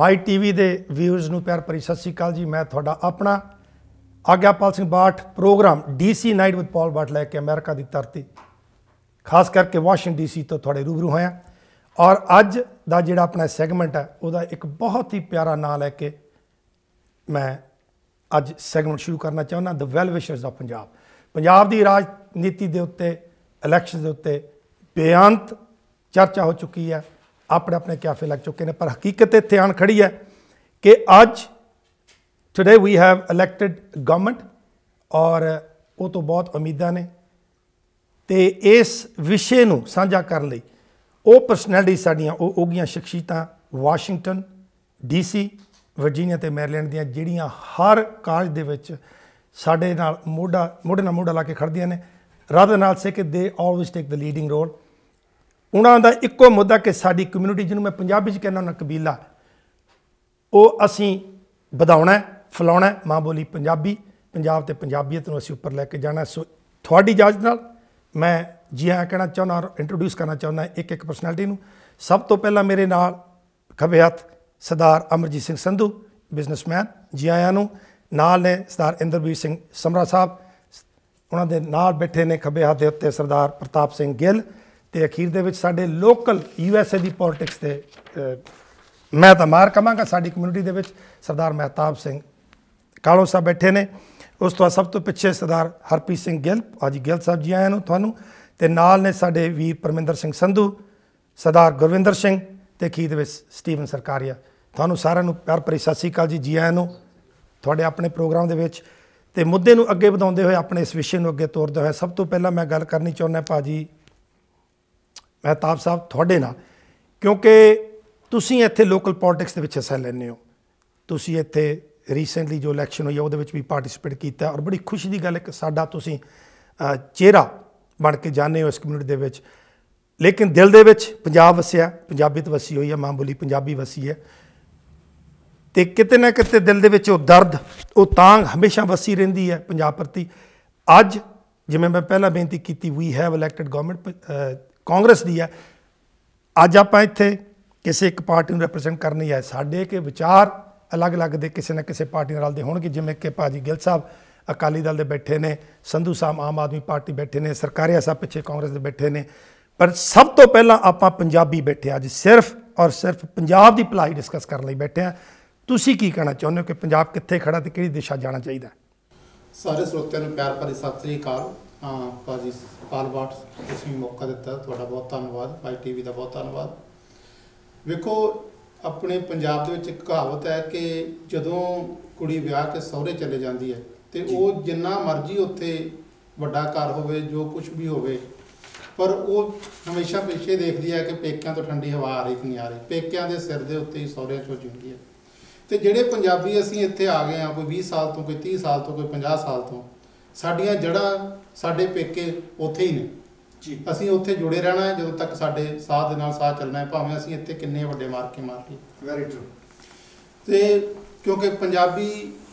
ਮਾਈ TV ਦੇ viewers ਨੂੰ ਪਿਆਰ ਭਰੀ ਸਤਿ ਸ਼੍ਰੀ ਅਕਾਲ ਜੀ। ਮੈਂ ਤੁਹਾਡਾ ਆਪਣਾ Agyapal Singh Bath programme DC night with Paul Bath ਲੈ ਕੇ ਅਮਰੀਕਾ ਦੀ ਧਰਤੀ ਖਾਸ ਕਰਕੇ ਵਾਸ਼ਿੰਗਟਨ ਡੀਸੀ ਤੋਂ ਤੁਹਾਡੇ ਰੂਬਰੂ ਹੋਇਆ। ਔਰ ਅੱਜ ਦਾ ਜਿਹੜਾ ਆਪਣਾ ਸੈਗਮੈਂਟ ਹੈ ਉਹਦਾ ਇੱਕ ਬਹੁਤ ਹੀ ਪਿਆਰਾ ਨਾਂ ਲੈ ਕੇ ਮੈਂ ਅੱਜ ਸੈਗਮੈਂਟ ਸ਼ੁਰੂ ਕਰਨਾ ਚਾਹੁੰਦਾ। The well wishers of Punjab. Punjab ਦੀ ਰਾਜਨੀਤੀ ਦੇ ਉੱਤੇ ਇਲੈਕਸ਼ਨ ਦੇ ਉੱਤੇ ਬੇਅੰਤ ਚਰਚਾ ਹੋ ਚੁੱਕੀ ਹੈ, ਆਪਣੇ ਆਪਣੇ ਕਿਆਫੇ ਲੱਗ ਚੁੱਕੇ ਨੇ, ਪਰ ਹਕੀਕਤ ਇੱਥੇ ਆਣ ਖੜੀ ਹੈ ਕਿ ਅੱਜ today we have elected government ਔਰ ਉਹ ਤੋਂ ਬਹੁਤ ਉਮੀਦਾਂ ਨੇ। ਅਤੇ ਇਸ ਵਿਸ਼ੇ ਨੂੰ ਸਾਂਝਾ ਕਰਨ ਲਈ ਉਹ ਪਰਸਨੈਲਿਟੀ ਸਾਡੀਆਂ ਉਹ ਹੋਗੀਆਂ ਸ਼ਖਸੀਅਤਾਂ ਵਾਸ਼ਿੰਗਟਨ ਡੀਸੀ ਵਰਜੀਨੀਆ ਅਤੇ ਮੈਰੀਲੈਂਡ ਦੀਆਂ ਜਿਹੜੀਆਂ ਹਰ ਕਾਰਜ ਦੇ ਵਿੱਚ ਸਾਡੇ ਨਾਲ ਮੋਢੇ ਨਾਲ ਮੋਢਾ ਲਾ ਕੇ ਖੜ੍ਹਦੀਆਂ ਨੇ। ਰਾਦਰ ਨਾਲ ਸੇ ਕਿ they always take the leading role. ਉਹਨਾਂ ਦਾ ਇੱਕੋ ਮੁੱਦਾ ਕਿ ਸਾਡੀ ਕਮਿਊਨਿਟੀ, ਜਿਹਨੂੰ ਮੈਂ ਪੰਜਾਬੀ 'ਚ ਕਹਿੰਦਾ ਹੁੰਦਾ ਕਬੀਲਾ, ਉਹ ਅਸੀਂ ਵਧਾਉਣਾ ਫੈਲਾਉਣਾ। ਮਾਂ ਬੋਲੀ ਪੰਜਾਬੀ, ਪੰਜਾਬ ਅਤੇ ਪੰਜਾਬੀਅਤ ਨੂੰ ਅਸੀਂ ਉੱਪਰ ਲੈ ਕੇ ਜਾਣਾ। ਸੋ ਤੁਹਾਡੀ ਇਜਾਜ਼ਤ ਨਾਲ ਮੈਂ ਜੀ ਹਾਂ ਕਹਿਣਾ ਚਾਹੁੰਦਾ ਔਰ ਇੰਟਰੋਡਿਊਸ ਕਰਨਾ ਚਾਹੁੰਦਾ ਇੱਕ ਪਰਸਨੈਲਿਟੀ ਨੂੰ। ਸਭ ਤੋਂ ਪਹਿਲਾਂ ਮੇਰੇ ਨਾਲ ਖੱਬੇ ਹੱਥ ਸਰਦਾਰ ਅਮਰਜੀਤ ਸਿੰਘ ਸੰਧੂ, ਬਿਜ਼ਨਸਮੈਨ, ਜੀ ਆਇਆਂ ਨੂੰ। ਨਾਲ ਨੇ ਸਰਦਾਰ ਇੰਦਰਬੀਰ ਸਿੰਘ ਸਮਰਾ ਸਾਹਿਬ, ਉਹਨਾਂ ਦੇ ਨਾਲ ਬੈਠੇ ਨੇ ਖੱਬੇ ਹੱਥ ਦੇ ਉੱਤੇ ਸਰਦਾਰ ਪ੍ਰਤਾਪ ਸਿੰਘ ਗਿੱਲ, ਅਤੇ ਅਖੀਰ ਦੇ ਵਿੱਚ ਸਾਡੇ ਲੋਕਲ USA ਦੀ ਪੋਲੀਟਿਕਸ ਦੇ ਮੈਂ ਤਾਂ ਮਾਰ ਕਵਾਂਗਾ ਸਾਡੀ ਕਮਿਊਨਿਟੀ ਦੇ ਵਿੱਚ ਸਰਦਾਰ ਮਹਿਤਾਬ ਸਿੰਘ ਕਾਲੋ ਸਾਹਿਬ ਬੈਠੇ ਨੇ। ਉਸ ਤੋਂ ਬਾਅਦ ਸਭ ਤੋਂ ਪਿੱਛੇ ਸਰਦਾਰ ਹਰਪ੍ਰੀਤ ਸਿੰਘ ਗਿੱਲ, ਹਾਜੀ ਗਿੱਲ ਸਾਹਿਬ ਜੀ ਆਇਆਂ ਨੂੰ ਤੁਹਾਨੂੰ। ਅਤੇ ਨਾਲ ਨੇ ਸਾਡੇ ਵੀਰ ਪਰਮਿੰਦਰ ਸਿੰਘ ਸੰਧੂ, ਸਰਦਾਰ ਗੁਰਵਿੰਦਰ ਸਿੰਘ, ਅਤੇ ਅਖੀਰ ਦੇ ਵਿੱਚ ਸਟੀਵਨ ਸਰਕਾਰੀਆ। ਤੁਹਾਨੂੰ ਸਾਰਿਆਂ ਨੂੰ ਪਿਆਰ ਭਰੀ ਸਤਿ ਸ਼੍ਰੀ ਅਕਾਲ ਜੀ। ਜੀ ਆਇਆਂ ਨੂੰ ਤੁਹਾਡੇ ਆਪਣੇ ਪ੍ਰੋਗਰਾਮ ਦੇ ਵਿੱਚ। ਅਤੇ ਮੁੱਦੇ ਨੂੰ ਅੱਗੇ ਵਧਾਉਂਦੇ ਹੋਏ, ਆਪਣੇ ਇਸ ਵਿਸ਼ੇ ਨੂੰ ਅੱਗੇ ਤੋਰਦੇ ਹੋਏ, ਸਭ ਤੋਂ ਪਹਿਲਾਂ ਮੈਂ ਗੱਲ ਕਰਨੀ ਚਾਹੁੰਦਾ ਭਾਜੀ ਮਹਿਤਾਬ ਸਾਹਿਬ ਤੁਹਾਡੇ ਨਾਲ, ਕਿਉਂਕਿ ਤੁਸੀਂ ਇੱਥੇ ਲੋਕਲ ਪੋਲੀਟਿਕਸ ਦੇ ਵਿੱਚ ਹਿੱਸਾ ਲੈਂਦੇ ਹੋ। ਤੁਸੀਂ ਇੱਥੇ ਰੀਸੈਂਟਲੀ ਜੋ ਇਲੈਕਸ਼ਨ ਹੋਈ ਹੈ ਉਹਦੇ ਵਿੱਚ ਵੀ ਪਾਰਟੀਸਪੇਟ ਕੀਤਾ, ਔਰ ਬੜੀ ਖੁਸ਼ੀ ਦੀ ਗੱਲ ਇੱਕ ਸਾਡਾ ਤੁਸੀਂ ਚਿਹਰਾ ਬਣ ਕੇ ਜਾਂਦੇ ਹੋ ਇਸ ਕਮਿਊਨਿਟੀ ਦੇ ਵਿੱਚ। ਲੇਕਿਨ ਦਿਲ ਦੇ ਵਿੱਚ ਪੰਜਾਬ ਵਸਿਆ, ਪੰਜਾਬੀਅਤ ਵਸੀ ਹੋਈ ਹੈ, ਮਾਂ ਬੋਲੀ ਪੰਜਾਬੀ ਵਸੀ ਹੈ, ਅਤੇ ਕਿਤੇ ਨਾ ਕਿਤੇ ਦਿਲ ਦੇ ਵਿੱਚ ਉਹ ਦਰਦ, ਉਹ ਤਾਂਘ ਹਮੇਸ਼ਾ ਵਸੀ ਰਹਿੰਦੀ ਹੈ ਪੰਜਾਬ ਪ੍ਰਤੀ। ਅੱਜ ਜਿਵੇਂ ਮੈਂ ਪਹਿਲਾਂ ਬੇਨਤੀ ਕੀਤੀ, we have elected government Congress ਦੀ ਹੈ। ਅੱਜ ਆਪਾਂ ਇੱਥੇ ਕਿਸੇ ਇੱਕ ਪਾਰਟੀ ਨੂੰ ਰਿਪਰੈਜ਼ੈਂਟ ਕਰਨੀ ਹੈ। ਸਾਡੇ ਕਿ ਵਿਚਾਰ ਅਲੱਗ-ਅਲੱਗ ਦੇ ਕਿਸੇ ਨਾ ਕਿਸੇ ਪਾਰਟੀ ਨਾਲ ਰਲਦੇ ਹੋਣਗੇ, ਜਿਵੇਂ ਕਿ ਭਾਜੀ ਗਿੱਲ ਸਾਹਿਬ ਅਕਾਲੀ ਦਲ ਦੇ ਬੈਠੇ ਨੇ, ਸੰਧੂ ਸਾਹਿਬ ਆਮ ਆਦਮੀ ਪਾਰਟੀ ਬੈਠੇ ਨੇ, ਸਰਕਾਰੀਆ ਸਾਹਿਬ ਪਿੱਛੇ ਕਾਂਗਰਸ ਦੇ ਬੈਠੇ ਨੇ। ਪਰ ਸਭ ਤੋਂ ਪਹਿਲਾਂ ਆਪਾਂ ਪੰਜਾਬੀ ਬੈਠੇ ਹਾਂ ਅੱਜ, ਸਿਰਫ ਔਰ ਸਿਰਫ ਪੰਜਾਬ ਦੀ ਭਲਾਈ ਡਿਸਕਸ ਕਰਨ ਲਈ ਬੈਠੇ ਹਾਂ। ਤੁਸੀਂ ਕੀ ਕਹਿਣਾ ਚਾਹੁੰਦੇ ਹੋ ਕਿ ਪੰਜਾਬ ਕਿੱਥੇ ਖੜਾ ਅਤੇ ਕਿਹੜੀ ਦਿਸ਼ਾ ਜਾਣਾ ਚਾਹੀਦਾ? ਸਾਰੇ ਸਰੋਤਿਆਂ ਨੂੰ ਪਿਆਰ ਭਰੀ ਸਤਿ ਸ੍ਰੀ ਅਕਾਲ। ਭਾਜੀ ਪਾਲ ਬਾਠ, ਤੁਸੀਂ ਮੌਕਾ ਦਿੱਤਾ, ਤੁਹਾਡਾ ਬਹੁਤ ਧੰਨਵਾਦ। ਮਾਈ ਟੀਵੀ ਦਾ ਬਹੁਤ ਧੰਨਵਾਦ। ਵੇਖੋ, ਆਪਣੇ ਪੰਜਾਬ ਦੇ ਵਿੱਚ ਇੱਕ ਕਹਾਵਤ ਹੈ ਕਿ ਜਦੋਂ ਕੁੜੀ ਵਿਆਹ ਕੇ ਸਹੁਰੇ ਚਲੇ ਜਾਂਦੀ ਹੈ ਅਤੇ ਉਹ ਜਿੰਨਾ ਮਰਜ਼ੀ ਉੱਥੇ ਵੱਡਾ ਘਰ ਹੋਵੇ, ਜੋ ਕੁਛ ਵੀ ਹੋਵੇ, ਪਰ ਉਹ ਹਮੇਸ਼ਾ ਪਿੱਛੇ ਦੇਖਦੀ ਹੈ ਕਿ ਪੇਕਿਆਂ ਤੋਂ ਠੰਡੀ ਹਵਾ ਆ ਰਹੀ ਕਿ ਨਹੀਂ ਆ ਰਹੀ। ਪੇਕਿਆਂ ਦੇ ਸਿਰ ਦੇ ਉੱਤੇ ਹੀ ਸਹੁਰਿਆਂ 'ਚੋਂ ਜਿਉਂਦੀ ਹੈ। ਅਤੇ ਜਿਹੜੇ ਪੰਜਾਬੀ ਅਸੀਂ ਇੱਥੇ ਆ ਗਏ ਹਾਂ, ਕੋਈ 20 ਸਾਲ ਤੋਂ, ਕੋਈ 30 ਸਾਲ ਤੋਂ, ਕੋਈ 50 ਸਾਲ ਤੋਂ, ਸਾਡੀਆਂ ਜੜ੍ਹਾਂ, ਸਾਡੇ ਪੇਕੇ ਉੱਥੇ ਹੀ ਨੇ ਜੀ। ਅਸੀਂ ਉੱਥੇ ਜੁੜੇ ਰਹਿਣਾ ਹੈ ਜਦੋਂ ਤੱਕ ਸਾਡੇ ਸਾਹ ਦੇ ਨਾਲ ਸਾਹ ਚੱਲਣਾ ਹੈ, ਭਾਵੇਂ ਅਸੀਂ ਇੱਥੇ ਕਿੰਨੇ ਵੱਡੇ ਮਾਰ ਲਈਏ। Very true. ਅਤੇ ਕਿਉਂਕਿ ਪੰਜਾਬੀ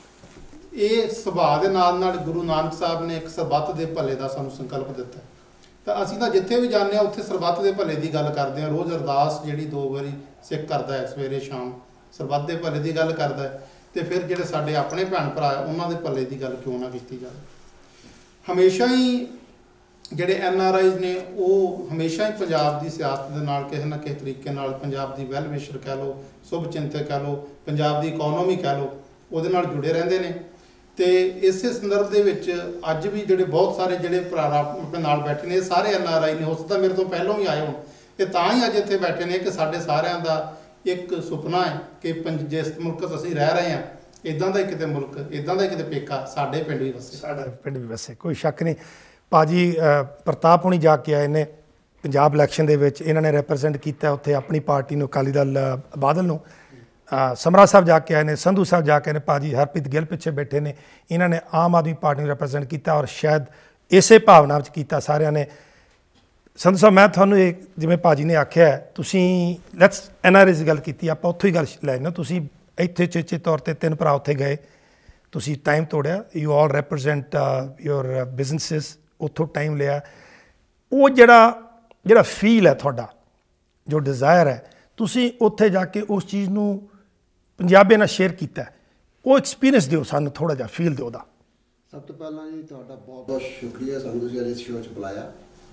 ਇਹ ਸੁਭਾਅ ਦੇ ਨਾਲ ਗੁਰੂ ਨਾਨਕ ਸਾਹਿਬ ਨੇ ਇੱਕ ਸਰਬੱਤ ਦੇ ਭਲੇ ਦਾ ਸਾਨੂੰ ਸੰਕਲਪ ਦਿੱਤਾ, ਤਾਂ ਅਸੀਂ ਤਾਂ ਜਿੱਥੇ ਵੀ ਜਾਂਦੇ ਹਾਂ ਉੱਥੇ ਸਰਬੱਤ ਦੇ ਭਲੇ ਦੀ ਗੱਲ ਕਰਦੇ ਹਾਂ। ਰੋਜ਼ ਅਰਦਾਸ ਜਿਹੜੀ 2 ਵਾਰੀ ਸਿੱਖ ਕਰਦਾ ਹੈ, ਸਵੇਰੇ ਸ਼ਾਮ, ਸਰਬੱਤ ਦੇ ਭਲੇ ਦੀ ਗੱਲ ਕਰਦਾ ਹੈ। ਅਤੇ ਫਿਰ ਜਿਹੜੇ ਸਾਡੇ ਆਪਣੇ ਭੈਣ ਭਰਾ ਉਹਨਾਂ ਦੇ ਭਲੇ ਦੀ ਗੱਲ ਕਿਉਂ ਨਾ ਕੀਤੀ ਜਾਵੇ। ਹਮੇਸ਼ਾ ਹੀ ਜਿਹੜੇ NRIs ਨੇ ਉਹ ਹਮੇਸ਼ਾ ਹੀ ਪੰਜਾਬ ਦੀ ਸਿਆਸਤ ਦੇ ਨਾਲ ਕਿਸੇ ਨਾ ਕਿਸੇ ਤਰੀਕੇ ਨਾਲ, ਪੰਜਾਬ ਦੀ ਵੈਲ ਵਿਸ਼ਰ ਕਹਿ ਲਓ, ਸ਼ੁਭ ਚਿੰਤਕ ਕਹਿ ਲਓ, ਪੰਜਾਬ ਦੀ ਇਕੋਨੋਮੀ ਕਹਿ ਲਓ, ਉਹਦੇ ਨਾਲ ਜੁੜੇ ਰਹਿੰਦੇ ਨੇ। ਅਤੇ ਇਸੇ ਸੰਦਰਭ ਦੇ ਵਿੱਚ ਅੱਜ ਵੀ ਜਿਹੜੇ ਬਹੁਤ ਸਾਰੇ ਜਿਹੜੇ ਭਰਾ ਆਪਣੇ ਨਾਲ ਬੈਠੇ ਨੇ, ਇਹ ਸਾਰੇ NRI ਨੇ। ਹੋ ਸਕਦਾ ਮੇਰੇ ਤੋਂ ਪਹਿਲਾਂ ਵੀ ਆਏ ਹੋਣ, ਇਹ ਤਾਂ ਹੀ ਅੱਜ ਇੱਥੇ ਬੈਠੇ ਨੇ ਕਿ ਸਾਡੇ ਸਾਰਿਆਂ ਦਾ ਇੱਕ ਸੁਪਨਾ ਹੈ ਕਿ ਜਿਸ ਮੁਲਕ 'ਚ ਅਸੀਂ ਰਹਿ ਰਹੇ ਹਾਂ, ਇੱਦਾਂ ਦਾ ਹੀ ਕਿਤੇ ਮੁਲਕ, ਇੱਦਾਂ ਦਾ ਹੀ ਕਿਤੇ ਪੇਕਾ ਸਾਡੇ ਪਿੰਡ ਵੀ ਵਸੇ, ਸਾਡਾ ਪਿੰਡ ਵੀ ਵਸੇ। ਕੋਈ ਸ਼ੱਕ ਨਹੀਂ। ਭਾਜੀ ਪ੍ਰਤਾਪ ਹੁਣੀ ਜਾ ਕੇ ਆਏ ਨੇ ਪੰਜਾਬ ਇਲੈਕਸ਼ਨ ਦੇ ਵਿੱਚ, ਇਹਨਾਂ ਨੇ ਰਿਪਰੈਜ਼ੈਂਟ ਕੀਤਾ ਉੱਥੇ ਆਪਣੀ ਪਾਰਟੀ ਨੂੰ, ਅਕਾਲੀ ਦਲ ਬਾਦਲ ਨੂੰ। ਸਮਰਾ ਸਾਹਿਬ ਜਾ ਕੇ ਆਏ ਨੇ, ਸੰਧੂ ਸਾਹਿਬ ਜਾ ਕੇ ਆਏ ਨੇ, ਭਾਜੀ ਹਰਪ੍ਰੀਤ ਗਿੱਲ ਪਿੱਛੇ ਬੈਠੇ ਨੇ, ਇਹਨਾਂ ਨੇ ਆਮ ਆਦਮੀ ਪਾਰਟੀ ਨੂੰ ਰਿਪਰੈਜ਼ੈਂਟ ਕੀਤਾ, ਔਰ ਸ਼ਾਇਦ ਇਸੇ ਭਾਵਨਾ ਵਿੱਚ ਕੀਤਾ ਸਾਰਿਆਂ ਨੇ। ਸੰਧੂ ਸਾਹਿਬ, ਮੈਂ ਤੁਹਾਨੂੰ ਇਹ ਜਿਵੇਂ ਭਾਜੀ ਨੇ ਆਖਿਆ, ਤੁਸੀਂ ਲੈਟਸ NRIs ਦੀ ਗੱਲ ਕੀਤੀ, ਆਪਾਂ ਉੱਥੋਂ ਹੀ ਗੱਲ ਲੈਣਾ। ਤੁਸੀਂ ਇੱਥੇ ਚੇਚੇ ਤੌਰ 'ਤੇ 3 ਭਰਾ ਉੱਥੇ ਗਏ, ਤੁਸੀਂ ਟਾਈਮ ਤੋੜਿਆ, you all represent your businesses, ਉੱਥੋਂ ਟਾਈਮ ਲਿਆ। ਉਹ ਜਿਹੜਾ ਫੀਲ ਹੈ ਤੁਹਾਡਾ, ਜੋ ਡਿਜ਼ਾਇਰ ਹੈ, ਤੁਸੀਂ ਉੱਥੇ ਜਾ ਕੇ ਉਸ ਚੀਜ਼ ਨੂੰ ਪੰਜਾਬੀਆਂ ਨਾਲ ਸ਼ੇਅਰ ਕੀਤਾ ਹੈ, ਉਹ ਐਕਸਪੀਰੀਅੰਸ ਦਿਓ ਸਾਨੂੰ, ਥੋੜ੍ਹਾ ਜਿਹਾ ਫੀਲ ਦਿਓ ਉਹਦਾ। ਸਭ ਤੋਂ ਪਹਿਲਾਂ ਜੀ ਤੁਹਾਡਾ ਬਹੁਤ ਬਹੁਤ ਸ਼ੁਕਰੀਆ ਸਾਨੂੰ ਤੁਸੀਂ ਇਸ ਸ਼ੋਅ 'ਚ ਬੁਲਾਇਆ।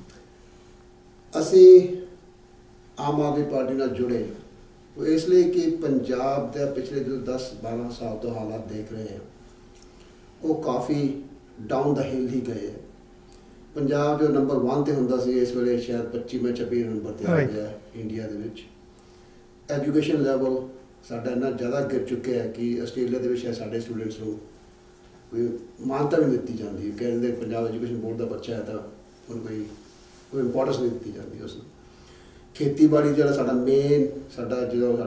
ਅਸੀਂ ਆਮ ਆਦਮੀ ਪਾਰਟੀ ਨਾਲ ਜੁੜੇ ਉਹ ਇਸ ਲਈ ਕਿ ਪੰਜਾਬ ਦੇ ਪਿਛਲੇ ਜੋ 10-12 ਸਾਲ ਤੋਂ ਹਾਲਾਤ ਦੇਖ ਰਹੇ ਹਾਂ ਉਹ ਕਾਫੀ ਡਾਊਨ ਦਾ ਹਿਲ ਹੀ ਗਏ ਹੈ। ਪੰਜਾਬ ਜੋ ਨੰਬਰ 1 ਤੇ ਹੁੰਦਾ ਸੀ ਇਸ ਵੇਲੇ ਸ਼ਾਇਦ 25-26 ਨੰਬਰ ਤੇ ਆ ਗਿਆ ਇੰਡੀਆ ਦੇ ਵਿੱਚ। ਐਜੂਕੇਸ਼ਨ ਲੈਵਲ ਸਾਡਾ ਇੰਨਾ ਜ਼ਿਆਦਾ ਗਿਰ ਚੁੱਕਿਆ ਹੈ ਕਿ ਆਸਟ੍ਰੇਲੀਆ ਦੇ ਵਿੱਚ ਸਾਡੇ ਸਟੂਡੈਂਟਸ ਨੂੰ ਕੋਈ ਮਾਨਤਾ ਨਹੀਂ ਦਿੱਤੀ ਜਾਂਦੀ। ਕਹਿੰਦੇ ਪੰਜਾਬ ਐਜੂਕੇਸ਼ਨ ਬੋਰਡ ਦਾ ਬੱਚਾ ਹੈ ਤਾਂ ਉਹਨੂੰ ਕੋਈ ਇੰਪੋਰਟੈਂਸ ਨਹੀਂ ਦਿੱਤੀ ਜਾਂਦੀ ਉਸ ਨੂੰ। ਖੇਤੀਬਾੜੀ ਜਿਹੜਾ ਸਾਡਾ ਮੇਨ ਸਾਡਾ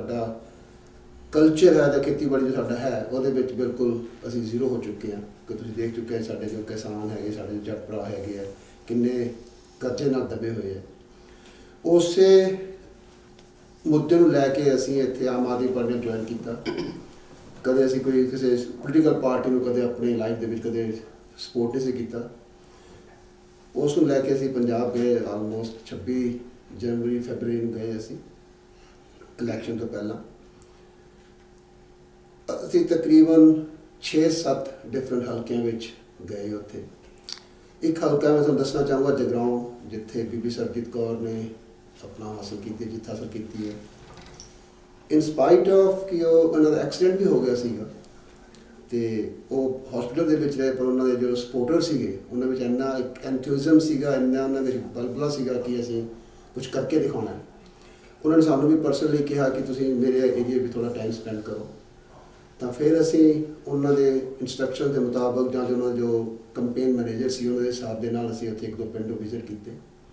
ਕਲਚਰ ਹੈ ਜਾਂ ਖੇਤੀਬਾੜੀ ਜੋ ਸਾਡਾ ਹੈ ਉਹਦੇ ਵਿੱਚ ਬਿਲਕੁਲ ਅਸੀਂ ਜ਼ੀਰੋ ਹੋ ਚੁੱਕੇ ਹਾਂ। ਕਿ ਤੁਸੀਂ ਦੇਖ ਚੁੱਕੇ ਹੋ ਸਾਡੇ ਜੋ ਕਿਸਾਨ ਹੈਗੇ, ਸਾਡੇ ਜੋ ਜੱਟ ਭਰਾ ਹੈਗੇ ਆ, ਕਿੰਨੇ ਕਰਜ਼ੇ ਨਾਲ ਦਬੇ ਹੋਏ ਆ। ਉਸੇ ਮੁੱਦੇ ਨੂੰ ਲੈ ਕੇ ਅਸੀਂ ਇੱਥੇ ਆਮ ਆਦਮੀ ਪਾਰਟੀ ਨੂੰ ਜੁਆਇਨ ਕੀਤਾ। ਕਦੇ ਅਸੀਂ ਕੋਈ ਕਿਸੇ ਪੋਲੀਟੀਕਲ ਪਾਰਟੀ ਨੂੰ ਕਦੇ ਆਪਣੀ ਲਾਈਫ ਦੇ ਵਿੱਚ ਕਦੇ ਸਪੋਰਟ ਨਹੀਂ ਸੀ ਕੀਤਾ। ਉਸ ਨੂੰ ਲੈ ਕੇ ਅਸੀਂ ਪੰਜਾਬ ਗਏ, ਆਲਮੋਸਟ 26 ਜਨਵਰੀ-ਫਰਵਰੀ ਨੂੰ ਗਏ ਅਸੀਂ ਇਲੈਕਸ਼ਨ ਤੋਂ ਪਹਿਲਾਂ। ਅਸੀਂ ਤਕਰੀਬਨ 6-7 ਡਿਫਰੈਂਟ ਹਲਕਿਆਂ ਵਿੱਚ ਗਏ। ਉੱਥੇ ਇੱਕ ਹਲਕਾ ਮੈਂ ਤੁਹਾਨੂੰ ਦੱਸਣਾ ਚਾਹੂੰਗਾ ਜਗਰਾਉਂ, ਜਿੱਥੇ ਬੀਬੀ ਸਰਬਜੀਤ ਕੌਰ ਨੇ ਆਪਣਾ ਹਾਸਲ ਕੀਤੀ, ਜਿੱਤ ਹਾਸਲ ਕੀਤੀ ਹੈ। ਇਨ ਸਪਾਈਟ ਆਫ ਕਿ ਉਹ ਉਹਨਾਂ ਦਾ ਐਕਸੀਡੈਂਟ ਵੀ ਹੋ ਗਿਆ ਸੀਗਾ ਅਤੇ ਉਹ ਹਸਪੀਟਲ ਦੇ ਵਿੱਚ ਰਹੇ, ਪਰ ਉਹਨਾਂ ਦੇ ਜੋ ਸਪੋਰਟਰ ਸੀਗੇ ਉਹਨਾਂ ਵਿੱਚ ਇੰਨਾ ਇੱਕ ਐਂਥੂਜ਼ਮ ਸੀਗਾ, ਇੰਨਾ ਉਹਨਾਂ ਵਿੱਚ ਬਲਬਲਾ ਸੀਗਾ ਕਿ ਅਸੀਂ ਕੁਝ ਕਰਕੇ ਦਿਖਾਉਣਾ ਹੈ। ਉਹਨਾਂ ਨੇ ਸਾਨੂੰ ਵੀ ਪਰਸਨਲੀ ਕਿਹਾ ਕਿ ਤੁਸੀਂ ਮੇਰੇ ਏਰੀਆ ਵਿੱਚ ਥੋੜ੍ਹਾ ਟਾਈਮ ਸਪੈਂਡ ਕਰੋ। ਤਾਂ ਫਿਰ ਅਸੀਂ ਉਹਨਾਂ ਦੇ ਇੰਸਟਰਕਸ਼ਨ ਦੇ ਮੁਤਾਬਕ ਜਾਂ ਉਹਨਾਂ ਜੋ ਕੰਪੇਨ ਮੈਨੇਜਰ ਸੀ ਉਹਨਾਂ ਦੇ ਹਿਸਾਬ ਦੇ ਨਾਲ ਅਸੀਂ ਉੱਥੇ 1-2 ਪਿੰਡ ਵਿਜ਼ਿਟ ਕੀਤੇ।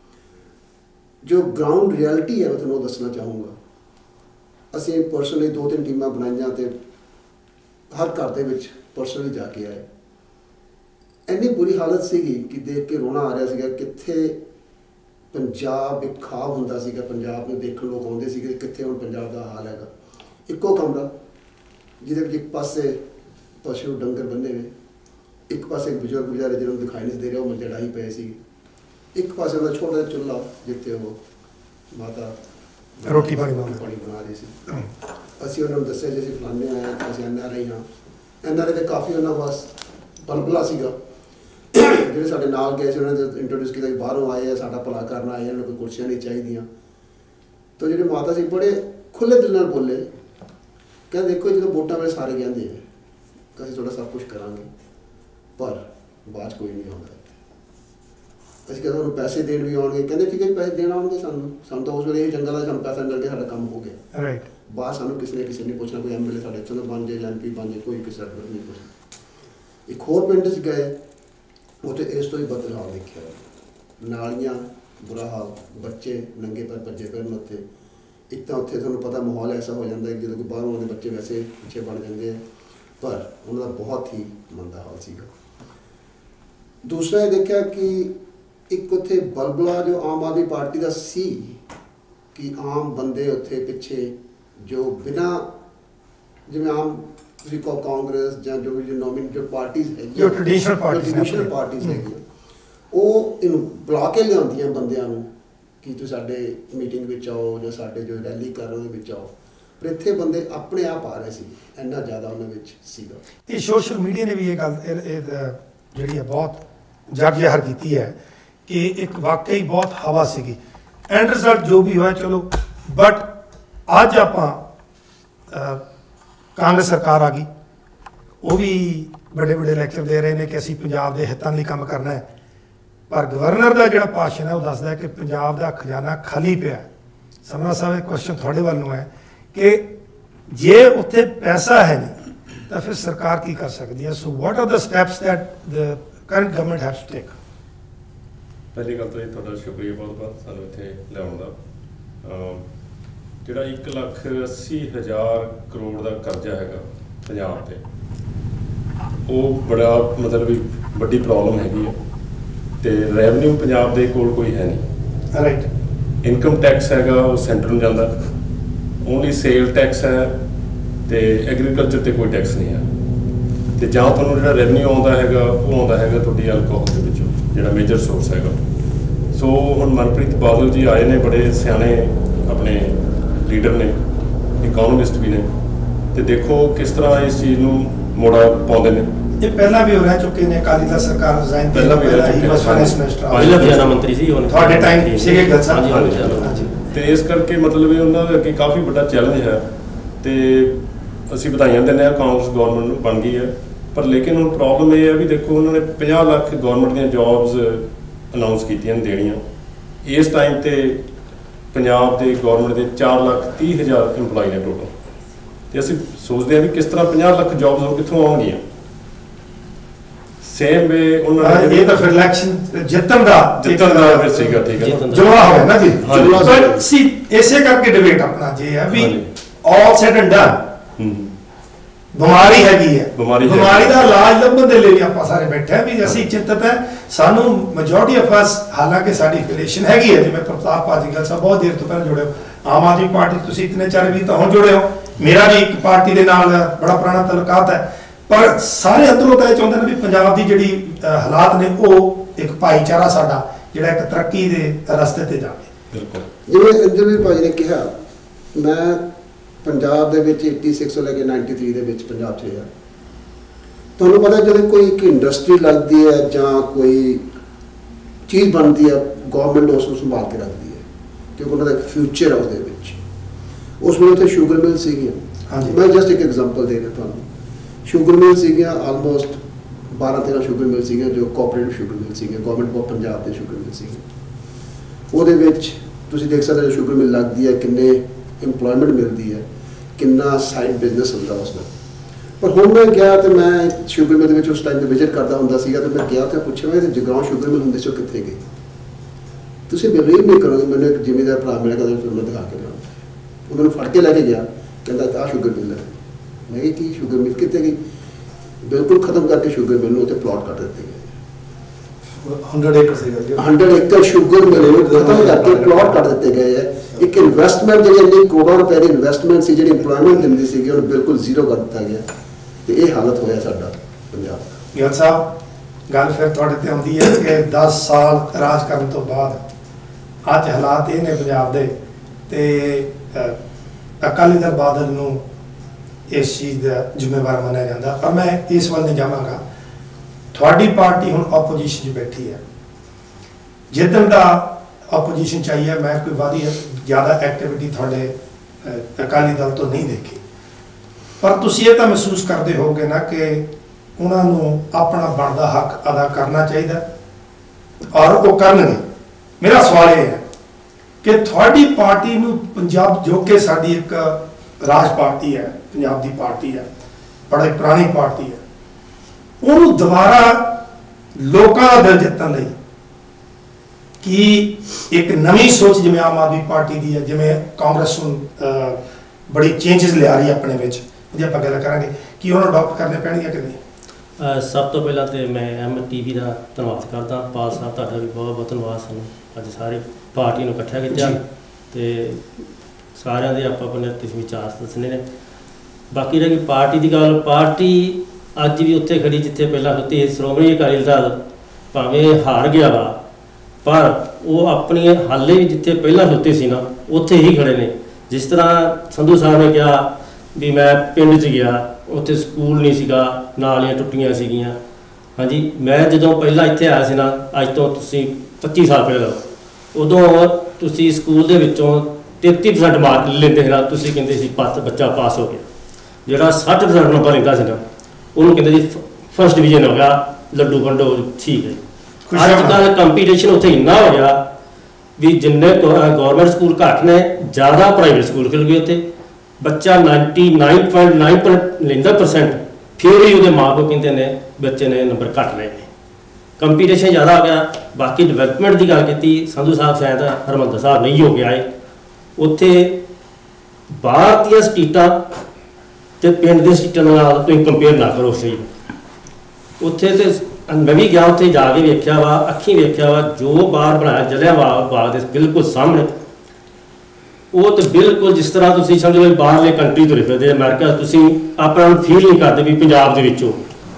ਜੋ ਗਰਾਊਂਡ ਰਿਐਲਿਟੀ ਹੈ ਮੈਂ ਤੁਹਾਨੂੰ ਉਹ ਦੱਸਣਾ ਚਾਹੂੰਗਾ। ਅਸੀਂ ਪਰਸਨਲੀ 2-3 ਟੀਮਾਂ ਬਣਾਈਆਂ ਅਤੇ ਹਰ ਘਰ ਦੇ ਵਿੱਚ ਪਰਸਨਲੀ ਜਾ ਕੇ ਆਏ। ਇੰਨੀ ਬੁਰੀ ਹਾਲਤ ਸੀਗੀ ਕਿ ਦੇਖ ਕੇ ਰੋਣਾ ਆ ਰਿਹਾ ਸੀਗਾ। ਕਿੱਥੇ ਪੰਜਾਬ ਇੱਕ ਖਾਬ ਹੁੰਦਾ ਸੀਗਾ, ਪੰਜਾਬ ਨੂੰ ਦੇਖਣ ਲੋਕ ਆਉਂਦੇ ਸੀਗੇ, ਕਿੱਥੇ ਹੁਣ ਪੰਜਾਬ ਦਾ ਹਾਲ ਹੈਗਾ। ਇੱਕੋ ਕਮਰਾ ਜਿਹਦੇ ਵਿੱਚ ਇੱਕ ਪਾਸੇ ਪਸ਼ੂ ਡੰਗਰ ਬੰਨੇ ਹੋਏ, ਇੱਕ ਪਾਸੇ ਇੱਕ ਬਜ਼ੁਰਗ ਵਿਚਾਰੇ ਜਿਹਨਾਂ ਨੂੰ ਦਿਖਾਈ ਨਹੀਂ ਦੇ ਰਿਹਾ ਉਹ ਮੰਜੇ ਡਾਹੀ ਪਏ ਸੀ, ਇੱਕ ਪਾਸੇ ਉਹਦਾ ਛੋਟਾ ਜਿਹਾ ਚੁੱਲ੍ਹਾ ਜਿੱਥੇ ਉਹ ਮਾਤਾ ਰੋਟੀ ਪਾਣੀ ਬਣਾ ਰਹੀ ਸੀ। ਅਸੀਂ ਉਹਨਾਂ ਨੂੰ ਦੱਸਿਆ ਜੀ ਅਸੀਂ ਫਲਾਣੇ ਆਏ, ਅਸੀਂ NRI ਹਾਂ। NRI ਦੇ ਕਾਫੀ ਉਹਨਾਂ ਬਸ ਬਲਬਲਾ ਸੀਗਾ। ਜਿਹੜੇ ਸਾਡੇ ਨਾਲ ਗਏ ਸੀ ਉਹਨਾਂ ਨੇ ਇੰਟਰੋਡਿਊਸ ਕੀਤਾ ਕਿ ਬਾਹਰੋਂ ਆਏ ਆ, ਸਾਡਾ ਭਲਾ ਕਰਨ ਆਏ, ਇਹਨਾਂ ਨੂੰ ਕੋਈ ਕੁਰਸੀਆਂ ਨਹੀਂ ਚਾਹੀਦੀਆਂ। ਤਾਂ ਜਿਹੜੇ ਮਾਤਾ ਸੀ ਬੜੇ ਖੁੱਲ੍ਹੇ ਦਿਲ ਨਾਲ ਬੋਲੇ, ਕਹਿੰਦੇ ਦੇਖੋ ਜਦੋਂ ਵੋਟਾਂ ਵੇਲੇ ਸਾਰੇ ਕਹਿੰਦੇ ਆ ਅਸੀਂ ਤੁਹਾਡਾ ਸਭ ਕੁਛ ਕਰਾਂਗੇ ਪਰ ਬਾਅਦ 'ਚ ਕੋਈ ਨਹੀਂ ਆਉਂਦਾ। ਅਸੀਂ ਕਹਿੰਦੇ ਤੁਹਾਨੂੰ ਪੈਸੇ ਦੇਣ ਵੀ ਆਉਣਗੇ, ਕਹਿੰਦੇ ਠੀਕ ਹੈ ਪੈਸੇ ਦੇਣ ਆਉਣਗੇ ਸਾਨੂੰ ਤਾਂ ਉਸ ਵੇਲੇ ਇਹ ਚੰਗਾ ਲੱਗਦਾ ਸਾਨੂੰ ਪੈਸਾ ਮਿਲ ਕੇ ਸਾਡਾ ਕੰਮ ਹੋ ਗਿਆ। ਰਾਈਟ। ਬਾਅਦ ਸਾਨੂੰ ਕਿਸੇ ਨੇ ਨਹੀਂ ਪੁੱਛਣਾ, ਕੋਈ MLA ਸਾਡੇ ਚਲੋ ਬਣ ਜਾਏ ਜਾਂ MP ਬਣ ਜਾਏ, ਕੋਈ ਕਿਸੇ ਨੂੰ ਨਹੀਂ ਪੁੱਛਣਾ। ਇੱਕ ਹੋਰ ਪਿੰਡ 'ਚ ਗਏ, ਉੱਥੇ ਇਸ ਤੋਂ ਹੀ ਬਦਲ ਹਾਲ ਦੇਖਿਆ। ਨਾਲੀਆਂ ਬੁਰਾ ਹਾਲ, ਬੱਚੇ ਨੰਗੇ ਪੈਰ ਭੱਜੇ ਫਿਰਨ ਉੱਥੇ। ਇੱਕ ਤਾਂ ਉੱਥੇ ਤੁਹਾਨੂੰ ਪਤਾ ਮਾਹੌਲ ਐਸਾ ਹੋ ਜਾਂਦਾ ਕਿ ਜਦੋਂ ਕੋਈ ਬਾਹਰੋਂ ਆਉਂਦੇ ਬੱਚੇ ਵੈਸੇ ਪਿੱਛੇ ਬਣ ਜਾਂਦੇ ਆ, ਪਰ ਉਹਨਾਂ ਦਾ ਬਹੁਤ ਹੀ ਮੰਦਾ ਹਾਲ ਸੀਗਾ। ਦੂਸਰਾ ਇਹ ਦੇਖਿਆ ਕਿ ਇੱਕ ਉੱਥੇ ਬਲਬਲਾ ਜੋ ਆਮ ਆਦਮੀ ਪਾਰਟੀ ਦਾ ਸੀ ਕਿ ਆਮ ਬੰਦੇ ਉੱਥੇ ਪਿੱਛੇ ਜੋ ਬਿਨਾਂ ਜਿਵੇਂ ਆਮ ਤੁਸੀਂ ਕਹੋ ਕਾਂਗਰਸ ਜਾਂ ਜੋ ਵੀ ਨੋਮੀਨੇਟ ਜੋ ਪਾਰਟੀਜ਼ ਹੈਗੀਆਂ, ਜੋ ਟ੍ਰੈਡੀਸ਼ਨਲ ਪਾਰਟੀਜ਼ ਹੈਗੀਆਂ, ਉਹ ਇਹਨੂੰ ਬੁਲਾ ਕੇ ਲਿਆਉਂਦੀਆਂ ਬੰਦਿਆਂ ਨੂੰ ਕਿ ਤੁਸੀਂ ਸਾਡੇ ਮੀਟਿੰਗ ਵਿੱਚ ਆਓ ਜਾਂ ਸਾਡੇ ਜੋ ਰੈਲੀ ਕਰ ਰਹੇ ਉਹਦੇ ਵਿੱਚ ਆਓ। ਪਰ ਇੱਥੇ ਬੰਦੇ ਆਪਣੇ ਆਪ ਆ ਰਹੇ ਸੀ, ਇੰਨਾ ਜ਼ਿਆਦਾ ਉਹਨਾਂ ਵਿੱਚ ਸੀਗਾ। ਇਹ ਸੋਸ਼ਲ ਮੀਡੀਆ ਨੇ ਵੀ ਇਹ ਗੱਲ ਜਿਹੜੀ ਹੈ ਬਹੁਤ ਜਗ ਜ਼ਾਹਰ ਕੀਤੀ ਹੈ ਕਿ ਇੱਕ ਵਾਕਈ ਬਹੁਤ ਹਵਾ ਸੀਗੀ। ਐਂਡ ਰਿਜ਼ਲਟ ਜੋ ਵੀ ਹੋਇਆ ਚਲੋ, ਬਟ ਅੱਜ ਆਪਾਂ ਕਾਂਗਰਸ ਸਰਕਾਰ ਆ ਗਈ, ਉਹ ਵੀ ਵੱਡੇ ਵੱਡੇ ਲੈਕਚਰ ਦੇ ਰਹੇ ਨੇ ਕਿ ਅਸੀਂ ਪੰਜਾਬ ਦੇ ਹਿੱਤਾਂ ਲਈ ਕੰਮ ਕਰਨਾ ਹੈ, ਪਰ ਗਵਰਨਰ ਦਾ ਜਿਹੜਾ ਭਾਸ਼ਣ ਹੈ ਉਹ ਦੱਸਦਾ ਹੈ ਕਿ ਪੰਜਾਬ ਦਾ ਖਜ਼ਾਨਾ ਖਾਲੀ ਪਿਆ। ਸਮਰਾ ਸਾਹਿਬ, ਕੁਐਸਚਨ ਤੁਹਾਡੇ ਵੱਲ ਨੂੰ ਹੈ ਕਿ ਜੇ ਉੱਥੇ ਪੈਸਾ ਹੈ ਨਹੀਂ ਤਾਂ ਫਿਰ ਸਰਕਾਰ ਕੀ ਕਰ ਸਕਦੀ ਹੈ? So what are the steps that the current government has to take? ਪਹਿਲੀ ਗੱਲ ਤਾਂ ਇਹ ਤੁਹਾਡਾ ਸ਼ੁਕਰੀਆ ਬਹੁਤ ਬਹੁਤ ਸਾਨੂੰ ਇੱਥੇ ਲਿਆਉਣ ਦਾ। ਜਿਹੜਾ 1,80,000 ਕਰੋੜ ਦਾ ਕਰਜ਼ਾ ਹੈਗਾ ਪੰਜਾਬ 'ਤੇ, ਉਹ ਬੜਾ ਮਤਲਬ ਵੀ ਵੱਡੀ ਪ੍ਰੋਬਲਮ ਹੈਗੀ ਹੈ। ਅਤੇ ਰੈਵਨਿਊ ਪੰਜਾਬ ਦੇ ਕੋਲ ਕੋਈ ਹੈ ਨਹੀਂ। ਰਾਈਟ। ਇਨਕਮ ਟੈਕਸ ਹੈਗਾ ਉਹ ਸੈਂਟਰ ਨੂੰ ਜਾਂਦਾ, ਓਨਲੀ ਸੇਲ ਟੈਕਸ ਹੈ ਅਤੇ ਐਗਰੀਕਲਚਰ 'ਤੇ ਕੋਈ ਟੈਕਸ ਨਹੀਂ ਹੈ। ਅਤੇ ਜਾਂ ਤੁਹਾਨੂੰ ਜਿਹੜਾ ਰੈਵਨਿਊ ਆਉਂਦਾ ਹੈਗਾ ਉਹ ਆਉਂਦਾ ਹੈਗਾ ਤੁਹਾਡੀ ਅਲਕੋਹਲ ਦੇ ਵਿੱਚੋਂ, ਜਿਹੜਾ ਮੇਜਰ ਸੋਰਸ ਹੈਗਾ। ਸੋ ਹੁਣ ਮਨਪ੍ਰੀਤ ਬਾਦਲ ਜੀ ਆਏ ਨੇ, ਬੜੇ ਸਿਆਣੇ ਆਪਣੇ ਲੀਡਰ ਨੇ, ਇਕੋਨੋਮਿਸਟ ਵੀ ਨੇ, ਤੇ ਦੇਖੋ ਕਿਸ ਤਰ੍ਹਾਂ ਇਸ ਚੀਜ਼ ਨੂੰ ਮੋੜਾ ਪਾਉਂਦੇ ਨੇ। ਇਹ ਪਹਿਲਾਂ ਵੀ ਹੋ ਰਹਿ ਚੁੱਕੇ ਨੇ, ਅਕਾਲੀ ਦਲ ਸਰਕਾਰ ਰਿਜ਼ਾਈਨ ਪਹਿਲਾਂ ਵੀ ਰਹਿ ਚੁੱਕੇ ਨੇ। ਫਾਈਨੈਂਸ ਮਿਨਿਸਟਰ ਪਹਿਲਾਂ ਖਜ਼ਾਨਾ ਮੰਤਰੀ ਸੀ, ਹੁਣ ਤੁਹਾਡੇ ਟਾਈਮ ਸੀਗੇ ਗੱਲ ਸਾਹਿਬ। ਹਾਂਜੀ। ਤੇ ਇਸ ਕਰਕੇ ਮਤਲਬ ਇਹ ਉਹਨਾਂ ਦੇ ਅੱਗੇ ਕਾਫੀ ਵੱਡਾ ਚੈਲੰਜ ਹੈ ਤੇ ਅਸੀਂ ਵਧਾਈਆਂ ਦਿੰਦੇ ਹਾਂ ਕਾਂਗਰਸ ਗਵਰਨਮੈਂਟ ਨੂੰ ਬਣ ਗਈ ਹੈ। ਪਰ ਲੇਕਿਨ ਹੁਣ ਪ੍ਰੋਬਲਮ ਇਹ ਹੈ ਵੀ ਦੇਖੋ ਉਹਨਾਂ ਨੇ 50 ਲੱਖ ਗਵਰਨਮੈਂਟ ਦੀਆਂ ਜੌਬਸ ਅਨਾਉਂਸ ਕੀਤੀਆਂ ਦੇਣੀਆਂ। ਇਸ ਟਾਈਮ ਤੇ ਪੰਜਾਬ ਦੇ ਗਵਰਨਮੈਂਟ ਦੇ 4,30,000 EMPLOYE ਨੇ ਟੋਟਲ, ਤੇ ਅਸੀਂ ਸੋਚਦੇ ਹਾਂ ਵੀ ਕਿਸ ਤਰ੍ਹਾਂ 50 ਲੱਖ ਜੌਬਸ ਹੁਣ ਕਿੱਥੋਂ ਆਉਣਗੀਆਂ। ਸੇਮ ਵੇ ਉਹਨਾਂ ਨੇ ਇਹ ਤਾਂ ਫਿਰ ਇਲੈਕਸ਼ਨ ਜਿੱਤਣ ਦਾ ਫਿਰ ਸੀਗਾ, ਠੀਕ ਹੈ ਨਾ, ਜੁਮਲਾ ਹੋਇਆ ਨਾ ਜੀ। ਹਾਂਜੀ। ਪਰ ਸੀ ਇਸੇ ਕਰਕੇ ਡਿਬੇਟ ਆਪਣਾ ਜੇ ਹੈ ਵੀ ਆਲ ਸੈਡ ਐਂਡ ਡਨ, ਬਿਮਾਰੀ ਹੈਗੀ ਹੈ, ਬਿਮਾਰੀ ਦਾ ਇਲਾਜ ਲੱਭਣ ਦੇ ਲਈ ਆਪਾਂ ਸਾਰੇ ਬੈਠੇ ਹਾਂ ਵੀ ਅਸੀਂ ਚਿੰਤਤ ਹੈ। ਸਾਨੂੰ ਮੈਜੋਰਟੀ ਆਫ ਅਸ, ਹਾਲਾਂਕਿ ਸਾਡੀ ਰਿਲੇਸ਼ਨ ਹੈਗੀ ਹੈ, ਜਿਵੇਂ ਪ੍ਰਤਾਪ ਭਾਜੀ ਗੱਲ ਸਾਹਿਬ ਬਹੁਤ ਦੇਰ ਤੋਂ ਪਹਿਲਾਂ ਜੁੜੇ ਹੋ, ਆਮ ਆਦਮੀ ਪਾਰਟੀ ਤੁਸੀਂ ਇਤਨੇ ਚਾਰ ਵੀ ਤਾਂ ਹੁਣ ਜੁੜੇ ਹੋ, ਮੇਰਾ ਵੀ ਇੱਕ ਪਾਰਟੀ ਦੇ ਨਾਲ ਬੜਾ ਪੁਰਾਣਾ ਤਲਕਾਤ ਹੈ। ਪਰ ਸਾਰੇ ਅੰਦਰੋਂ ਤਾਂ ਇਹ ਚਾਹੁੰਦੇ ਨੇ ਵੀ ਪੰਜਾਬ ਦੀ ਜਿਹੜੀ ਹਾਲਾਤ ਨੇ ਉਹ ਇੱਕ ਭਾਈਚਾਰਾ ਸਾਡਾ ਜਿਹੜਾ ਇੱਕ ਤਰੱਕੀ ਦੇ ਰਸਤੇ ਤੇ ਜਾਵੇ। ਬਿਲਕੁਲ ਜਿਵੇਂ ਅੰਜਲੀ ਭਾਜੀ ਨੇ ਕਿਹਾ, ਮੈਂ ਪੰਜਾਬ ਦੇ ਵਿੱਚ 86 ਤੋਂ ਲੈ ਕੇ 93 ਦੇ ਵਿੱਚ ਪੰਜਾਬ 'ਚ ਰਿਹਾ। ਤੁਹਾਨੂੰ ਪਤਾ ਜਦੋਂ ਕੋਈ ਇੱਕ ਇੰਡਸਟਰੀ ਲੱਗਦੀ ਹੈ ਜਾਂ ਕੋਈ ਚੀਜ਼ ਬਣਦੀ ਹੈ, ਗਵਰਨਮੈਂਟ ਉਸ ਨੂੰ ਸੰਭਾਲ ਕੇ ਰੱਖਦੀ ਹੈ ਕਿਉਂਕਿ ਉਹਨਾਂ ਦਾ ਇੱਕ ਫਿਊਚਰ ਹੈ ਉਹਦੇ ਵਿੱਚ। ਉਸ ਵੇਲੇ ਉੱਥੇ ਸ਼ੂਗਰ ਮਿਲ ਸੀਗੀਆਂ। ਮੈਂ ਜਸਟ ਇੱਕ ਐਗਜ਼ਾਮਪਲ ਦੇ ਰਿਹਾ ਤੁਹਾਨੂੰ। ਸ਼ੂਗਰ ਮਿਲ ਸੀਗੀਆਂ ਆਲਮੋਸਟ 12-13 ਸ਼ੂਗਰ ਮਿਲ ਸੀਗੀਆਂ ਜੋ ਕੋਆਪਰੇਟਿਵ ਸ਼ੂਗਰ ਮਿਲ ਸੀਗੀਆਂ, ਗਵਰਨਮੈਂਟ ਆਫ ਪੰਜਾਬ ਦੇ ਸ਼ੂਗਰ ਮਿਲ ਸੀਗੇ। ਉਹਦੇ ਵਿੱਚ ਤੁਸੀਂ ਦੇਖ ਸਕਦੇ ਹੋ ਸ਼ੂਗਰ ਮਿਲ ਲੱਗਦੀ ਹੈ, ਕਿੰਨੇ ਇੰਪਲੋਇਮੈਂਟ ਮਿਲਦੀ ਹੈ, ਕਿੰਨਾ ਸਾਈਡ ਬਿਜ਼ਨਸ ਹੁੰਦਾ ਉਸ ਨਾਲ। ਪਰ ਹੁਣ ਮੈਂ ਗਿਆ ਤੇ ਮੈਂ ਸ਼ੂਗਰ ਮਿਲ ਦੇ ਵਿੱਚ ਉਸ ਟਾਈਮ ਤੇ ਵਿਜ਼ਿਟ ਕਰਦਾ ਹੁੰਦਾ ਸੀਗਾ ਤੇ ਮੈਂ ਗਿਆ ਤੇ ਪੁੱਛਿਆ ਮੈਂ ਜਗਰਾਉਂ ਸ਼ੂਗਰ ਮਿਲ ਹੁੰਦੀ ਸੀ ਉਹ ਕਿੱਥੇ ਗਈ। ਤੁਸੀਂ ਬਿਲੀਵ ਨਹੀਂ ਕਰੋਗੇ, ਮੈਨੂੰ ਇੱਕ ਜ਼ਿਮੀਂਦਾਰ ਭਰਾ ਮਿਲਿਆ, ਕਹਿੰਦਾ ਮੈਂ ਦਿਖਾ ਕੇ ਲਿਆਉਂਦਾ। ਉਹਨਾਂ ਨੂੰ ਫੜ ਕੇ ਲੈ ਕੇ ਗਿਆ, ਕਹਿੰਦਾ ਆਹ ਸ਼ੂਗਰ ਮਿਲ ਹੈ। ਮੈਂ ਕਿਹਾ ਕੀ ਸ਼ੂਗਰ ਮਿਲ ਕਿੱਥੇ ਗਈ? ਬਿਲਕੁਲ ਖਤਮ ਕਰਕੇ ਸ਼ੂਗਰ ਮਿਲ ਨੂੰ ਉੱਥੇ ਪਲਾਟ ਕੱਟ ਦਿੱਤੇ ਗਏ। 100 ਏਕੜ ਸੀਗਾ, 100 ਏਕੜ ਸ਼ੂਗਰ ਮਿਲ ਨੂੰ ਖਤਮ ਕਰਕੇ ਪਲਾਟ ਕੱਟ ਦਿੱਤੇ ਗਏ ਹੈ। ਇੱਕ ਇਨਵੈਸਟਮੈਂਟ ਜਿਹੜੀ ਇੰਨੀ ਕਰੋੜਾਂ ਰੁਪਏ ਦੀ ਇਨਵੈਸਟਮੈਂਟ ਸੀ, ਜਿਹੜੀ ਇੰਪਲੋਇਮੈਂਟ ਦਿੰਦੀ ਸੀਗੀ, ਉਹਨੂੰ ਬਿਲਕੁਲ ਜ਼ੀਰੋ ਕਰ ਦਿੱਤਾ ਗਿਆ ਤੇ ਇਹ ਹਾਲਤ ਹੋਇਆ ਸਾਡਾ ਪੰਜਾਬ ਦਾ। ਗਿੱਲ ਸਾਹਿਬ ਗੱਲ ਫਿਰ ਤੁਹਾਡੇ ਤੇ ਆਉਂਦੀ ਹੈ ਕਿ 10 ਸਾਲ ਰਾਜ ਕਰਨ ਤੋਂ ਬਾਅਦ ਅੱਜ ਹਾਲਾਤ ਇਹ ਨੇ ਪੰਜਾਬ ਦੇ ਤੇ ਅਕਾਲੀ ਦਲ ਬਾਦਲ ਨੂੰ ਇਸ ਚੀਜ਼ ਦਾ ਜ਼ਿੰਮੇਵਾਰ ਮੰਨਿਆ ਜਾਂਦਾ। ਪਰ ਮੈਂ ਇਸ ਵੱਲ ਨਹੀਂ ਜਾਵਾਂਗਾ। ਤੁਹਾਡੀ ਪਾਰਟੀ ਹੁਣ ਆਪੋਜੀਸ਼ਨ 'ਚ ਬੈਠੀ ਹੈ, ਜਿੱਦਣ ਦਾ ਆਪੋਜੀਸ਼ਨ ਚਾਹੀਏ ਮੈਂ ਕੋਈ ਵਾਦੀ ਜ਼ਿਆਦਾ ਐਕਟੀਵਿਟੀ ਤੁਹਾਡੇ ਅਕਾਲੀ ਦਲ ਤੋਂ ਨਹੀਂ ਦੇਖੀ। ਪਰ ਤੁਸੀਂ ਇਹ ਤਾਂ ਮਹਿਸੂਸ ਕਰਦੇ ਹੋਗੇ ਨਾ ਕਿ ਉਹਨਾਂ ਨੂੰ ਆਪਣਾ ਬਣਦਾ ਹੱਕ ਅਦਾ ਕਰਨਾ ਚਾਹੀਦਾ ਔਰ ਉਹ ਕਰਨਗੇ। ਮੇਰਾ ਸਵਾਲ ਇਹ ਹੈ ਕਿ ਤੁਹਾਡੀ ਪਾਰਟੀ ਨੂੰ ਪੰਜਾਬ, ਜੋ ਕਿ ਸਾਡੀ ਇੱਕ ਰਾਜ ਪਾਰਟੀ ਹੈ, ਪੰਜਾਬ ਦੀ ਪਾਰਟੀ ਹੈ, ਬੜੀ ਪੁਰਾਣੀ ਪਾਰਟੀ ਹੈ, ਉਹਨੂੰ ਦੁਬਾਰਾ ਲੋਕਾਂ ਦਾ ਦਿਲ ਜਿੱਤਣ ਲਈ ਕਿ ਇੱਕ ਨਵੀਂ ਸੋਚ ਜਿਵੇਂ ਆਮ ਆਦਮੀ ਪਾਰਟੀ ਦੀ ਹੈ, ਜਿਵੇਂ ਕਾਂਗਰਸ ਨੂੰ ਬੜੀ ਚੇਂਜਸ ਲਿਆ ਰਹੀ ਆਪਣੇ ਵਿੱਚ, ਜੇ ਆਪਾਂ ਗੱਲ ਕਰਾਂਗੇ ਕਿ ਉਹਨੂੰ ਅਡਾਪਟ ਕਰਨੇ ਪੈਣਗੇ ਕਿ ਨਹੀਂ? ਸਭ ਤੋਂ ਪਹਿਲਾਂ ਤੇ ਮੈਂ MTV ਦਾ ਧੰਨਵਾਦ ਕਰਦਾ। ਪਾਲ ਸਾਹਿਬ ਤੁਹਾਡਾ ਵੀ ਬਹੁਤ ਬਹੁਤ ਧੰਨਵਾਦ। ਸਾਨੂੰ ਅੱਜ ਸਾਰੀ ਪਾਰਟੀ ਨੂੰ ਇਕੱਠਾ ਕੀਤਾ ਤੇ ਸਾਰਿਆਂ ਦੇ ਆਪਾਂ ਆਪਣੇ ਵਿਚਾਰ ਦੱਸਣੇ ਨੇ। ਬਾਕੀ ਰਹੀ ਪਾਰਟੀ ਦੀ ਗੱਲ, ਪਾਰਟੀ ਅੱਜ ਵੀ ਉੱਥੇ ਖੜੀ ਜਿੱਥੇ ਪਹਿਲਾਂ ਹੁੰਦੀ। ਸ਼੍ਰੋਮਣੀ ਅਕਾਲੀ ਦਲ ਭਾਵੇਂ ਹਾਰ ਗਿਆ ਵਾ, ਪਰ ਉਹ ਆਪਣੀ ਹਾਲੇ ਵੀ ਜਿੱਥੇ ਪਹਿਲਾਂ ਹੁੰਦੇ ਸੀ ਨਾ ਉੱਥੇ ਹੀ ਖੜੇ ਨੇ। ਜਿਸ ਤਰ੍ਹਾਂ ਸੰਧੂ ਸਾਹਿਬ ਨੇ ਕਿਹਾ ਵੀ ਮੈਂ ਪਿੰਡ 'ਚ ਗਿਆ, ਉੱਥੇ ਸਕੂਲ ਨਹੀਂ ਸੀਗਾ, ਨਾਲੀਆਂ ਟੁੱਟੀਆਂ ਸੀਗੀਆਂ। ਹਾਂਜੀ, ਮੈਂ ਜਦੋਂ ਪਹਿਲਾਂ ਇੱਥੇ ਆਇਆ ਸੀ ਨਾ, ਅੱਜ ਤੋਂ ਤੁਸੀਂ 25 ਸਾਲ ਪਹਿਲਾਂ, ਉਦੋਂ ਤੁਸੀਂ ਸਕੂਲ ਦੇ ਵਿੱਚੋਂ 33% ਮਾਰਕ ਲੈਂਦੇ ਸੀ ਨਾ, ਤੁਸੀਂ ਕਹਿੰਦੇ ਸੀ ਬੱਚਾ ਪਾਸ ਹੋ ਗਿਆ। ਜਿਹੜਾ 60% ਨੰਬਰ ਲੈਂਦਾ ਸੀ ਨਾ, ਉਹਨੂੰ ਕਹਿੰਦੇ ਸੀ ਫਸਟ ਡਿਵੀਜ਼ਨ ਹੋ ਗਿਆ, ਲੱਡੂ ਵੰਡੋ, ਠੀਕ ਹੈ। ਅੱਜ ਕੱਲ੍ਹ ਕੰਪੀਟੀਸ਼ਨ ਉੱਥੇ ਇੰਨਾ ਹੋ ਗਿਆ ਵੀ ਜਿੰਨੇ ਗੌਰਮੈਂਟ ਸਕੂਲ ਘੱਟ ਨੇ, ਜ਼ਿਆਦਾ ਪ੍ਰਾਈਵੇਟ ਸਕੂਲ ਖੁੱਲ੍ਹ ਗਏ। ਉੱਥੇ ਬੱਚਾ 99.9% ਲੈਂਦਾ %, ਫਿਰ ਵੀ ਉਹਦੇ ਮਾਂ ਪਿਓ ਕਹਿੰਦੇ ਨੇ ਬੱਚੇ ਨੇ ਨੰਬਰ ਘੱਟ ਲਏ ਨੇ। ਕੰਪੀਟੀਸ਼ਨ ਜ਼ਿਆਦਾ ਹੋ ਗਿਆ। ਬਾਕੀ ਡਿਵੈਲਪਮੈਂਟ ਦੀ ਗੱਲ ਕੀਤੀ, ਸੰਧੂ ਸਾਹਿਬ ਸ਼ਾਇਦ ਹਰਿਮੰਦਰ ਸਾਹਿਬ ਨਹੀਂ ਹੋ ਗਿਆ ਹੈ। ਉੱਥੇ ਬਾਹਰ ਦੀਆਂ ਸਟੇਟਾਂ ਤੇ ਪਿੰਡ ਦੇ ਸਟੇਟਾਂ ਨਾਲ ਤੁਸੀਂ ਕੰਪੇਅਰ ਨਾ ਕਰੋ। ਸਹੀ, ਉੱਥੇ ਤੇ ਮੈਂ ਵੀ ਗਿਆ, ਉੱਥੇ ਜਾ ਕੇ ਵੇਖਿਆ ਵਾ, ਅੱਖੀਂ ਵੇਖਿਆ ਵਾ, ਜੋ ਬਾਹਰ ਬਣਾਇਆ ਜਲਿਆਂਵਾਲਾ ਬਾਗ ਦੇ ਬਿਲਕੁਲ ਸਾਹਮਣੇ, ਉਹ ਤੇ ਬਿਲਕੁਲ ਜਿਸ ਤਰ੍ਹਾਂ ਤੁਸੀਂ ਸਮਝ ਲਓ ਬਾਹਰਲੇ ਕੰਟਰੀ ਤੁਰੇ ਫਿਰਦੇ, ਅਮਰੀਕਾ। ਤੁਸੀਂ ਆਪਣਾ ਫੀਲ ਨਹੀਂ ਕਰਦੇ ਵੀ ਪੰਜਾਬ ਦੇ ਵਿੱਚੋਂ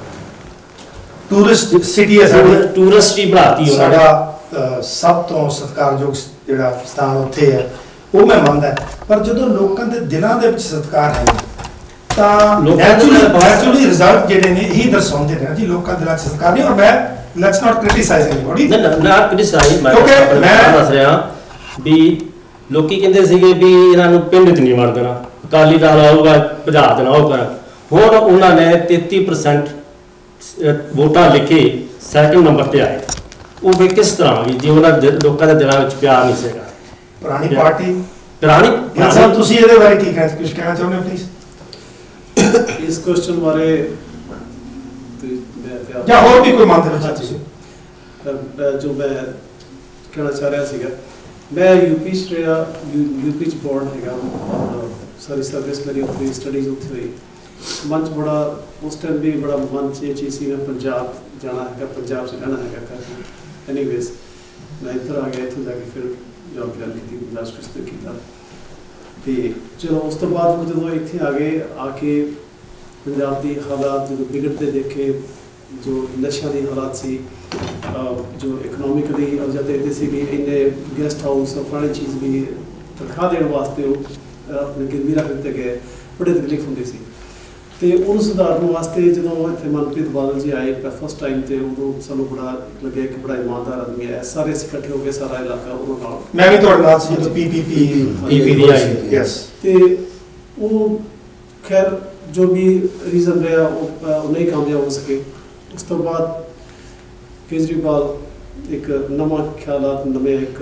ਟੂਰਿਸਟ ਸਿਟੀ ਹੈ ਸਾਡੀ, ਟੂਰਿਸਟ ਹੀ ਬਣਾਤੀ ਉਹਨਾਂ ਨੇ। ਸਾਡਾ ਸਭ ਤੋਂ ਸਤਿਕਾਰਯੋਗ ਜਿਹੜਾ ਸਥਾਨ ਉੱਥੇ ਹੈ, ਉਹ ਮੈਂ ਮੰਨਦਾ। ਪਰ ਜਦੋਂ ਲੋਕਾਂ ਦੇ ਦਿਲਾਂ ਦੇ ਵਿੱਚ ਸਤਿਕਾਰ ਹੈ, ਤਾਂ ਨੈਚੁਰਲੀ ਰਿਜ਼ਲਟ ਜਿਹੜੇ ਨੇ ਇਹੀ ਦਰਸਾਉਂਦੇ ਨੇ ਜੀ ਲੋਕਾਂ ਦੇ ਦਿਲਾਂ 'ਚ ਸੰਸਕਾਰ ਨਹੀਂ। ਔਰ ਮੈਂ ਲੈਟਸ ਨਾਟ ਕ੍ਰਿਟਿਸਾਈਜ਼ ਐਨੀਬਾਡੀ, ਨਾ ਕ੍ਰਿਟਿਸਾਈਜ਼ ਮੈਂ ਕਿਉਂਕਿ ਮੈਂ ਦੱਸ ਰਿਹਾ ਵੀ ਲੋਕੀ ਕਹਿੰਦੇ ਸੀਗੇ ਵੀ ਇਹਨਾਂ ਨੂੰ ਪਿੰਡ 'ਚ ਨਹੀਂ ਵੜ ਦੇਣਾ, ਅਕਾਲੀ ਦਲ ਆਊਗਾ ਭਜਾ ਦੇਣਾ ਉਹ ਕਰ। ਹੁਣ ਉਹਨਾਂ ਨੇ 33% ਵੋਟਾਂ ਲਿਖੇ ਸੈਕਿੰਡ ਨੰਬਰ ਤੇ ਆਏ। ਉਹ ਵੀ ਕਿਸ ਤਰ੍ਹਾਂ ਵੀ ਜੇ ਉਹਨਾਂ ਲੋਕਾਂ ਦੇ ਦਿਲਾਂ ਵਿੱਚ ਪਿਆਰ ਨਹੀਂ ਸੀਗਾ। ਪੁਰਾਣੀ ਪਾਰਟੀ ਪੁਰਾਣੀ ਸਾਹਿਬ ਤੁਸੀਂ ਇਹਦੇ ਬਾਰੇ ਕੀ ਕੁਝ ਕਹਿਣਾ ਚਾਹੁੰਦੇ ਹੋ ਪਲੀਜ਼? ਇਸ ਕੁਐਸਚਨ ਬਾਰੇ ਜਾਂ ਹੋਰ ਵੀ ਕੋਈ ਮਨ ਦੇ ਵਿੱਚ ਤੁਸੀਂ ਜੋ ਮੈਂ ਕਹਿਣਾ ਚਾਹ ਰਿਹਾ ਸੀਗਾ, ਮੈਂ ਯੂਪੀ 'ਚ ਰਿਹਾ, ਯੂਪੀ 'ਚ ਬੋਰਡ ਹੈਗਾ, ਸਾਰੀ ਸਰਵਿਸ ਮੇਰੀ ਉੱਥੇ ਸਟੱਡੀਜ਼ ਉੱਥੇ ਹੋਈ। ਮਨ 'ਚ ਬੜਾ ਉਸ ਟਾਈਮ ਵੀ ਬੜਾ ਮਨ 'ਚ ਇਹ ਚੀਜ਼ ਸੀ ਮੈਂ ਪੰਜਾਬ ਜਾਣਾ ਹੈਗਾ, ਪੰਜਾਬ 'ਚ ਰਹਿਣਾ ਹੈਗਾ ਕਰਕੇ। ਐਨੀਵੇਜ਼ ਮੈਂ ਇੱਧਰ ਆ ਗਿਆ, ਇੱਥੋਂ ਜਾ ਕੇ ਫਿਰ ਜੋਬ ਜੁਆਇਨ ਕੀਤੀ, ਇੰਡਸਟਰੀ ਕੀਤਾ। ਤੇ ਚਲੋ ਉਸ ਤੋਂ ਬਾਅਦ ਜਦੋਂ ਇੱਥੇ ਆ ਗਏ, ਆ ਕੇ ਪੰਜਾਬ ਦੀ ਹਾਲਾਤ ਜਦੋਂ ਵਿਗੜਦੇ ਦੇਖੇ, ਜੋ ਨਸ਼ਿਆਂ ਦੀ ਹਾਲਾਤ ਸੀ, ਜੋ ਇਕਨੋਮਿਕਲੀ ਜਦ ਇਹਦੇ ਸੀ ਵੀ ਇੰਨੇ ਗੈਸਟ ਹਾਊਸ ਫਲਾਣੀ ਚੀਜ਼ ਵੀ ਤਨਖਾਹ ਦੇਣ ਵਾਸਤੇ ਉਹ ਆਪਣੇ ਗਿਰਵੀ ਰੱਖ ਦਿੱਤੇ ਗਏ, ਬੜੇ ਤਕਲੀਫ ਹੁੰਦੀ ਸੀ। ਤੇ ਉਹਨੂੰ ਸੁਧਾਰਨ ਵਾਸਤੇ ਜਦੋਂ ਇੱਥੇ ਮਨਪ੍ਰੀਤ ਬਾਦਲ ਜੀ ਆਏ ਫਸਟ ਟਾਈਮ, ਤੇ ਉਦੋਂ ਸਾਨੂੰ ਬੜਾ ਲੱਗਿਆ ਕਿ ਬੜਾ ਇਮਾਨਦਾਰ ਆਦਮੀ ਹੈ। ਸਾਰੇ ਅਸੀਂ ਇਕੱਠੇ ਹੋ ਕੇ ਸਾਰਾ ਇਲਾਕਾ ਉਹਨਾਂ ਨਾਲ, ਮੈਂ ਵੀ ਤੁਹਾਡੇ ਨਾਲ ਸੀ ਜਦੋਂ ਪੀਪੀਪੀ ਆਈ। ਯੈਸ। ਤੇ ਉਹ ਖੈਰ ਜੋ ਵੀ ਰੀਜ਼ਨ ਰਿਹਾ ਉਹ ਨਹੀਂ ਕਾਮਯਾਬ ਹੋ ਸਕੇ। ਉਸ ਤੋਂ ਬਾਅਦ ਕੇਜਰੀਵਾਲ ਇੱਕ ਨਵਾਂ ਖਿਆਲਾਤ, ਨਵੇਂ ਇੱਕ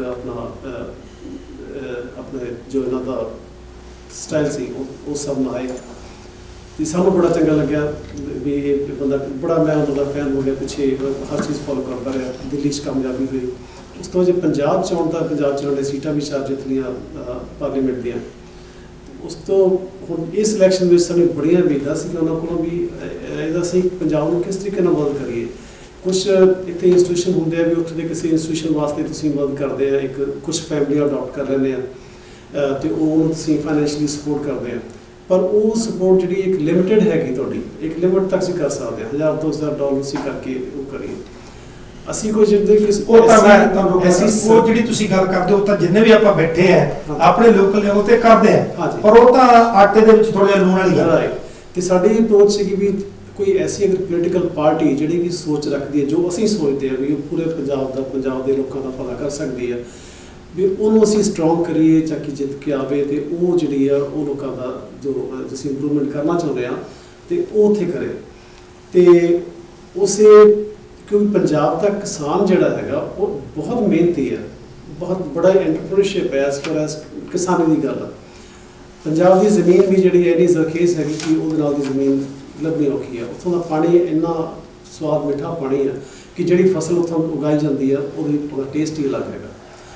ਆਪਣੇ ਜੋ ਇਹਨਾਂ ਦਾ ਸਟਾਈਲ ਸੀ ਉਹ ਸਭ ਨਾਲ ਆਏ। ਤੇ ਸਾਨੂੰ ਬੜਾ ਚੰਗਾ ਲੱਗਿਆ ਵੀ ਇਹ ਬੰਦਾ ਬੜਾ, ਮੈਂ ਉਹਨਾਂ ਦਾ ਫੈਨ ਹੋ ਗਿਆ, ਪਿੱਛੇ ਹਰ ਚੀਜ਼ ਫੋਲੋ ਕਰਦਾ ਰਿਹਾ। ਦਿੱਲੀ 'ਚ ਕਾਮਯਾਬੀ ਹੋਈ। ਉਸ ਤੋਂ ਜੇ ਪੰਜਾਬ 'ਚ ਆਉਣ ਤਾਂ ਪੰਜਾਬ 'ਚ ਉਹਨਾਂ ਨੇ ਸੀਟਾਂ ਵੀ 4 ਜਿੱਤ ਲਈਆਂ ਪਾਰਲੀਮੈਂਟ ਦੀਆਂ। ਉਸ ਤੋਂ ਹੁਣ ਇਸ ਇਲੈਕਸ਼ਨ ਵਿੱਚ ਸਾਨੂੰ ਬੜੀਆਂ ਉਮੀਦਾਂ ਸੀ ਕਿ ਉਹਨਾਂ ਕੋਲੋਂ ਵੀ ਇਹਦਾ ਅਸੀਂ ਪੰਜਾਬ ਨੂੰ ਕਿਸ ਤਰੀਕੇ ਨਾਲ ਮਦਦ ਕਰੀਏ। ਕੁਛ ਇੱਥੇ ਇੰਸਟੀਟਿਊਸ਼ਨ ਹੁੰਦੇ ਆ ਵੀ ਉੱਥੇ ਦੇ ਕਿਸੇ ਇੰਸਟੀਟਿਊਸ਼ਨ ਵਾਸਤੇ ਤੁਸੀਂ ਮਦਦ ਕਰਦੇ ਆ, ਇੱਕ ਕੁਛ ਫੈਮਲੀ ਅਡਾਪਟ ਕਰ ਲੈਂਦੇ ਆ ਤੇ ਉਹ ਤੁਸੀਂ ਫਾਈਨੈਂਸ਼ੀਅਲੀ ਸਪੋਰਟ ਕਰਦੇ ਆ। ਪਰ ਉਹ ਸਪੋਰਟ ਜਿਹੜੀ ਇੱਕ ਲਿਮਿਟਡ ਹੈਗੀ, ਤੁਹਾਡੀ ਇੱਕ ਲਿਮਿਟ ਤੱਕ ਅਸੀਂ ਕਰ ਸਕਦੇ ਹਾਂ, $1000-2000 ਅਸੀਂ ਕਰਕੇ ਉਹ ਕਰੀਏ। ਅਸੀਂ ਕੋਈ ਜਿੱਦਾਂ ਕਿ ਉਹ ਤਾਂ ਮੈਂ ਤੁਹਾਨੂੰ ਉਹ ਜਿਹੜੀ ਤੁਸੀਂ ਗੱਲ ਕਰਦੇ ਹੋ ਤਾਂ ਜਿੰਨੇ ਵੀ ਆਪਾਂ ਬੈਠੇ ਆ ਆਪਣੇ ਲੋਕਲ ਲੈਵਲ ਤੇ ਕਰਦੇ ਆ, ਪਰ ਉਹ ਤਾਂ ਆਟੇ ਦੇ ਵਿੱਚ ਥੋੜਾ ਜਿਹਾ ਲੂਣ ਵਾਲੀ ਗੱਲ ਹੈ। ਤੇ ਸਾਡੀ ਅਪਰੋਚ ਸੀਗੀ ਵੀ ਕੋਈ ਐਸੀ ਅਗਰ ਪੋਲੀਟੀਕਲ ਪਾਰਟੀ ਜਿਹੜੀ ਵੀ ਸੋਚ ਰੱਖਦੀ ਹੈ ਜੋ ਅਸੀਂ ਸੋਚਦੇ ਹਾਂ ਵੀ ਉਹ ਪੂਰੇ ਪੰਜਾਬ ਦੇ ਲੋਕਾਂ ਦਾ ਭਲਾ ਕਰ ਸਕਦੀ ਹੈ, ਵੀ ਉਹਨੂੰ ਅਸੀਂ ਸਟਰੋਂਗ ਕਰੀਏ ਤਾਂ ਕਿ ਜਿੱਤ ਕੇ ਆਵੇ। ਤੇ ਉਹ ਜਿਹੜੀ ਆ ਉਹ ਲੋਕਾਂ ਦਾ ਜੋ ਅਸੀਂ ਇੰਪਰੂਵਮੈਂਟ ਕਰਨਾ ਚਾਹੁੰਦੇ ਹਾਂ ਤੇ ਉਹ ਉੱਥੇ ਕਰੇ। ਤੇ ਉਸੇ ਕਿਉਂਕਿ ਪੰਜਾਬ ਦਾ ਕਿਸਾਨ ਜਿਹੜਾ ਹੈਗਾ ਉਹ ਬਹੁਤ ਮਿਹਨਤੀ ਹੈ, ਬਹੁਤ ਬੜਾ ਐਂਟਰਪ੍ਰੀਨਰਸ਼ਿਪ ਹੈ ਐਸ ਪਰ ਐਸ ਕਿਸਾਨੀ ਦੀ ਗੱਲ। ਪੰਜਾਬ ਦੀ ਜ਼ਮੀਨ ਵੀ ਜਿਹੜੀ ਇੰਨੀ ਜ਼ਰਖੇਜ਼ ਹੈਗੀ ਕਿ ਉਹਦੇ ਨਾਲ ਦੀ ਜ਼ਮੀਨ ਲੱਭਣੀ ਔਖੀ ਹੈ। ਉੱਥੋਂ ਦਾ ਪਾਣੀ ਇੰਨਾ ਸਵਾਦ ਮਿੱਠਾ ਪਾਣੀ ਹੈ ਕਿ ਜਿਹੜੀ ਫਸਲ ਉੱਥੋਂ ਉਗਾਈ ਜਾਂਦੀ ਹੈ ਉਹਦਾ ਟੇਸਟ ਹੀ ਅਲੱਗ ਹੈਗਾ।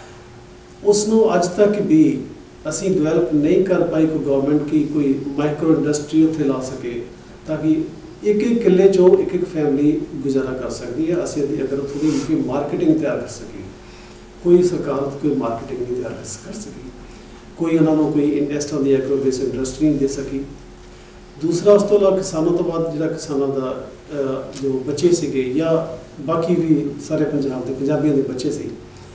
ਉਸ ਨੂੰ ਅੱਜ ਤੱਕ ਵੀ ਅਸੀਂ ਡਿਵੈਲਪ ਨਹੀਂ ਕਰ ਪਾਈ ਕੋਈ ਗਵਰਨਮੈਂਟ ਕੀ ਕੋਈ ਮਾਈਕਰੋ ਇੰਡਸਟਰੀ ਉੱਥੇ ਲਾ ਸਕੇ ਤਾਂ ਕਿ ਇੱਕ ਕਿੱਲੇ 'ਚੋਂ ਇੱਕ ਫੈਮਿਲੀ ਗੁਜ਼ਾਰਾ ਕਰ ਸਕਦੀ ਹੈ। ਅਸੀਂ ਅਗਰ ਉੱਥੋਂ ਦੀ ਕੋਈ ਮਾਰਕੀਟਿੰਗ ਤਿਆਰ ਕਰ ਸਕੀਏ, ਕੋਈ ਸਰਕਾਰ ਕੋਈ ਮਾਰਕੀਟਿੰਗ ਨਹੀਂ ਤਿਆਰ ਕਰ ਸਕੀ, ਕੋਈ ਉਹਨਾਂ ਨੂੰ ਕੋਈ ਇਸ ਤਰ੍ਹਾਂ ਦੀ ਐਗਰੋ ਬੇਸ ਇੰਡਸਟਰੀ ਨਹੀਂ ਦੇ ਸਕੀ। ਦੂਸਰਾ ਉਸ ਤੋਂ ਇਲਾਵਾ ਕਿਸਾਨਾਂ ਤੋਂ ਬਾਅਦ ਜਿਹੜਾ ਕਿਸਾਨਾਂ ਦਾ ਜੋ ਬੱਚੇ ਸੀਗੇ ਜਾਂ ਬਾਕੀ ਵੀ ਸਾਰੇ ਪੰਜਾਬ ਦੇ ਪੰਜਾਬੀਆਂ ਦੇ ਬੱਚੇ ਸੀ,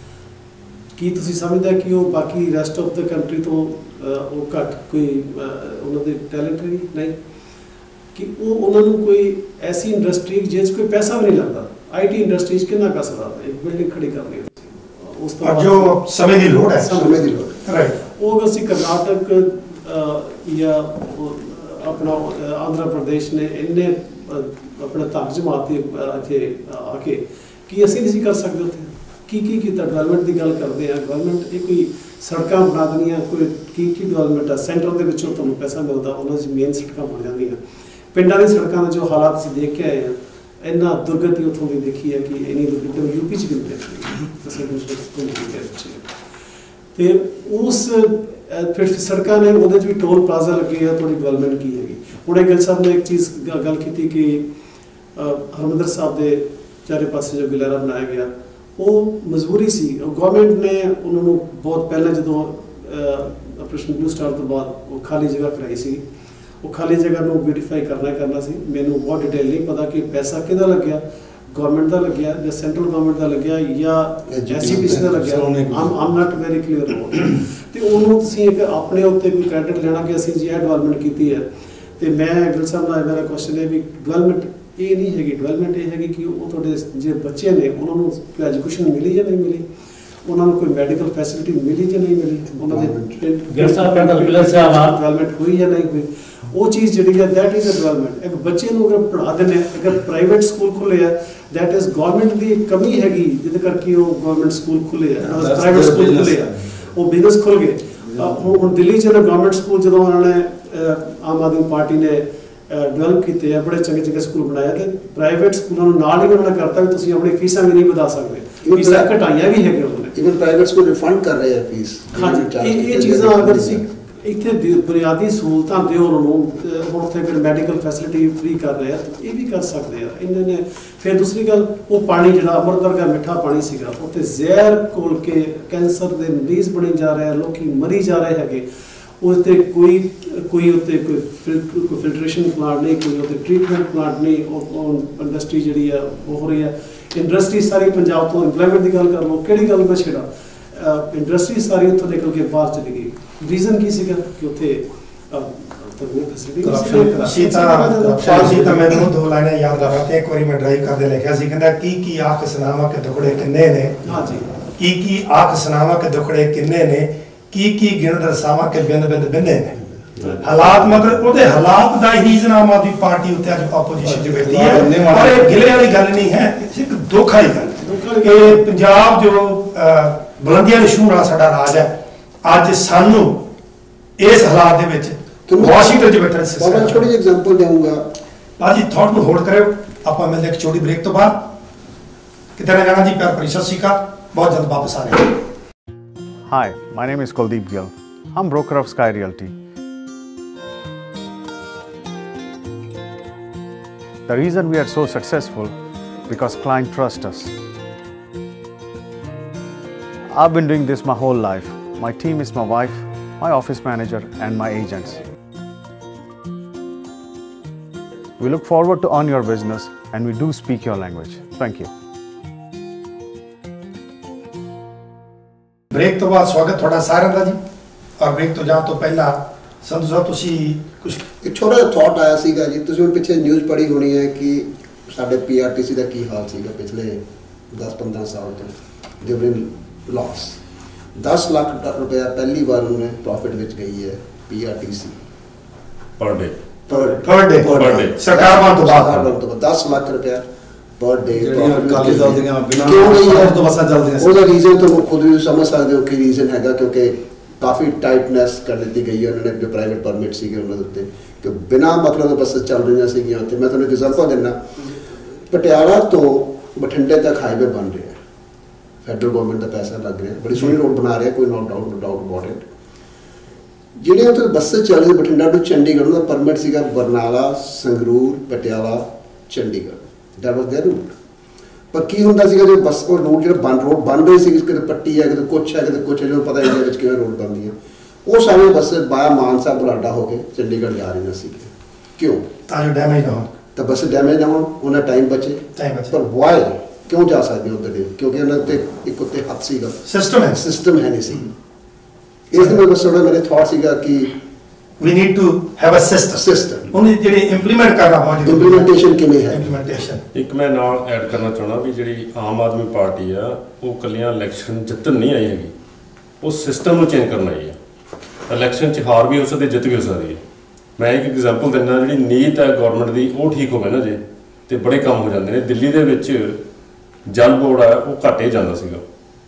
ਕੀ ਤੁਸੀਂ ਸਮਝਦੇ ਕਿ ਉਹ ਬਾਕੀ ਰੈਸਟ ਆਫ ਦ ਕੰਟਰੀ ਤੋਂ ਉਹ ਘੱਟ ਕੋਈ ਉਹਨਾਂ ਦੇ ਟੈਲੈਂਟ ਨਹੀਂ ਕਿ ਉਹ ਉਹਨਾਂ ਨੂੰ ਕੋਈ ਐਸੀ ਇੰਡਸਟਰੀ ਜਿਸ 'ਚ ਕੋਈ ਪੈਸਾ ਵੀ ਨਹੀਂ ਲੱਗਦਾ। IT ਇੰਡਸਟਰੀ 'ਚ ਕਿੰਨਾ ਪੈਸਾ ਲੱਗਦਾ, ਇੱਕ ਬਿਲਡਿੰਗ ਖੜੀ ਕਰਨੀ ਉਸ ਤੋਂ ਬਾਅਦ ਜੋ ਸਮੇਂ ਦੀ ਲੋੜ ਹੈ, ਸਮੇਂ ਦੀ ਲੋੜ ਰਾਈਟ। ਉਹ ਅਸੀਂ ਕਰਨਾਟਕ ਜਾਂ ਆਪਣਾ ਆਂਧਰਾ ਪ੍ਰਦੇਸ਼ ਨੇ ਇੰਨੇ ਆਪਣਾ ਧੱਕ ਜਮਾਤੇ ਇੱਥੇ ਆ ਕੇ ਕੀ ਅਸੀਂ ਨਹੀਂ ਕਰ ਸਕਦੇ ਉੱਥੇ ਕੀ ਕੀਤਾ। ਡਿਵੈਲਪਮੈਂਟ ਦੀ ਗੱਲ ਕਰਦੇ ਆ, ਗਵਰਨਮੈਂਟ ਇਹ ਕੋਈ ਸੜਕਾਂ ਬਣਾ ਦੇਣੀਆਂ, ਕੋਈ ਕੀ ਡਿਵੈਲਪਮੈਂਟ ਆ। ਸੈਂਟਰ ਦੇ ਵਿੱਚੋਂ ਤੁਹਾਨੂੰ ਪੈਸਾ ਮਿਲਦਾ, ਉਹਨਾਂ ਦੀ ਮੇਨ ਸੜਕਾਂ ਬਣ ਜਾਂਦੀਆਂ। ਪਿੰਡਾਂ ਦੀ ਸੜਕਾਂ ਦੇ ਜੋ ਹਾਲਾਤ ਅਸੀਂ ਦੇਖ ਕੇ ਆਏ ਹਾਂ, ਇੰਨਾ ਦੁਰਗਤੀ ਉੱਥੋਂ ਦੀ ਦੇਖੀ ਹੈ ਕਿ ਇੰਨੀ ਦੁਰਗਤੀ ਯੂਪੀ 'ਚ ਵੀ ਨਹੀਂ ਦੇਖੀ। ਤੇ ਉਸ ਫਿਰ ਸੜਕਾਂ ਨੇ ਉਹਦੇ 'ਚ ਵੀ ਟੋਲ ਪਲਾਜ਼ਾ ਲੱਗੇ ਆ, ਤੁਹਾਡੀ ਡਿਵੈਲਪਮੈਂਟ ਕੀ ਹੈਗੀ। ਹੁਣ ਗਿੱਲ ਸਾਹਿਬ ਨੇ ਇੱਕ ਚੀਜ਼ ਗੱਲ ਕੀਤੀ ਕਿ ਹਰਿਮੰਦਰ ਸਾਹਿਬ ਦੇ ਚਾਰੇ ਪਾਸੇ ਜੋ ਗੁਲਜ਼ਾਰਾ ਬਣਾਇਆ ਗਿਆ ਉਹ ਮਜਬੂਰੀ ਸੀ। ਗਵਰਨਮੈਂਟ ਨੇ ਉਹਨਾਂ ਨੂੰ ਬਹੁਤ ਪਹਿਲਾਂ ਜਦੋਂ ਆਪਰੇਸ਼ਨ ਬਲੂ ਸਟਾਰ ਤੋਂ ਬਾਅਦ ਉਹ ਖਾਲੀ ਜਗ੍ਹਾ ਕਰਾਈ ਸੀ, ਉਹ ਖਾਲੀ ਜਗ੍ਹਾ ਨੂੰ ਬਿਊਟੀਫਾਈ ਕਰਨਾ ਸੀ। ਮੈਨੂੰ ਬਹੁਤ ਡਿਟੇਲ ਨਹੀਂ ਪਤਾ ਕਿ ਪੈਸਾ ਕਿਹਦਾ ਲੱਗਿਆ, ਗਵਰਨਮੈਂਟ ਦਾ ਲੱਗਿਆ ਜਾਂ ਸੈਂਟਰਲ ਗਵਰਨਮੈਂਟ ਦਾ ਲੱਗਿਆ ਜਾਂ SGPC ਦਾ ਲੱਗਿਆ। I'm not very clear about. ਤੇ ਉਹਨੂੰ ਤੁਸੀਂ ਇੱਕ ਆਪਣੇ ਉੱਤੇ ਕੋਈ ਕ੍ਰੈਡਿਟ ਲੈਣਾ ਕਿ ਅਸੀਂ ਜੀ ਇਹ ਡਿਵੈਲਪਮੈਂਟ ਕੀਤੀ ਹੈ ਤੇ ਮੈਂ ਗਿਲ ਸਾਹਿਬ ਦਾ ਮੇਰਾ ਕੁਐਸਚਨ ਹੈ ਵੀ ਡਿਵੈਲਪਮੈਂਟ ਇਹ ਨਹੀਂ ਹੈਗੀ, ਡਿਵੈਲਪਮੈਂਟ ਇਹ ਹੈਗੀ ਕਿ ਉਹ ਤੁਹਾਡੇ ਜਿਹੜੇ ਬੱਚੇ ਨੇ ਉਹਨਾਂ ਨੂੰ ਐਜੂਕੇਸ਼ਨ ਮਿਲੀ ਜਾਂ ਨਹੀਂ ਮਿਲੀ, ਉਹਨਾਂ ਨੂੰ ਕੋਈ ਮੈਡੀਕਲ ਫੈਸਿਲਿਟੀ ਮਿਲੀ ਜਾਂ ਨਹੀਂ ਮਿਲੀ, ਉਹਨਾਂ ਦੇ ਡਿਵੈਲਪਮੈਂਟ ਹੋਈ ਜਾਂ ਨਹੀਂ ਹੋਈ, ਉਹ ਚੀਜ਼ ਜਿਹੜੀ ਹੈ ਦੈਟ ਇਜ਼ ਅ ਡਿਵੈਲਪਮੈਂਟ। ਇੱਕ ਬੱਚੇ ਨੂੰ ਅਗਰ ਪੜ੍ਹਾ ਦਿੰਦੇ, ਅਗਰ ਪ੍ਰਾਈਵੇਟ ਸਕੂਲ ਖੁੱਲ੍ਹੇ ਆ ਦੈਟ ਇਜ਼ ਗਵਰਨਮੈਂਟ ਦੀ ਕਮੀ ਹੈਗੀ ਜਿਹਦੇ ਕਰਕੇ ਉਹ ਗਵਰਨਮੈਂਟ ਸਕੂਲ ਖੁੱਲ੍ਹੇ ਆ, ਪ੍ਰਾਈਵੇਟ ਸਕੂਲ ਖੁੱਲ੍ਹੇ ਆ, ਉਹ ਬਿਜ਼ਨਸ ਖੁੱਲ੍ਹ ਗਏ। ਹੁਣ ਦਿੱਲੀ 'ਚ ਗਵਰਨਮੈਂਟ ਸਕੂਲ ਜਦੋਂ ਉਹਨਾਂ ਨੇ ਆਮ ਆਦਮੀ ਪਾਰਟੀ ਨੇ ਡਿਵੈਲਪ ਕੀਤੇ ਆ, ਬੜੇ ਚੰਗੇ ਚੰਗੇ ਸਕੂਲ ਬਣਾਏ, ਤੇ ਪ੍ਰਾਈਵੇਟ ਸਕੂਲਾਂ ਨੂੰ ਨਾਲ ਹੀ ਉਹਨਾਂ ਨੇ ਕਰਤਾ ਵੀ ਤੁਸੀਂ ਆਪਣੀ ਫੀਸਾਂ ਵੀ ਨਹੀਂ ਵਧਾ ਸਕਦੇ, ਫੀਸਾਂ ਘਟਾਈਆਂ ਵੀ ਹੈਗੀਆਂ ਉਹਨਾਂ ਨੇ, ਇਵਨ ਪ੍ਰਾਈਵੇਟ ਸਕੂਲ ਰਿਫੰਡ ਕਰ ਰਹੇ ਆ ਫੀਸ। ਹਾਂਜੀ, ਇਹ ਚੀਜ਼ਾਂ ਅਗਰ ਤੁਸੀਂ ਇੱਥੇ ਬੁਨਿਆਦੀ ਸਹੂਲਤਾਂ ਦਿਓ ਉਹਨਾਂ ਨੂੰ, ਹੁਣ ਉੱਥੇ ਫਿਰ ਮੈਡੀਕਲ ਫੈਸਿਲਿਟੀ ਫ੍ਰੀ ਕਰ ਰਹੇ ਆ, ਇਹ ਵੀ ਕਰ ਸਕਦੇ ਆ ਇਹਨਾਂ ਨੇ। ਫਿਰ ਦੂਸਰੀ ਗੱਲ, ਉਹ ਪਾਣੀ ਜਿਹੜਾ ਅੰਮ੍ਰਿਤ ਵਰਗਾ ਮਿੱਠਾ ਪਾਣੀ ਸੀਗਾ, ਉੱਥੇ ਜ਼ਹਿਰ ਘੋਲ ਕੇ ਕੈਂਸਰ ਦੇ ਮਰੀਜ਼ ਬਣੇ ਜਾ ਰਹੇ ਆ, ਲੋਕੀ ਮਰੀ ਜਾ ਰਹੇ ਹੈਗੇ, ਉਸ 'ਤੇ ਕੋਈ ਉੱਤੇ ਕੋਈ ਫਿਲਟਰੇਸ਼ਨ ਪਲਾਂਟ ਨਹੀਂ, ਕੋਈ ਉੱਤੇ ਟ੍ਰੀਟਮੈਂਟ ਪਲਾਂਟ ਨਹੀਂ, ਉਹ ਇੰਡਸਟਰੀ ਜਿਹੜੀ ਆ ਉਹ ਹੋ ਰਹੀ ਹੈ। ਇੰਡਸਟਰੀ ਸਾਰੀ ਪੰਜਾਬ ਤੋਂ, ਇੰਪਲੋਇਮੈਂਟ ਦੀ ਗੱਲ ਕਰ ਲਓ, ਕਿਹੜੀ ਗੱਲ ਮੈਂ ਛੇੜਾ, ਇੰਡਸਟਰੀ ਸਾਰੀ ਉੱਥੋਂ ਨਿਕਲ ਕੇ ਬਾਹਰ ਚਲੀ ਗਈ। ਰੀਜ਼ਨ ਕੀ ਸੀਗਾ ਕਿ ਉੱਥੇ ਤਾਂ ਮੈਨੂੰ 2 ਲਾਈਨਾਂ ਯਾਦ ਆ ਰਹੀਆਂ। ਇੱਕ ਵਾਰੀ ਮੈਂ ਡਰਾਈਵ ਕਰਦੇ ਲਿਖਿਆ ਸੀ, ਕਹਿੰਦਾ ਕੀ ਆਖ ਸੁਣਾਵਾਂ ਕਿ ਦੁਖੜੇ ਕਿੰਨੇ ਨੇ, ਹਾਂਜੀ ਕੀ ਆਖ ਸੁਣਾਵਾਂ ਕਿ ਦੁਖੜੇ ਕਿੰਨੇ ਨੇ, ਕੀ ਗਿਣ ਦਰਸਾਵਾਂ ਕਿ ਬਿੰਦ ਬਿੰਦ ਬਿੰਦੇ ਨੇ। ਹਾਲਾਤ ਮਤਲਬ ਉਹਦੇ ਹਾਲਾਤ ਦਾ ਹੀ ਆਮ ਆਦਮੀ ਪਾਰਟੀ ਉੱਤੇ ਅੱਜ ਆਪੋਜੀਸ਼ਨ 'ਚ ਬੈਠੀ ਹੈ, ਔਰ ਇਹ ਗਿਲੇ ਵਾਲੀ ਗੱਲ ਨਹੀਂ ਹੈ, ਇੱਕ ਦੁੱਖ ਵਾਲੀ ਗੱਲ ਕਿ ਪੰਜਾਬ ਜੋ ਬੁਲੰਦੀਆਂ ਨੂੰ ਛੂਹਣ ਵਾਲਾ ਸਾਡਾ ਰਾਜ ਹੈ, ਅੱਜ ਸਾਨੂੰ ਇਸ ਹਾਲਾਤ ਦੇ ਵਿੱਚ ਵਾਸ਼ਿੰਗਟਨ 'ਚ ਬੈਠਣ ਸੀ। ਮੈਂ ਛੋਟੀ ਜਿਹੀ ਐਗਜ਼ਾਮਪਲ ਦੇਵਾਂਗਾ ਭਾਜੀ, ਥੋੜਾ ਨੂੰ ਹੋਲਡ ਕਰਿਓ, ਆਪਾਂ ਮਿਲਦੇ ਇੱਕ ਛੋਟੀ ਬ੍ਰੇਕ ਤੋਂ ਬਾਅਦ। ਕਿਤੇ ਨਾ ਜਾਣਾ ਜੀ, ਪਿਆਰ ਭਰੀ ਸਤਿ ਸ਼੍ਰੀ ਅਕਾਲ, ਬਹੁਤ ਜਲਦ ਵਾਪਸ ਆ ਰਹੇ ਹਾਂ। Hi, my name is Kuldeep Gill. I'm broker of Sky Realty. The reason we are so successful because client trust us. I've been doing this my whole life. My team is my wife, my office manager and my agents. We look forward to earn your business and we do speak your language. Thank you. Break ਤੋਂ ਬਾਅਦ ਸਵਾਗਤ ਤੁਹਾਡਾ ਸਾਰਿਆਂ ਦਾ ਜੀ। ਔਰ break ਤੋਂ ਜਾਣ ਤੋਂ ਪਹਿਲਾਂ ਸੰਧੂ ਸਾਹਿਬ ਤੁਸੀਂ ਕੁਝ ਇੱਕ ਛੋਟਾ ਜਿਹਾ ਥਾਟ ਆਇਆ ਸੀਗਾ ਜੀ। ਤੁਸੀਂ ਹੁਣ ਪਿੱਛੇ ਨਿਊਜ਼ ਪੜ੍ਹੀ ਹੋਣੀ ਹੈ ਕਿ ਸਾਡੇ PRTC ਦਾ ਕੀ ਹਾਲ ਸੀਗਾ ਪਿਛਲੇ 10-15 ਸਾਲ ਤੋਂ। ਦੇ ਬੀਨ ਲਾਸ 10 ਲੱਖ ਰੁਪਇਆ ਪਹਿਲੀ ਵਾਰ ਉਹਨੇ ਪ੍ਰੋਫਿਟ ਵਿੱਚ ਗਈ ਹੈ PRTC ਪਰ ਡੇ ਸਰਕਾਰ ਬਣਨ ਤੋਂ ਬਾਅਦ 10 ਲੱਖ ਰੁਪਇਆ ਪਰ ਡੇ। ਉਹਦਾ ਰੀਜ਼ਨ ਤੁਹਾਨੂੰ ਖੁਦ ਵੀ ਸਮਝ ਸਕਦੇ ਹੋ ਕਿ ਰੀਜ਼ਨ ਹੈਗਾ, ਕਿਉਂਕਿ ਕਾਫੀ ਟਾਈਟਨੈਸ ਕਰ ਦਿੱਤੀ ਗਈ ਹੈ ਉਹਨਾਂ ਨੇ, ਜੋ ਪ੍ਰਾਈਵੇਟ ਪਰਮਿਟ ਸੀਗੇ ਉਹਨਾਂ ਦੇ ਉੱਤੇ, ਕਿ ਬਿਨਾਂ ਮਤਲਬ ਦੇ ਬੱਸਾਂ ਚੱਲ ਰਹੀਆਂ ਸੀਗੀਆਂ ਉੱਥੇ। ਮੈਂ ਤੁਹਾਨੂੰ ਐਗਜ਼ਾਮਪਲ ਦਿੰਦਾ, ਪਟਿਆਲਾ ਤੋਂ ਬਠਿੰਡੇ ਤੱਕ ਹਾਈਵੇ ਬਣ ਰਿਹਾ, ਫੈਡਰਲ ਗਵਰਨਮੈਂਟ ਦਾ ਪੈਸਾ ਲੱਗ ਰਿਹਾ, ਬੜੀ ਸੋਹਣੀ ਰੋਡ ਬਣਾ ਰਿਹਾ, ਕੋਈ ਨੋ ਡਾਊਟ ਅਬਾਊਟ ਇਟ। ਜਿਹੜੇ ਉੱਥੇ ਬੱਸਾਂ ਚੱਲ ਰਹੀਆਂ ਬਠਿੰਡਾ ਟੂ ਚੰਡੀਗੜ੍ਹ, ਉਹਦਾ ਪਰਮਿਟ ਸੀਗਾ Barnala, Sangrur, Patiala, Chandigarh, that was their route. ਪਰ ਕੀ ਹੁੰਦਾ ਸੀਗਾ ਜੋ ਬੱਸ ਉਹ ਰੋਡ ਜਿਹੜਾ ਰੋਡ ਬਣ ਰਹੀ ਸੀ, ਕਿਤੇ ਪੱਟੀ ਹੈ, ਕਿਤੇ ਕੁਛ ਹੈ, ਕਿਤੇ ਕੁਛ ਹੈ, ਜਦੋਂ ਪਤਾ ਇੰਡੀਆ ਵਿੱਚ ਕਿਵੇਂ ਰੋਡ ਬਣਦੀ ਹੈ, ਉਹ ਸਾਰੇ ਬੱਸ ਬਾਇਆ ਮਾਨਸਾ ਬੁਲਾਡਾ ਹੋ ਕੇ ਚੰਡੀਗੜ੍ਹ ਜਾ ਰਹੀਆਂ ਸੀ। ਕਿਉਂ? ਤਾਂ ਜੋ ਡੈਮੇਜ ਨਾ ਹੋਣ, ਤਾਂ ਬੱਸ ਡੈਮੇਜ ਨਾ ਹੋਣ, ਉਹਨਾਂ ਟਾਈਮ ਬਚੇ। ਪਰ ਵਾਈ ਕਿਉਂ ਜਾ ਸਕਦੇ ਉੱਧਰ? ਕਿਉਂਕਿ ਉਹਨਾਂ ਉੱਤੇ ਇੱਕ ਉੱਤੇ ਹੱਥ ਸੀਗਾ, ਸਿਸਟਮ ਹੈ ਨਹੀਂ ਸੀ। ਇਸ ਦੇ ਬਸ ਥੋੜਾ ਮੇਰੇ ਥਾਟ ਸੀਗਾ ਕਿ we need to have a system ਉਹਨੇ ਜਿਹੜੀ ਇੰਪਲੀਮੈਂਟ ਕਰਨਾ ਬਹੁਤ ਜ਼ਰੂਰੀ। ਇੰਪਲੀਮੈਂਟੇਸ਼ਨ ਕਿਵੇਂ ਹੈ? ਇੰਪਲੀਮੈਂਟੇਸ਼ਨ ਇੱਕ ਮੈਂ ਨਾਲ ਐਡ ਕਰਨਾ ਚਾਹੁੰਦਾ ਵੀ ਜਿਹੜੀ ਆਮ ਆਦਮੀ ਪਾਰਟੀ ਆ ਉਹ ਕੱਲੀਆਂ ਇਲੈਕਸ਼ਨ ਜਿੱਤਣ ਨਹੀਂ ਆਈ ਹੈਗੀ, ਉਹ ਸਿਸਟਮ ਨੂੰ ਚੇਂਜ ਕਰਨ ਆਈ ਆ। ਇਲੈਕਸ਼ਨ 'ਚ ਹਾਰ ਵੀ ਹੋ ਸਕਦੀ, ਜਿੱਤ ਵੀ ਹੋ ਸਕਦੀ ਹੈ। ਮੈਂ ਇੱਕ ਐਗਜ਼ਾਮਪਲ ਦਿੰਦਾ, ਜਿਹੜੀ ਨੀਤ ਹੈ ਗਵਰਨਮੈਂਟ ਦੀ ਉਹ ਠੀਕ ਹੋਵੇ ਨਾ ਜੇ, ਤੇ ਬੜੇ ਕੰਮ ਹੋ ਜਾਂਦੇ ਨੇ। ਦਿੱਲੀ ਦੇ ਵਿੱਚ ਜਲ ਬੋਰਡ ਆ ਉਹ ਘਟੇ ਜਾਂਦਾ ਸੀਗਾ।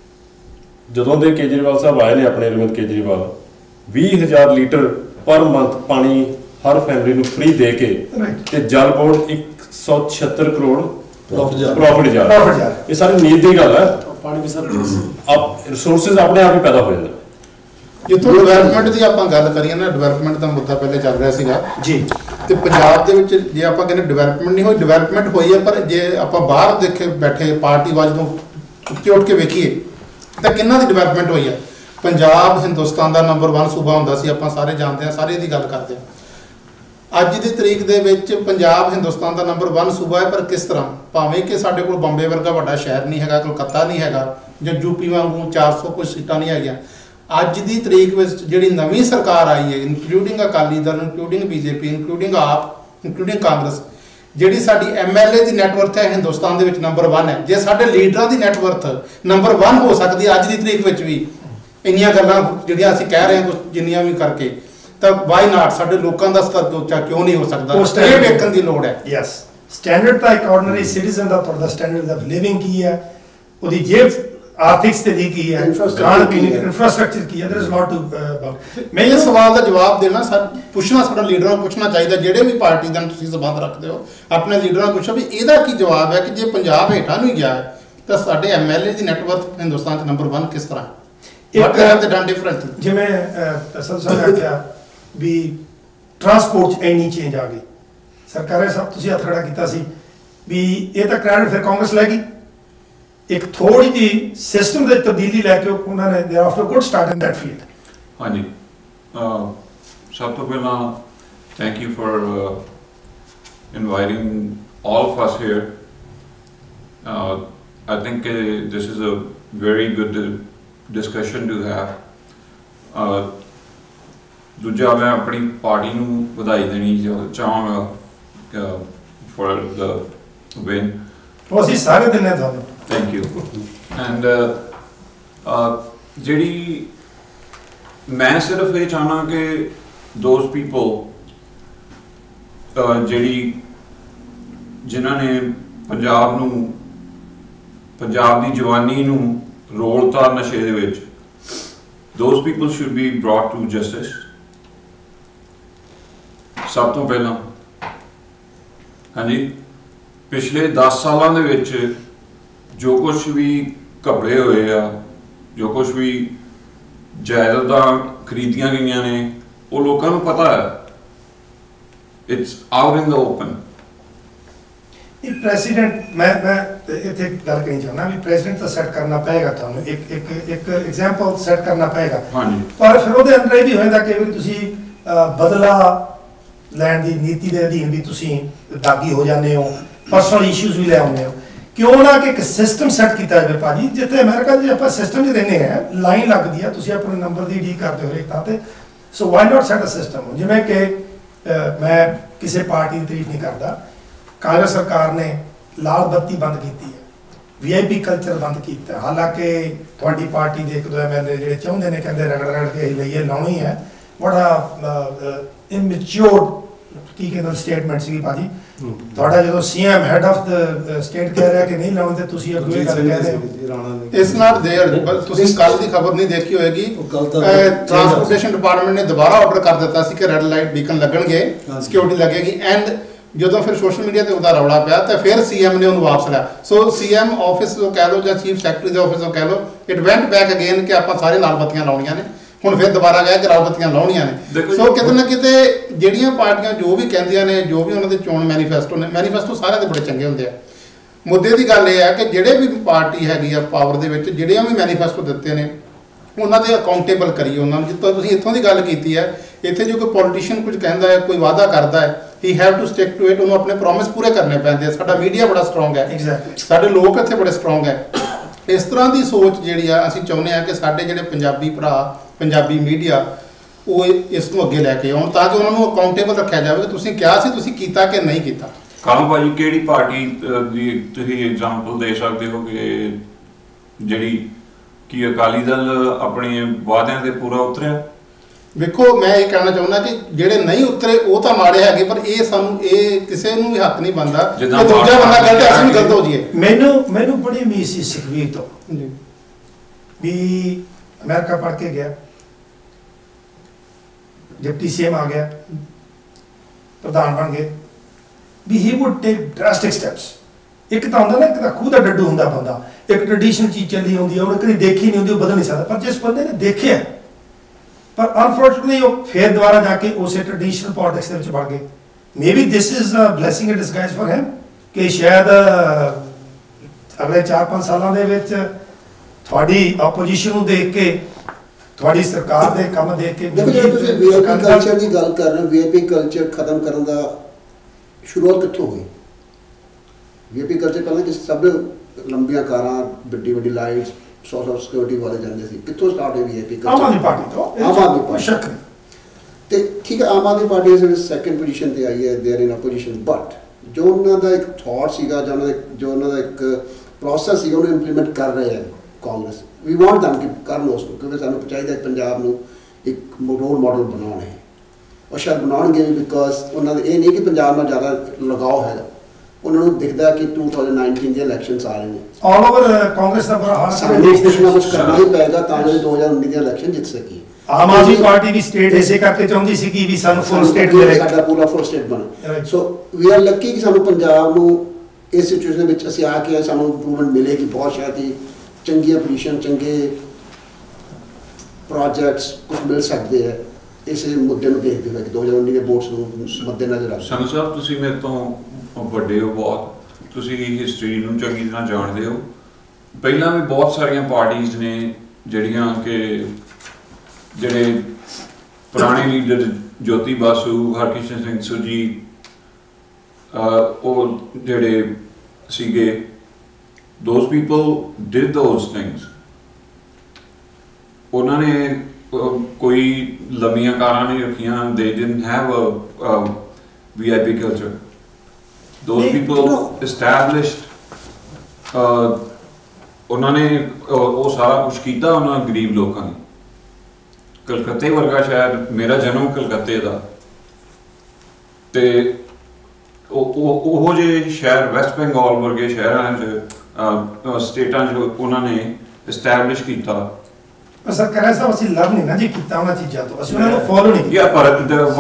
ਜਦੋਂ ਦੇ ਕੇਜਰੀਵਾਲ ਸਾਹਿਬ ਆਏ ਨੇ, ਆਪਣੇ Arvind Kejriwal, 20,000 litre per month ਪਾਣੀ ਹਰ ਫੈਮਿਲੀ ਨੂੰ ਫ੍ਰੀ ਦੇ ਕੇ, ਤੇ ਜਲ ਬੋਰਡ 176 ਕਰੋੜ ਪ੍ਰੋਫਿਟ ਜਾ ਰਿਹਾ। ਇਹ ਸਾਰੀ ਨੀਤ ਦੀ ਗੱਲ ਹੈ। ਪਾਣੀ ਵੀ ਸਰ ਰਿਸੋਰਸਿਸ ਆਪਣੇ ਆਪ ਹੀ ਪੈਦਾ ਹੋ ਜਾਂਦੇ। ਜਿੱਥੋਂ ਡਿਵੈਲਪਮੈਂਟ ਦੀ ਆਪਾਂ ਗੱਲ ਕਰੀਏ ਨਾ, ਡਿਵੈਲਪਮੈਂਟ ਦਾ ਮੁੱਦਾ ਪਹਿਲੇ ਚੱਲ ਰਿਹਾ ਸੀਗਾ ਜੀ। ਤੇ ਪੰਜਾਬ ਦੇ ਵਿੱਚ ਜੇ ਆਪਾਂ ਕਹਿੰਦੇ ਡਿਵੈਲਪਮੈਂਟ ਨਹੀਂ ਹੋਈ, ਡਿਵੈਲਪਮੈਂਟ ਹੋਈ ਹੈ, ਪਰ ਜੇ ਆਪਾਂ ਬਾਹਰ ਦੇਖੇ ਬੈਠੇ ਪਾਰਟੀਵਾਦ ਤੋਂ ਉੱਠ ਕੇ ਵੇਖੀਏ ਤਾਂ ਕਿੰਨਾ ਦੀ ਡਿਵੈਲਪਮੈਂਟ ਹੋਈ ਹੈ। ਪੰਜਾਬ ਹਿੰਦੁਸਤਾਨ ਦਾ ਨੰਬਰ 1 ਸੂਬਾ ਹੁੰਦਾ ਸੀ, ਆਪਾਂ ਸਾਰੇ ਜਾਣਦੇ ਹਾਂ, ਸਾਰੇ ਇਹਦੀ ਗੱਲ ਕਰਦੇ ਹਾਂ। ਅੱਜ ਦੀ ਤਰੀਕ ਦੇ ਵਿੱਚ ਪੰਜਾਬ ਹਿੰਦੁਸਤਾਨ ਦਾ ਨੰਬਰ 1 ਸੂਬਾ ਹੈ, ਪਰ ਕਿਸ ਤਰ੍ਹਾਂ? ਭਾਵੇਂ ਕਿ ਸਾਡੇ ਕੋਲ ਬੰਬੇ ਵਰਗਾ ਵੱਡਾ ਸ਼ਹਿਰ ਨਹੀਂ ਹੈਗਾ, ਕਲਕੱਤਾ ਨਹੀਂ ਹੈਗਾ, ਜਾਂ ਯੂਪੀ ਵਾਂਗੂ 400 ਕੁਝ ਸੀਟਾਂ ਨਹੀਂ ਹੈਗੀਆਂ, ਅੱਜ ਦੀ ਤਰੀਕ ਵਿੱਚ ਜਿਹੜੀ ਨਵੀਂ ਸਰਕਾਰ ਆਈ ਹੈ, including Akali Dal, including BJP, including AAP, including Congress, ਜਿਹੜੀ ਸਾਡੀ MLA ਦੀ ਨੈਟਵਰਥ ਹੈ ਹਿੰਦੁਸਤਾਨ ਦੇ ਵਿੱਚ ਨੰਬਰ 1 ਹੈ। ਜੇ ਸਾਡੇ ਲੀਡਰਾਂ ਦੀ ਨੈਟਵਰਥ ਨੰਬਰ 1 ਹੋ ਸਕਦੀ ਅੱਜ ਦੀ ਤਰੀਕ ਵਿੱਚ ਵੀ, ਇੰਨੀਆਂ ਗੱਲਾਂ ਜਿਹੜੀਆਂ ਅਸੀਂ ਕਹਿ ਰਹੇ ਹਾਂ ਜਿੰਨੀਆਂ ਵੀ ਕਰਕੇ, ਤਾਂ ਵਾਈ ਨਾਟ ਸਾਡੇ ਲੋਕਾਂ ਦਾ ਸਤਰ ਉੱਚਾ ਕਿਉਂ ਨਹੀਂ ਹੋ ਸਕਦਾ? ਇਹ ਵੇਖਣ ਦੀ ਲੋੜ ਹੈ। ਯੈਸ, ਸਟੈਂਡਰਡ ਤਾਂ ਇੱਕ ਆਰਡੀਨਰੀ ਸਿਟੀਜ਼ਨ ਦਾ ਤੁਹਾਡਾ ਸਟੈਂਡਰਡ ਆਫ ਲਿਵਿੰਗ ਕੀ ਹੈ, ਉਹਦੀ ਜੇਬ ਆਰਥਿਕ ਸਥਿਤੀ ਕੀ ਹੈ, ਇਨਫਰਾਸਟ੍ਰਕਚਰ ਕੀ ਹੈ, देयर इज लॉट टू। ਮੈਂ ਇਹ ਸਵਾਲ ਦਾ ਜਵਾਬ ਦੇਣਾ ਪੁੱਛਣਾ ਸਾਡਾ ਲੀਡਰਾਂ ਨੂੰ ਪੁੱਛਣਾ ਚਾਹੀਦਾ, ਜਿਹੜੇ ਵੀ ਪਾਰਟੀ ਨਾਲ ਤੁਸੀਂ ਸੰਬੰਧ ਰੱਖਦੇ ਹੋ ਆਪਣੇ ਲੀਡਰਾਂ ਨੂੰ ਪੁੱਛੋ ਵੀ ਇਹਦਾ ਕੀ ਜਵਾਬ ਹੈ ਕਿ ਜੇ ਪੰਜਾਬ ਹੇਠਾਂ ਨੂੰ ਗਿਆ ਹੈ ਤਾਂ ਸਾਡੇ MLA ਦੀ ਨੈਟਵਰਕ ਹਿੰਦੁਸਤਾਨ 'ਚ ਨੰਬਰ 1 ਕਿਸ ਤਰ੍ਹਾਂ? What have they done different? ਜਿਵੇਂ ਅਸਲ ਸਾਹਿਬ ਨੇ ਆਖਿਆ ਵੀ ਟਰਾਂਸਪੋਰਟ 'ਚ ਇੰਨੀ ਚੇਂਜ ਆ ਗਈ, ਸਰਕਾਰੇ ਸਭ ਤੁਸੀਂ ਹੱਥ ਖੜਾ ਕੀਤਾ ਸੀ ਵੀ ਇਹ ਤਾਂ ਕ੍ਰੈਡਿਟ ਫਿਰ ਕਾਂਗਰਸ ਲੈ ਗਈ। ਇੱਕ ਥੋੜੀ ਜਿਹੀ ਸਿਸਟਮ ਦੇ ਤਬਦੀਲੀ ਲੈ ਕੇ ਉਹਨਾਂ ਨੇ ਦੇ after good start in that field. ਹਾਂਜੀ, ਸਭ ਤੋਂ ਪਹਿਲਾਂ thank you for inviting all of us here. I think this is a very good discussion to have. ਦੂਜਾ ਮੈਂ ਆਪਣੀ ਪਾਰਟੀ ਨੂੰ ਵਧਾਈ ਦੇਣੀ ਚਾਹਾਂਗਾ for the win. ਉਹ ਅਸੀਂ ਸਾਰੇ ਦਿਨ ਤੁਹਾਨੂੰ Thank you. And ਜਿਹੜੀ ਮੈਂ ਸਿਰਫ ਇਹ ਚਾਹਨਾ ਕਿ those people ਜਿਹੜੀ ਜਿਨ੍ਹਾਂ ਨੇ ਪੰਜਾਬ ਨੂੰ, ਪੰਜਾਬ ਦੀ ਜਵਾਨੀ ਨੂੰ ਰੋਲਤਾ ਨਸ਼ੇ ਦੇ ਵਿੱਚ, those people should be brought to justice. ਸਭ ਤੋਂ ਪਹਿਲਾਂ ਹਾਂਜੀ, ਪਿਛਲੇ 10 ਸਾਲਾਂ ਦੇ ਵਿੱਚ ਜੋ ਕੁਛ ਵੀ ਘਪਲੇ ਹੋਏ ਆ, ਜੋ ਕੁਛ ਵੀ ਜਾਇਦਾਦਾਂ ਖਰੀਦੀਆਂ ਗਈਆਂ ਨੇ, ਉਹ ਲੋਕਾਂ ਨੂੰ ਪਤਾ ਹੈ। It's out in the open. ਇਹ ਪ੍ਰੈਜ਼ੀਡੈਂਟ ਮੈਂ ਇੱਥੇ ਗੱਲ ਕਰਨੀ ਚਾਹੁੰਦਾ ਵੀ ਪ੍ਰੈਜ਼ੀਡੈਂਟ ਤਾਂ ਸੈੱਟ ਕਰਨਾ ਪਏਗਾ ਤੁਹਾਨੂੰ, ਇੱਕ ਐਗਜ਼ਾਮਪਲ ਸੈੱਟ ਕਰਨਾ ਪਏਗਾ। ਹਾਂਜੀ, ਪਰ ਫਿਰ ਉਹਦੇ ਅੰਦਰ ਇਹ ਵੀ ਹੋ ਜਾਂਦਾ ਕਿ ਵੀ ਤੁਸੀਂ ਬਦਲਾ ਲੈਣ ਦੀ ਨੀਤੀ ਦੇ ਅਧੀਨ ਵੀ ਤੁਸੀਂ ਦਾਗੀ ਹੋ ਜਾਂਦੇ ਹੋ, ਪਰਸਨਲ ਇਸ਼ੂਜ਼ ਵੀ ਲੈ ਆਉਂਦੇ ਹੋ। ਕਿਉਂ ਨਾ ਕਿ ਇੱਕ ਸਿਸਟਮ ਸੈੱਟ ਕੀਤਾ ਜਾਵੇ ਭਾਜੀ, ਜਿੱਥੇ ਅਮਰੀਕਾ 'ਚ ਆਪਾਂ ਸਿਸਟਮ 'ਚ ਰਹਿੰਦੇ ਹਾਂ, ਲਾਈਨ ਲੱਗਦੀ ਆ, ਤੁਸੀਂ ਆਪਣੇ ਨੰਬਰ ਦੀ ਡੀ ਕਰਦੇ ਹੋ ਹਰੇਕ ਥਾਂ ਤੇ। So why not set a system? ਜਿਵੇਂ ਕਿ ਮੈਂ ਕਿਸੇ ਪਾਰਟੀ ਦੀ ਤਾਰੀਫ ਨਹੀਂ ਕਰਦਾ, ਕਾਂਗਰਸ ਸਰਕਾਰ ਨੇ ਲਾਲ ਬੱਤੀ ਬੰਦ ਕੀਤੀ ਹੈ, VIP ਕਲਚਰ ਬੰਦ ਕੀਤਾ। ਹਾਲਾਂਕਿ ਤੁਹਾਡੀ ਪਾਰਟੀ ਦੇ 1-2 MLA ਜਿਹੜੇ ਚਾਹੁੰਦੇ ਨੇ, ਕਹਿੰਦੇ ਰਗੜ ਕੇ ਲਈਏ, ਲਾਉਣੀ ਹੈ। ਬੜਾ ਇਮੈਚੁਰ ਕੀ ਕਹਿੰਦੇ ਸਟੇਟਮੈਂਟ ਸੀਗੀ ਭਾਜੀ ਤੁਹਾਡਾ, ਜਦੋਂ CM head of the state ਕਹਿ ਰਿਹਾ ਕਿ ਨਹੀਂ ਲਾਉਣੇ ਤੇ ਤੁਸੀਂ ਅੱਗੇ ਗੱਲ ਕਹਿ ਰਹੇ ਹੋ। It's not there. ਤੁਸੀਂ ਕੱਲ ਦੀ ਖਬਰ ਨਹੀਂ ਦੇਖੀ ਹੋਏਗੀ, ਟਰਾਂਸਪੋਰਟੇਸ਼ਨ ਡਿਪਾਰਟਮੈਂਟ ਨੇ ਦੁਬਾਰਾ ਆਰਡਰ ਕਰ ਦਿੱਤਾ ਸੀ ਕਿ ਰੈੱਡ ਲਾਈਟ ਬੀਕਨ ਲੱਗਣਗੇ, ਸਿਕਿਉਰਿਟੀ ਲੱਗੇਗੀ। ਐਂਡ ਜਦੋਂ ਫਿਰ ਸੋਸ਼ਲ ਮੀਡੀਆ ਤੇ ਉਹਦਾ ਰੌਲਾ ਪਿਆ ਤਾਂ ਫਿਰ CM ਨੇ ਉਹਨੂੰ ਵਾਪਸ ਲਿਆ। ਸੋ CM ਆਫਿਸ ਤੋਂ ਕਹਿ ਲਓ ਜਾਂ ਚੀਫ ਸੈਕਟਰੀ ਦੇ ਆਫਿਸ ਤੋਂ ਕਹਿ ਲਓ, ਇਟ ਵੈਂਟ ਬੈਕ ਅਗੇਨ ਕਿ ਆਪਾਂ ਸਾਰੇ ਲਾਲ ਬੱਤੀਆਂ ਲਾਉਣੀਆਂ ਨੇ। ਹੁਣ ਫਿਰ ਦੁਬਾਰਾ ਗਿਆ ਕਿ ਲਾਲ ਬੱਤੀਆਂ ਲਾਉਣੀਆਂ ਨੇ। ਸੋ ਕਿਤੇ ਨਾ ਕਿਤੇ ਜਿਹੜੀਆਂ ਪਾਰਟੀਆਂ ਜੋ ਵੀ ਕਹਿੰਦੀਆਂ ਨੇ, ਜੋ ਵੀ ਉਹਨਾਂ ਦੇ ਚੋਣ ਮੈਨੀਫੈਸਟੋ ਨੇ, ਮੈਨੀਫੈਸਟੋ ਸਾਰਿਆਂ ਦੇ ਬੜੇ ਚੰਗੇ ਹੁੰਦੇ ਆ। ਮੁੱਦੇ ਦੀ ਗੱਲ ਇਹ ਹੈ ਕਿ ਜਿਹੜੇ ਵੀ ਪਾਰਟੀ ਹੈਗੀ ਆ ਪਾਵਰ ਦੇ ਵਿੱਚ, ਜਿਹੜੀਆਂ ਵੀ ਮੈਨੀਫੈਸਟੋ ਦਿੱਤੇ ਨੇ ਉਹਨਾਂ ਦੇ ਅਕਾਊਂਟੇਬਲ ਕਰੀਏ ਉਹਨਾਂ ਨੂੰ। ਜਿੱਦਾਂ ਤੁਸੀਂ ਇੱਥੋਂ ਦੀ ਗੱਲ ਕੀਤੀ ਹੈ, ਇੱਥੇ ਜੋ ਕੋਈ ਪੋਲੀਟੀਸ਼ੀਅਨ ਕੁਝ ਕਹਿੰਦਾ ਹੈ, ਕੋਈ ਵਾਅਦਾ ਕਰਦਾ ਹੈ, he have to stick to it. ਉਹਨੂੰ ਆਪਣੇ ਪ੍ਰੋਮਿਸ ਪੂਰੇ ਕਰਨੇ ਪੈਂਦੇ ਆ। ਸਾਡਾ ਮੀਡੀਆ ਬੜਾ ਸਟਰੋਂਗ ਹੈ, ਸਾਡੇ ਲੋਕ ਇੱਥੇ ਬੜੇ ਸਟਰੋਂਗ ਹੈ। ਇਸ ਤਰ੍ਹਾਂ ਦੀ ਸੋਚ ਜਿਹੜੀ ਆ ਅਸੀਂ ਚਾਹੁੰਦੇ ਹਾਂ ਕਿ ਸਾਡੇ ਜਿਹੜੇ ਪੰਜਾਬੀ ਭਰਾ, ਪੰਜਾਬੀ ਮੀਡੀਆ, ਉਹ ਇਸ ਨੂੰ ਅੱਗੇ ਲੈ ਕੇ ਆਉਣ ਤਾਂ ਕਿ ਉਹਨਾਂ ਨੂੰ ਅਕਾਊਂਟੇਬਲ ਰੱਖਿਆ ਜਾਵੇ ਕਿ ਤੁਸੀਂ ਕਿਹਾ ਸੀ, ਤੁਸੀਂ ਕੀਤਾ ਕਿ ਨਹੀਂ ਕੀਤਾ। ਕਾਲੂ ਭਾਜੀ ਕਿਹੜੀ ਪਾਰਟੀ ਦੀ ਤੁਸੀਂ ਐਗਜ਼ਾਮਪਲ ਦੇ ਸਕਦੇ ਹੋ ਕਿ ਜਿਹੜੀ ਕਿ ਅਕਾਲੀ ਦਲ ਆਪਣੇ ਵਾਅਦਿਆਂ ਤੇ ਪੂਰਾ ਉਤਰਿਆ? ਵੇਖੋ, ਮੈਂ ਇਹ ਕਹਿਣਾ ਚਾਹੁੰਦਾ ਕਿ ਜਿਹੜੇ ਨਹੀਂ ਉਤਰੇ ਉਹ ਤਾਂ ਮਾੜੇ ਹੈਗੇ, ਪਰ ਇਹ ਸਾਨੂੰ ਇਹ ਕਿਸੇ ਨੂੰ ਵੀ ਹੱਥ ਨਹੀਂ ਬਣਦਾ ਕਿ ਦੂਜਾ ਬੰਦਾ ਗਲਤ ਹੈ, ਅਸੀਂ ਵੀ ਗਲਤ ਹੋ ਜਾਈਏ। ਮੈਨੂੰ ਬੜੀ ਉਮੀਦ ਸੀ ਸੁਖਬੀਰ ਤੋਂ ਵੀ ਅਮਰੀਕਾ ਪੜ੍ਹ ਕੇ ਗਿਆ, ਡਿਪਟੀ CM ਆ ਗਿਆ, ਪ੍ਰਧਾਨ ਬਣ ਗਏ, ਵੀ he would take drastic steps. ਇੱਕ ਤਾਂ ਹੁੰਦਾ ਨਾ, ਇੱਕ ਤਾਂ ਖੂਹ ਦਾ ਡੱਡੂ ਹੁੰਦਾ ਬੰਦਾ, ਇੱਕ ਟ੍ਰੈਡੀਸ਼ਨਲ ਚੀਜ਼ ਚੱਲੀ ਹੁੰਦੀ ਹੈ, ਉਹਨੇ ਕਦੀ ਦੇਖੀ ਨਹੀਂ ਹੁੰਦੀ, ਉਹ ਬਦਲ ਨਹੀਂ ਸਕਦਾ। ਪਰ ਜਿਸ ਬੰਦੇ ਨੇ ਦੇਖਿਆ, ਪਰ ਅਨਫੋਰਚੂਨਟਲੀ ਉਹ ਫਿਰ ਦੁਬਾਰਾ ਜਾ ਕੇ ਉਸੇ ਟ੍ਰੈਡੀਸ਼ਨਲ ਪੋਲਿਟਿਕਸ ਦੇ ਵਿੱਚ ਵੜ ਗਏ। Maybe this is a blessing in disguise for him ਕਿ ਸ਼ਾਇਦ ਅਗਲੇ 4-5 ਸਾਲਾਂ ਦੇ ਵਿੱਚ ਤੁਹਾਡੀ ਆਪੋਜੀਸ਼ਨ ਨੂੰ ਦੇਖ ਕੇ, ਤੁਹਾਡੀ ਸਰਕਾਰ ਦੇ ਕੰਮ ਦੇਖ ਕੇ। ਤੁਸੀਂ VIP ਕਲਚਰ ਦੀ ਗੱਲ ਕਰ ਰਹੇ ਹੋ, VIP ਕਲਚਰ ਖਤਮ ਕਰਨ ਦਾ ਸ਼ੁਰੂਆਤ ਕਿੱਥੋਂ ਹੋਈ? VIP ਕਲਚਰ ਪਹਿਲਾਂ ਕਿਸੇ ਸਭ ਲੰਬੀਆਂ ਕਾਰਾਂ, ਵੱਡੀ ਲਾਈਟਸ, ਸੋਸ਼ਲ ਸਿਕਿਉਰਿਟੀ ਵਾਲੇ ਜਾਂਦੇ ਸੀ, ਕਿੱਥੋਂ ਸਟਾਰਟ ਹੋਈ ਵੀਆਈਪੀ ਆਮ ਆਦਮੀ ਪਾਰਟੀ ਤੋਂ, ਆਮ ਆਦਮੀ ਕੋਈ ਪਾਰਟੀ ਸ਼ੱਕ ਨਹੀਂ। ਤੇ ਠੀਕ ਹੈ, ਆਮ ਆਦਮੀ ਪਾਰਟੀ ਇਸ ਵੇਲੇ ਸੈਕੰਡ ਪੋਜੀਸ਼ਨ ਤੇ ਆਈ ਹੈ, they are in opposition, but ਜੋ ਉਹਨਾਂ ਦਾ ਇੱਕ ਥਾਟ ਸੀਗਾ, ਜੋ ਉਹਨਾਂ ਦਾ ਇੱਕ ਪ੍ਰੋਸੈਸ ਸੀਗਾ, ਉਹਨੂੰ ਇੰਪਲੀਮੈਂਟ ਕਰ ਰਹੇ ਹੈ ਕਾਂਗਰਸ। ਵੀ ਵਾਂਟ ਦਮ ਕਿ ਕਰਨ ਉਸ ਨੂੰ, ਕਿਉਂਕਿ ਸਾਨੂੰ ਚਾਹੀਦਾ ਪੰਜਾਬ ਨੂੰ ਇੱਕ ਰੋਲ ਮਾਡਲ ਬਣਾਉਣਾ ਹੈ, ਔਰ ਸ਼ਾਇਦ ਬਣਾਉਣਗੇ ਵੀ, ਬਿਕੋਜ਼ ਉਹਨਾਂ ਦਾ ਇਹ ਨਹੀਂ ਕਿ ਪੰਜਾਬ ਨਾਲ ਜ਼ਿਆਦਾ ਲਗਾਓ ਹੈਗਾ, ਉਹਨਾਂ ਨੂੰ ਦਿਖਦਾ ਕਿ 2019 ਦੇ ਇਲੈਕਸ਼ਨਸ ਆ ਰਹੇ ਨੇ, ਆਲ ਓਵਰ ਕਾਂਗਰਸ ਦਾ ਬੁਰਾ ਹਾਲ ਸਾਨੂੰ ਕੁਛ ਨਾ ਕੁਛ ਕਰਨਾ ਹੀ ਪਏਗਾ ਤਾਂ ਜੋ 2019 ਦੇ ਇਲੈਕਸ਼ਨ ਜਿੱਤ ਸਕੀਏ। ਆਮ ਆਦਮੀ ਪਾਰਟੀ ਵੀ ਸਟੇਟ ਇਸੇ ਕਰਕੇ ਚਾਹੁੰਦੀ ਸੀ ਕਿ ਵੀ ਸਾਨੂੰ ਫੁੱਲ ਸਟੇਟ ਮਿਲੇ, ਸਾਡਾ ਪੂਰਾ ਫੁੱਲ ਸਟੇਟ ਬਣੇ। ਸੋ ਵੀ ਆਰ ਲੱਕੀ ਕਿ ਸਾਨੂੰ ਪੰਜਾਬ ਨੂੰ ਇਸ ਸਿਚੁਏਸ਼ਨ ਵਿੱਚ ਅਸੀਂ ਆ ਕੇ ਸਾਨੂੰ ਇੰਪਰੂਵਮੈਂਟ ਮਿਲੇਗੀ, ਬਹੁਤ ਸ਼ਾਇਦ ਹੀ ਚੰਗੀਆਂ ਪੋਜੀਸ਼ਨ, ਚੰਗੇ ਪ੍ਰੋਜੈਕਟਸ ਕੁਝ ਮਿਲ ਸਕਦੇ ਹੈ ਇਸੇ ਮੁੱਦੇ ਨੂੰ ਦੇਖਦੇ ਹੋਏ ਕਿ 2019 ਦੇ ਵੋਟਸ ਨੂੰ ਮੱਦੇਨਜ਼ਰ ਰੱਖ। ਸਾਨੂੰ ਸਾਹਿਬ, ਤੁਸੀਂ ਮੇਰੇ ਤੋਂ ਵੱਡੇ ਹੋ ਬਹੁਤ, ਤੁਸੀਂ ਹਿਸਟਰੀ ਨੂੰ ਚੰਗੀ ਤਰ੍ਹਾਂ ਜਾਣਦੇ ਹੋ। ਪਹਿਲਾਂ ਵੀ ਬਹੁਤ ਸਾਰੀਆਂ ਪਾਰਟੀਆਂ ਨੇ ਜਿਹੜੀਆਂ ਕਿ ਜਿਹੜੇ ਪੁਰਾਣੇ ਲੀਡਰ ਜੋਤੀ ਬਾਸੂ, ਹਰਕਿਸ਼ਨ ਸਿੰਘ ਸੁਰਜੀਤ, ਉਹ ਜਿਹੜੇ ਸੀਗੇ, those people did those things। ਉਹਨਾਂ ਨੇ ਕੋਈ ਲੰਮੀਆਂ ਕਾਰਾਂ ਨਹੀਂ ਰੱਖੀਆਂ, they didn't have a VIP culture। those people established ਉਹਨਾਂ ਨੇ ਉਹ ਸਾਰਾ ਕੁਝ ਕੀਤਾ ਉਹਨਾਂ ਗਰੀਬ ਲੋਕਾਂ ਨੇ। ਕਲਕੱਤੇ ਵਰਗਾ ਸ਼ਹਿਰ, ਮੇਰਾ ਜਨਮ ਕਲਕੱਤੇ ਦਾ, ਤੇ ਉਹ ਜਿਹੇ ਸ਼ਹਿਰ ਵੈਸਟ ਬੰਗਾਲ ਵਰਗੇ ਸ਼ਹਿਰਾਂ 'ਚ, ਸਟੇਟਾਂ 'ਚ ਉਹਨਾਂ ਨੇ ਐਸਟੈਬਲਿਸ਼ ਕੀਤਾ। ਪਰ ਸਰ ਕਰੇ ਸਾਹਿਬ, ਅਸੀਂ ਲਵ ਨਹੀਂ ਨਾ ਜੀ ਕੀਤਾ ਉਹਨਾਂ ਚੀਜ਼ਾਂ ਤੋਂ, ਅਸੀਂ ਉਹਨਾਂ ਨੂੰ ਫੋਲੋ ਨਹੀਂ ਕੀਤਾ। ਪਰ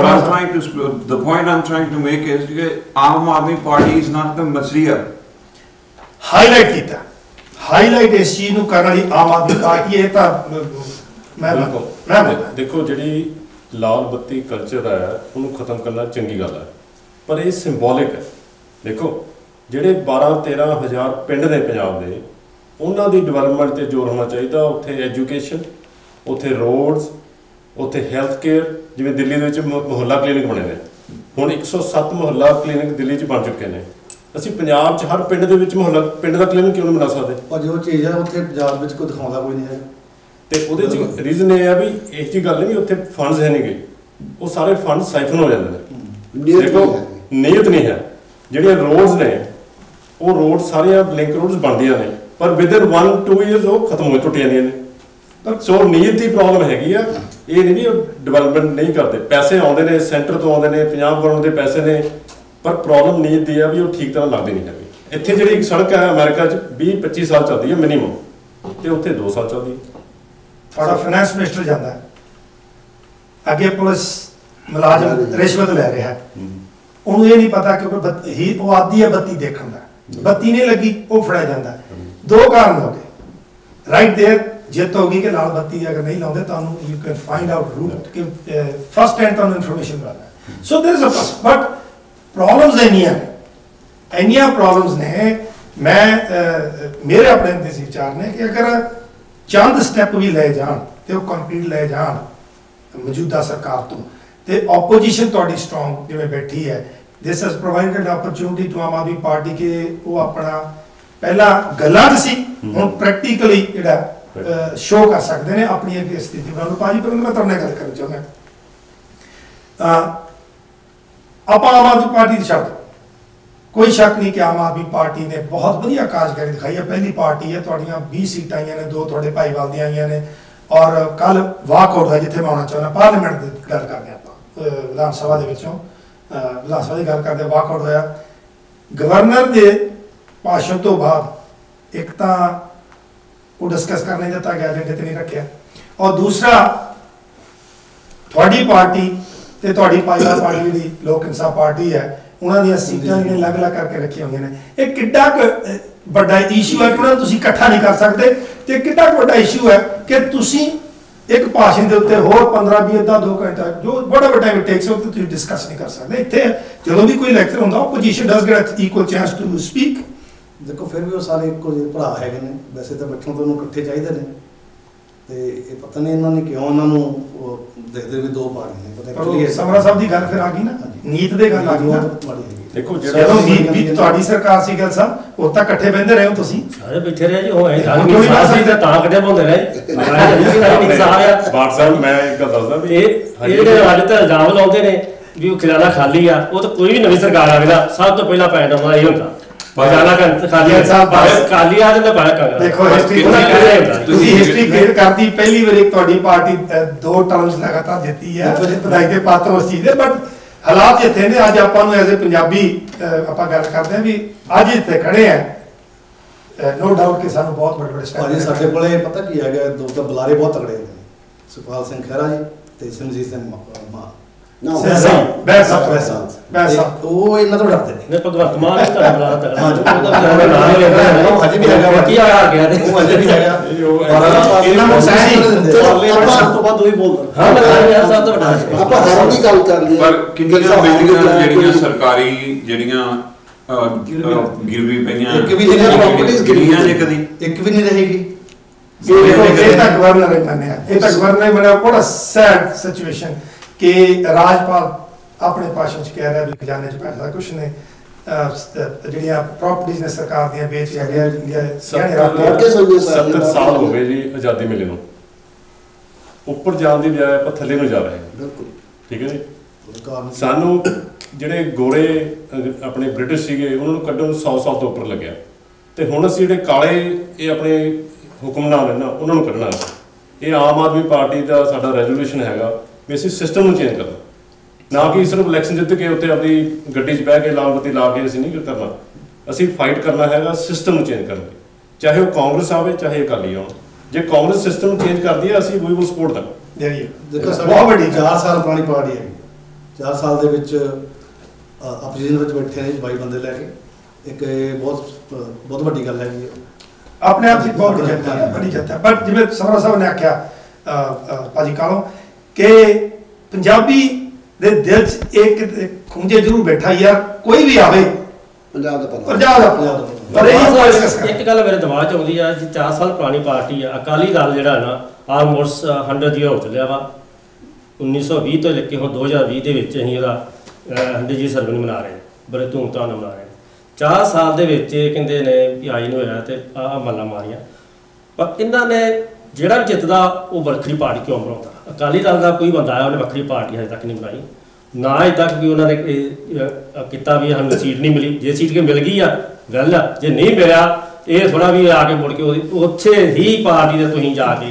the point I'm trying to make is ਕਿ Aam Aadmi Party is not the ਮਸਰੀਆ। ਹਾਈਲਾਈਟ ਕੀਤਾ, ਹਾਈਲਾਈਟ ਇਸ ਚੀਜ਼ ਨੂੰ ਕਰਨ ਵਾਲੀ ਆਮ ਆਦਮੀ ਪਾਰਟੀ। ਇਹ ਤਾਂ ਮੈਂ ਦੇਖੋ, ਜਿਹੜੀ ਲਾਲ ਬੱਤੀ ਕਲਚਰ ਹੈ ਉਹਨੂੰ ਖਤਮ ਕਰਨਾ ਚੰਗੀ ਗੱਲ ਹੈ, ਪਰ ਇਹ ਸਿੰਬੋਲਿਕ ਹੈ। ਦੇਖੋ, ਜਿਹੜੇ 12-13 ਹਜ਼ਾਰ ਪਿੰਡ ਨੇ ਪੰਜਾਬ ਦੇ, ਉਹਨਾਂ ਦੀ ਡਿਵੈਲਪਮੈਂਟ 'ਤੇ ਜ਼ੋਰ ਹੋਣਾ ਚਾਹੀਦਾ। ਉੱਥੇ ਐਜੂਕੇਸ਼ਨ, ਉੱਥੇ ਰੋਡਸ, ਉੱਥੇ ਹੈਲਥ ਕੇਅਰ। ਜਿਵੇਂ ਦਿੱਲੀ ਦੇ ਵਿੱਚ ਮੁਹੱਲਾ ਕਲੀਨਿਕ ਬਣੇ ਨੇ, ਹੁਣ 107 ਮੁਹੱਲਾ ਕਲੀਨਿਕ ਦਿੱਲੀ 'ਚ ਬਣ ਚੁੱਕੇ ਨੇ। ਅਸੀਂ ਪੰਜਾਬ 'ਚ ਹਰ ਪਿੰਡ ਦੇ ਵਿੱਚ ਪਿੰਡ ਦਾ ਕਲੀਨਿਕ ਕਿਉਂ ਨਹੀਂ ਬਣਾ ਸਕਦੇ? ਪਰ ਜੋ ਚੀਜ਼ ਹੈ ਉੱਥੇ ਪੰਜਾਬ ਵਿੱਚ ਕੋਈ ਦਿਖਾਉਂਦਾ ਕੋਈ ਨਹੀਂ ਹੈ। ਤੇ ਉਹਦੇ 'ਚ ਰੀਜ਼ਨ ਇਹ ਆ ਵੀ ਇਹ ਜੀ ਗੱਲ ਨਹੀਂ ਵੀ ਉੱਥੇ ਫੰਡਸ ਹੈ ਨਹੀਂ ਗਏ, ਉਹ ਸਾਰੇ ਫੰਡ ਸਾਈਫਨ ਹੋ ਜਾਂਦੇ ਨੇ। ਦੇਖੋ, ਨੀਅਤ ਨਹੀਂ ਹੈ। ਜਿਹੜੀਆਂ ਰੋਡਸ ਨੇ, ਉਹ ਰੋਡ ਸਾਰੀਆਂ ਲਿੰਕ ਰੋਡਸ ਬਣਦੀਆਂ ਨੇ, ਪਰ ਵਿਦਿਨ 1-2 ਇਅਰਸ ਉਹ ਖਤਮ ਹੋ ਟੁੱਟ ਜਾਂਦੀਆਂ ਨੇ। ਸੋ ਨੀਅਤ ਦੀ ਪ੍ਰੋਬਲਮ ਹੈਗੀ ਆ। ਇਹ ਨਹੀਂ ਉਹ ਡਿਵੈਲਪਮੈਂਟ ਨਹੀਂ ਕਰਦੇ, ਪੈਸੇ ਆਉਂਦੇ ਨੇ ਸੈਂਟਰ ਤੋਂ, ਆਉਂਦੇ ਨੇ ਪੰਜਾਬ ਗਵਰਨਮੈਂਟ ਦੇ ਪੈਸੇ ਨੇ, ਪਰ ਪ੍ਰੋਬਲਮ ਨੀਅਤ ਦੀ ਆ ਵੀ ਉਹ ਠੀਕ ਤਰ੍ਹਾਂ ਲੱਗਦੇ ਨਹੀਂ ਹੈਗੇ। ਇੱਥੇ ਜਿਹੜੀ ਇੱਕ ਸੜਕ ਹੈ ਅਮਰੀਕਾ 'ਚ 20-25 ਸਾਲ ਚੱਲਦੀ ਹੈ ਮਿਨੀਮਮ, ਤੇ ਉੱਥੇ 2 ਸਾਲ ਚੱਲਦੀ ਹੈ। ਤੁਹਾਡਾ ਫਾਈਨੈਂਸ ਮਿਨਿਸਟਰ ਜਾਂਦਾ ਹੈ, ਅੱਗੇ ਪੁਲਿਸ ਮੁਲਾਜ਼ਮ ਰਿਸ਼ਵਤ ਲੈ ਰਿਹਾ ਹੈ, ਉਹਨੂੰ ਇਹ ਨਹੀਂ ਪਤਾ ਕਿ ਉਹ ਆਦੀ ਹੈ ਬੱਤੀ ਦੇਖਣ ਦਾ, ਬੱਤੀ ਨਹੀਂ ਲੱਗੀ, ਉਹ ਫੜਿਆ ਜਾਂਦਾ। 2 ਕਾਰਨ ਹੋ ਗਏ, ਰਾਈਟ ਦੇਅਰ ਜਿੱਤ ਹੋ ਗਈ ਕਿ ਲਾਲ ਬੱਤੀ ਅਗਰ ਨਹੀਂ ਲਾਉਂਦੇ ਤੁਹਾਨੂੰ you can find out route ਕਿ ਫਸਟ ਹੈਂਡ ਤੁਹਾਨੂੰ ਇਨਫੋਰਮੇਸ਼ਨ ਮਿਲਦਾ। So there is a first, but problems ਇੰਨੀਆਂ ਪ੍ਰੋਬਲਮਸ ਨੇ। ਮੈਂ ਮੇਰੇ ਆਪਣੇ ਦੇਸੀ ਵਿਚਾਰ ਨੇ ਕਿ ਅਗਰ ਚੰਦ ਸਟੈਪ ਵੀ ਲੈ ਜਾਣ ਤੇ ਉਹ ਕੰਪਲੀਟ ਲੈ ਜਾਣ ਮੌਜੂਦਾ ਸਰਕਾਰ ਤੋਂ, ਤੇ ਆਪੋਜੀਸ਼ਨ ਤੁਹਾਡੀ ਸਟਰੋਂਗ ਜਿਵੇਂ ਬੈਠੀ ਹੈ, this has provided opportunity to Aam Aadmi Party ਕਿ ਉਹ ਆਪਣਾ ਪਹਿਲਾਂ ਗੱਲਾਂ 'ਚ ਸੀ, ਹੁਣ ਪ੍ਰੈਕਟੀਕਲੀ ਜਿਹੜਾ ਸ਼ੋਅ ਕਰ ਸਕਦੇ ਨੇ ਆਪਣੀ ਅੱਗੇ ਸਥਿਤੀ ਬਣਾਉਣ। ਭਾਜੀ ਪਰ ਮੈਂ ਤੁਹਾਡੇ ਨਾਲ ਗੱਲ ਕਰਨਾ ਚਾਹੁੰਦਾ, ਆਪਾਂ ਆਮ ਆਦਮੀ ਪਾਰਟੀ ਦੀ ਛੱਡ, ਕੋਈ ਸ਼ੱਕ ਨਹੀਂ ਕਿ ਆਮ ਆਦਮੀ ਪਾਰਟੀ ਨੇ ਬਹੁਤ ਵਧੀਆ ਕਾਰਜਕਾਰੀ ਦਿਖਾਈ ਹੈ। ਪਹਿਲੀ ਪਾਰਟੀ ਹੈ, ਤੁਹਾਡੀਆਂ 20 ਸੀਟਾਂ ਆਈਆਂ ਨੇ, 2 ਤੁਹਾਡੇ ਭਾਈਵਾਲ ਦੀਆਂ ਆਈਆਂ ਨੇ, ਔਰ ਕੱਲ ਵਾਕਆਊਟ ਹੋਇਆ ਜਿੱਥੇ ਮੈਂ ਆਉਣਾ ਚਾਹੁੰਦਾ, ਪਾਰਲੀਮੈਂਟ ਦੀ ਗੱਲ ਕਰਦੇ ਆਪਾਂ, ਵਿਧਾਨ ਸਭਾ ਦੇ ਵਿੱਚੋਂ ਵਿਧਾਨ ਸਭਾ ਦੀ ਗੱਲ ਕਰਦੇ ਵਾਕਆਊਟ ਹੋਇਆ। ਗਵਰਨਰ ਦੇ ਭਾਸ਼ਣ ਤੋਂ ਬਾਅਦ ਇੱਕ ਤਾਂ ਉਹ ਡਿਸਕਸ ਕਰਨ ਨਹੀਂ ਦਿੱਤਾ ਗਿਆ, ਏਜੰਡੇ ਤੇ ਨਹੀਂ ਰੱਖਿਆ, ਔਰ ਦੂਸਰਾ ਤੁਹਾਡੀ ਪਾਰਟੀ ਤੇ ਤੁਹਾਡੀ ਭਾਈਵਾਲ ਪਾਰਟੀ ਜਿਹੜੀ ਲੋਕ ਇਨਸਾਫ ਪਾਰਟੀ ਹੈ, ਉਹਨਾਂ ਦੀਆਂ ਸੀਟਾਂ ਜਿਹੜੀਆਂ ਅਲੱਗ-ਅਲੱਗ ਕਰਕੇ ਰੱਖੀਆਂ ਹੋਈਆਂ ਨੇ। ਇਹ ਕਿੱਡਾ ਵੱਡਾ ਇਸ਼ੂ ਹੈ ਕਿ ਉਹਨਾਂ ਨੂੰ ਤੁਸੀਂ ਇਕੱਠਾ ਨਹੀਂ ਕਰ ਸਕਦੇ, ਤੇ ਕਿੱਡਾ ਵੱਡਾ ਇਸ਼ੂ ਹੈ ਕਿ ਤੁਸੀਂ ਇੱਕ ਭਾਸ਼ਣ ਦੇ ਉੱਤੇ ਹੋਰ 15-20 ਅੱਧਾ 2 ਘੰਟਾ ਜੋ ਬੜਾ ਵੱਡਾ ਟਾਈਮ ਟੇਕਸ ਉਹ ਤੁਸੀਂ ਡਿਸਕਸ ਨਹੀਂ ਕਰ ਸਕਦੇ। ਇੱਥੇ ਜਦੋਂ ਵੀ ਕੋਈ ਲੈਕਚਰ ਹੁੰਦਾ opposition does get equal chance to speak. ਦੇਖੋ ਫਿਰ ਵੀ ਉਹ ਸਾਰੇ ਇੱਕੋ ਜਿਹੇ ਭਰਾ ਹੈਗੇ ਨੇ, ਵੈਸੇ ਤਾਂ ਬੱਚੋਂ ਤੋਂ ਉਹਨੂੰ ਇਕੱਠੇ ਚਾਹੀਦੇ ਨੇ, ਤੇ ਇਹ ਪਤਾ ਨਹੀਂ ਇਹਨਾਂ ਨੇ ਕਿਉਂ ਇਹਨਾਂ ਨੂੰ ਦੇਖਦੇ ਵੀ 2 ਪਾਰਟੀਆਂ ਨੇ। ਪਤਾ ਸਮਰਾ ਸਾਹਿਬ ਦੀ ਗੱਲ ਫਿਰ ਆ ਗਈ ਨਾ, ਨੀਤ ਦੇ ਗੱਲ ਆ ਗਈ ਨਾ। ਦੇਖੋ ਜਦੋਂ ਵੀ ਤੁਹਾਡੀ ਸਰਕਾਰ ਸੀ ਗੱਲ ਸਾਹਿਬ ਉਹ ਤਾਂ ਇਕੱਠੇ ਬਹਿੰਦੇ ਰਹੇ ਹੋ ਤੁਸੀਂ ਸਾਰੇ ਬੈਠੇ ਰਹੇ ਜੀ ਉਹ ਐ ਸੀ ਤੇ ਤਾਂ ਕੱਢੇ ਪਾਉਂਦੇ ਰਹੇ ਬਾਟ ਸਾਹਿਬ ਮੈਂ ਇੱਕ ਗੱਲ ਦੱਸਦਾ ਵੀ ਇਹ ਜਿਹੜੇ ਅੱਜ ਤਾਂ ਇਲਜ਼ਾਮ ਲਾਉਂਦੇ ਨੇ ਵੀ ਉਹ ਖਜ਼ਾਨਾ ਖਾਲੀ ਆ, ਉਹ ਤਾਂ ਕੋਈ ਵੀ ਨਵੀਂ ਸਰਕਾਰ ਆਵੇਗਾ ਸਭ ਤੋਂ ਪਹਿਲਾਂ ਪੈਂਟ ਆਉਂਦਾ ਇਹ ਹੁੰਦਾ ਖਜ਼ਾਨਾ ਖਾਲੀ ਆ ਜਾਂਦਾ ਬਾਹਰ। ਦੇਖੋ ਤੁਸੀਂ ਹਿਸਟਰੀ ਕ੍ਰੀਏਟ ਕਰਤੀ, ਪਹਿਲੀ ਵਾਰੀ ਤੁਹਾਡੀ ਪਾਰਟੀ 2 ਟਰਮਸ ਲਗਾਤਾਰ ਜਿੱਤੀ ਹੈ, ਵਧਾਈ ਦੇ ਪਾਤਰ ਉਸ ਚੀਜ਼ ਦੇ। ਬਟ ਹਾਲਾਤ ਇੱਥੇ ਨੇ ਅੱਜ ਆਪਾਂ ਨੂੰ ਐਜ਼ ਏ ਪੰਜਾਬੀ ਆਪਾਂ ਗੱਲ ਕਰਦੇ ਹਾਂ ਵੀ ਅੱਜ ਇੱਥੇ ਖੜੇ ਆ, ਨੋ ਡਾਊਟ ਕਿ ਸਾਨੂੰ ਬਹੁਤ ਵੱਡੇ ਭਾਜੀ ਸਾਡੇ ਕੋਲੇ ਪਤਾ ਕੀ ਹੈਗਾ, ਦੋ ਤਾਂ ਬੁਲਾਰੇ ਬਹੁਤ ਤਗੜੇ ਨੇ, ਸੁਖਪਾਲ ਸਿੰਘ ਖਹਿਰਾ ਜੀ ਤੇ ਸਿਮਰਜੀਤ ਸਿੰਘ ਮਾਨ ਉਹ ਇਹਨਾਂ ਤੋਂ ਡਰਦੇ ਨੇ। ਭਗਵੰਤ ਮਾਨ ਵੀ ਤੁਹਾਡਾ ਬੁਲਾਰਾ ਤਗੜਾ ਹਜੇ ਵੀ ਹੈਗਾ, ਕੀ ਆ ਗਿਆ ਤੇ ਉਹ ਹਜੇ ਵੀ ਹੈਗਾ। ਇਹਨਾਂ ਨੂੰ ਸਭ ਤੋਂ ਵੱਧ ਉਹੀ ਬੋਲਦਾ। ਹਾਂ ਮੈਂ ਯਾਰ ਸਭ ਤੋਂ ਵੱਡਾ ਆਪਾਂ ਹਰ ਦੀ ਗੱਲ ਕਰ ਲਈ, ਪਰ ਕਿੰਨੀਆਂ ਬਿਲਡਿੰਗਾਂ ਜਿਹੜੀਆਂ ਸਰਕਾਰੀ ਜਿਹੜੀਆਂ ਗਿਰਵੀ ਪਈਆਂ, ਇੱਕ ਵੀ ਜਿਹੜੀਆਂ ਪ੍ਰਾਪਰਟੀਆਂ ਗਿਰੀਆਂ ਨੇ ਕਦੀ ਇੱਕ ਵੀ ਨਹੀਂ ਰਹੇਗੀ। ਇਹ ਤਾਂ ਗਵਰਨਰ ਨੇ ਮੰਨਿਆ, ਇਹ ਤਾਂ ਗਵਰਨਰ ਨੇ ਮੰਨਿਆ। ਬੜਾ ਸੈਡ ਸਿਚੁਏਸ਼ਨ ਕਿ ਰਾਜਪਾਲ ਆਪਣੇ ਭਾਸ਼ਣ 'ਚ ਕਹਿ ਰਿਹਾ ਵੀ ਖਜ਼ਾਨੇ 'ਚ ਪੈਸਾ ਕੁਛ ਨੇ, ਜਿਹੜੀਆਂ ਪ੍ਰਾਪਰਟੀਆਂ ਨੇ ਸਰਕਾਰ ਦੀਆਂ ਵੇਚ ਕੇ ਗਿਆ 70 ਸਾਲ ਹੋ ਗਏ ਜੀ ਆਜ਼ਾਦੀ ਮਿਲੇ ਨੂੰ, ਉੱਪਰ ਜਾਣ ਦੀ ਬਜਾਏ ਆਪਾਂ ਥੱਲੇ ਨੂੰ ਜਾ ਰਹੇ ਹਾਂ। ਠੀਕ ਹੈ ਜੀ, ਸਾਨੂੰ ਜਿਹੜੇ ਗੋਰੇ ਆਪਣੇ ਬ੍ਰਿਟਿਸ਼ ਸੀਗੇ ਉਹਨਾਂ ਨੂੰ ਕੱਢਣ ਨੂੰ 100 ਸਾਲ ਤੋਂ ਉੱਪਰ ਲੱਗਿਆ, ਤੇ ਹੁਣ ਅਸੀਂ ਜਿਹੜੇ ਕਾਲੇ ਇਹ ਆਪਣੇ ਹੁਕਮਨਾਮ ਨੇ ਨਾ ਉਹਨਾਂ ਨੂੰ ਕੱਢਣਾ। ਇਹ ਆਮ ਆਦਮੀ ਪਾਰਟੀ ਦਾ ਸਾਡਾ ਰੈਜ਼ੋਲੂਸ਼ਨ ਹੈਗਾ ਵੀ ਅਸੀਂ ਸਿਸਟਮ ਨੂੰ ਚੇਂਜ ਕਰਨਾ, ਨਾ ਕਿ ਸਿਰਫ ਇਲੈਕਸ਼ਨ ਜਿੱਤ ਕੇ ਉੱਤੇ ਆਪਣੀ ਗੱਡੀ 'ਚ ਬਹਿ ਕੇ ਲਾਲਬੱਤੀ ਲਾ ਕੇ ਅਸੀਂ ਨਹੀਂ ਕਰਨਾ। ਅਸੀਂ ਫਾਈਟ ਕਰਨਾ ਹੈਗਾ ਸਿਸਟਮ ਨੂੰ ਚੇਂਜ ਕਰਨ ਲਈ, ਚਾਹੇ ਉਹ ਕਾਂਗਰਸ ਆਵੇ ਚਾਹੇ ਅਕਾਲੀ ਆਉਣ। ਜੇ ਕਾਂਗਰਸ ਸਿਸਟਮ ਨੂੰ ਚੇਂਜ ਕਰਦੀ ਹੈ ਅਸੀਂ ਵੀ ਵਿਲ ਸਪੋਰਟ ਦਾ। ਦੇਖੋ ਬਹੁਤ ਵੱਡੀ 4 ਸਾਲ ਪੁਰਾਣੀ ਪਾਰਟੀ ਹੈਗੀ, 4 ਸਾਲ ਦੇ ਵਿੱਚ ਆਪੋਜੀਸ਼ਨ ਵਿੱਚ ਬੈਠੇ ਨੇ 22 ਬੰਦੇ ਲੈ ਕੇ, ਇੱਕ ਬਹੁਤ ਵੱਡੀ ਗੱਲ ਹੈਗੀ ਹੈ। ਆਪਣੇ ਆਪ 'ਚ ਬਹੁਤ ਵੱਡੀ ਜੱਤਾ। ਪਰ ਜਿਵੇਂ ਸਮਰਾ ਸਾਹਿਬ ਨੇ ਆਖਿਆ ਭਾਜੀ ਕਾਲੋਂ ਕਿ ਪੰਜਾਬੀ ਦੇ ਦਿਲ 'ਚ ਇੱਕ ਖੂੰਜੇ ਜ਼ਰੂਰ ਬੈਠਾ ਯਾਰ, ਕੋਈ ਵੀ ਆਵੇ ਪੰਜਾਬ ਦਾ ਪਰ ਇੱਕ ਗੱਲ ਮੇਰੇ ਦਿਮਾਗ 'ਚ ਆਉਂਦੀ ਆ, 4 ਸਾਲ ਪੁਰਾਣੀ ਪਾਰਟੀ ਆ ਅਕਾਲੀ ਦਲ ਜਿਹੜਾ ਨਾ ਆਲਮੋਸਟ 100 ਈਅਰ ਹੋ ਚੱਲਿਆ ਵਾ। 1920 ਤੋਂ ਲੈ ਕੇ ਹੁਣ 2020 ਦੇ ਵਿੱਚ ਅਸੀਂ ਇਹਦਾ 100 ਸਰਵਨ ਮਨਾ ਰਹੇ, ਬੜੇ ਧੂਮਧਾਮ ਨਾਲ ਮਨਾ ਰਹੇ। 4 ਸਾਲ ਦੇ ਵਿੱਚ ਕਹਿੰਦੇ ਨੇ ਕਿ ਆਈ ਨੂੰ ਹੋਇਆ ਤੇ ਆਹ ਮੱਲਾਂ ਮਾਰੀਆਂ, ਪਰ ਇਹਨਾਂ ਨੇ ਜਿਹੜਾ ਵੀ ਜਿੱਤਦਾ ਉਹ ਵੱਖਰੀ ਪਾਰਟੀ ਕਿਉਂ ਬਣਾਉਂਦਾ? ਅਕਾਲੀ ਦਲ ਦਾ ਕੋਈ ਬੰਦਾ ਆਇਆ ਉਹਨੇ ਵੱਖਰੀ ਪਾਰਟੀ ਹਜੇ ਤੱਕ ਨਹੀਂ ਬਣਾਈ, ਨਾ ਅਜੇ ਤੱਕ ਵੀ ਉਹਨਾਂ ਨੇ ਕੀਤਾ ਵੀ ਸਾਨੂੰ ਸੀਟ ਨਹੀਂ ਮਿਲੀ। ਜੇ ਸੀਟ ਕੇ ਮਿਲ ਗਈ ਆ ਗੱਲ ਆ, ਜੇ ਨਹੀਂ ਮਿਲਿਆ ਇਹ ਥੋੜਾ ਵੀ ਆ ਕੇ ਮੁੜ ਕੇ ਉੱਥੇ ਹੀ ਪਾਰਟੀ ਦੇ ਤੁਸੀਂ ਜਾ ਕੇ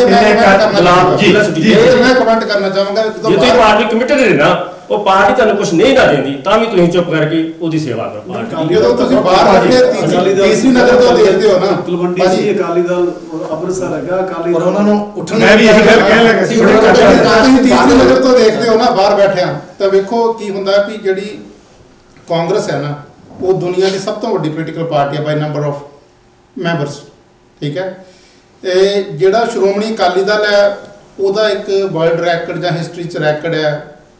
ਮੈਂ ਕਮੈਂਟ ਕਰਨਾ ਚਾਹਾਂਗਾ, ਜੇ ਤੁਸੀਂ ਪਾਰਟੀ ਕਮਿਟਡ ਨੇ ਨਾ, ਉਹ ਪਾਰਟੀ ਤੁਹਾਨੂੰ ਕੁਝ ਨਹੀਂ ਨਾ ਦਿੰਦੀ ਤਾਂ ਵੀ ਤੁਸੀਂ ਚੁੱਪ ਕਰਕੇ ਉਹਦੀ ਸੇਵਾ ਕਰੋ। ਪਾਰਟੀ ਜਦੋਂ ਤੁਸੀਂ ਬਾਹਰ ਤੀਸਰੀ ਨਜ਼ਰ ਤੋਂ ਦੇਖਦੇ ਹੋ ਨਾ, ਤਲਵੰਡੀ ਸੀ ਅਕਾਲੀ ਦਲ ਅੰਮ੍ਰਿਤਸਰ ਹੈਗਾ ਅਕਾਲੀ, ਪਰ ਉਹਨਾਂ ਨੂੰ ਉੱਠਣ ਮੈਂ ਵੀ ਇਹੀ ਗੱਲ ਕਹਿਣ ਲੱਗਾ ਸੀ, ਤੀਸਰੀ ਨਜ਼ਰ ਤੋਂ ਦੇਖਦੇ ਹੋ ਨਾ ਬਾਹਰ ਬੈਠਿਆਂ, ਤਾਂ ਵੇਖੋ ਕੀ ਹੁੰਦਾ ਵੀ ਜਿਹੜੀ ਕਾਂਗਰਸ ਹੈ ਨਾ ਉਹ ਦੁਨੀਆ ਦੀ ਸਭ ਤੋਂ ਵੱਡੀ ਪੋਲੀਟੀਕਲ ਪਾਰਟੀ ਹੈ ਬਾਈ ਨੰਬਰ ਆਫ ਮੈਂਬਰਸ। ਠੀਕ ਹੈ, ਇਹ ਜਿਹੜਾ ਸ਼੍ਰੋਮਣੀ ਅਕਾਲੀ ਦਲ ਹੈ ਉਹਦਾ ਇੱਕ ਵਰਲਡ ਰੈਕਡ ਜਾਂ ਹਿਸਟਰੀ 'ਚ ਰੈਕਡ ਹੈ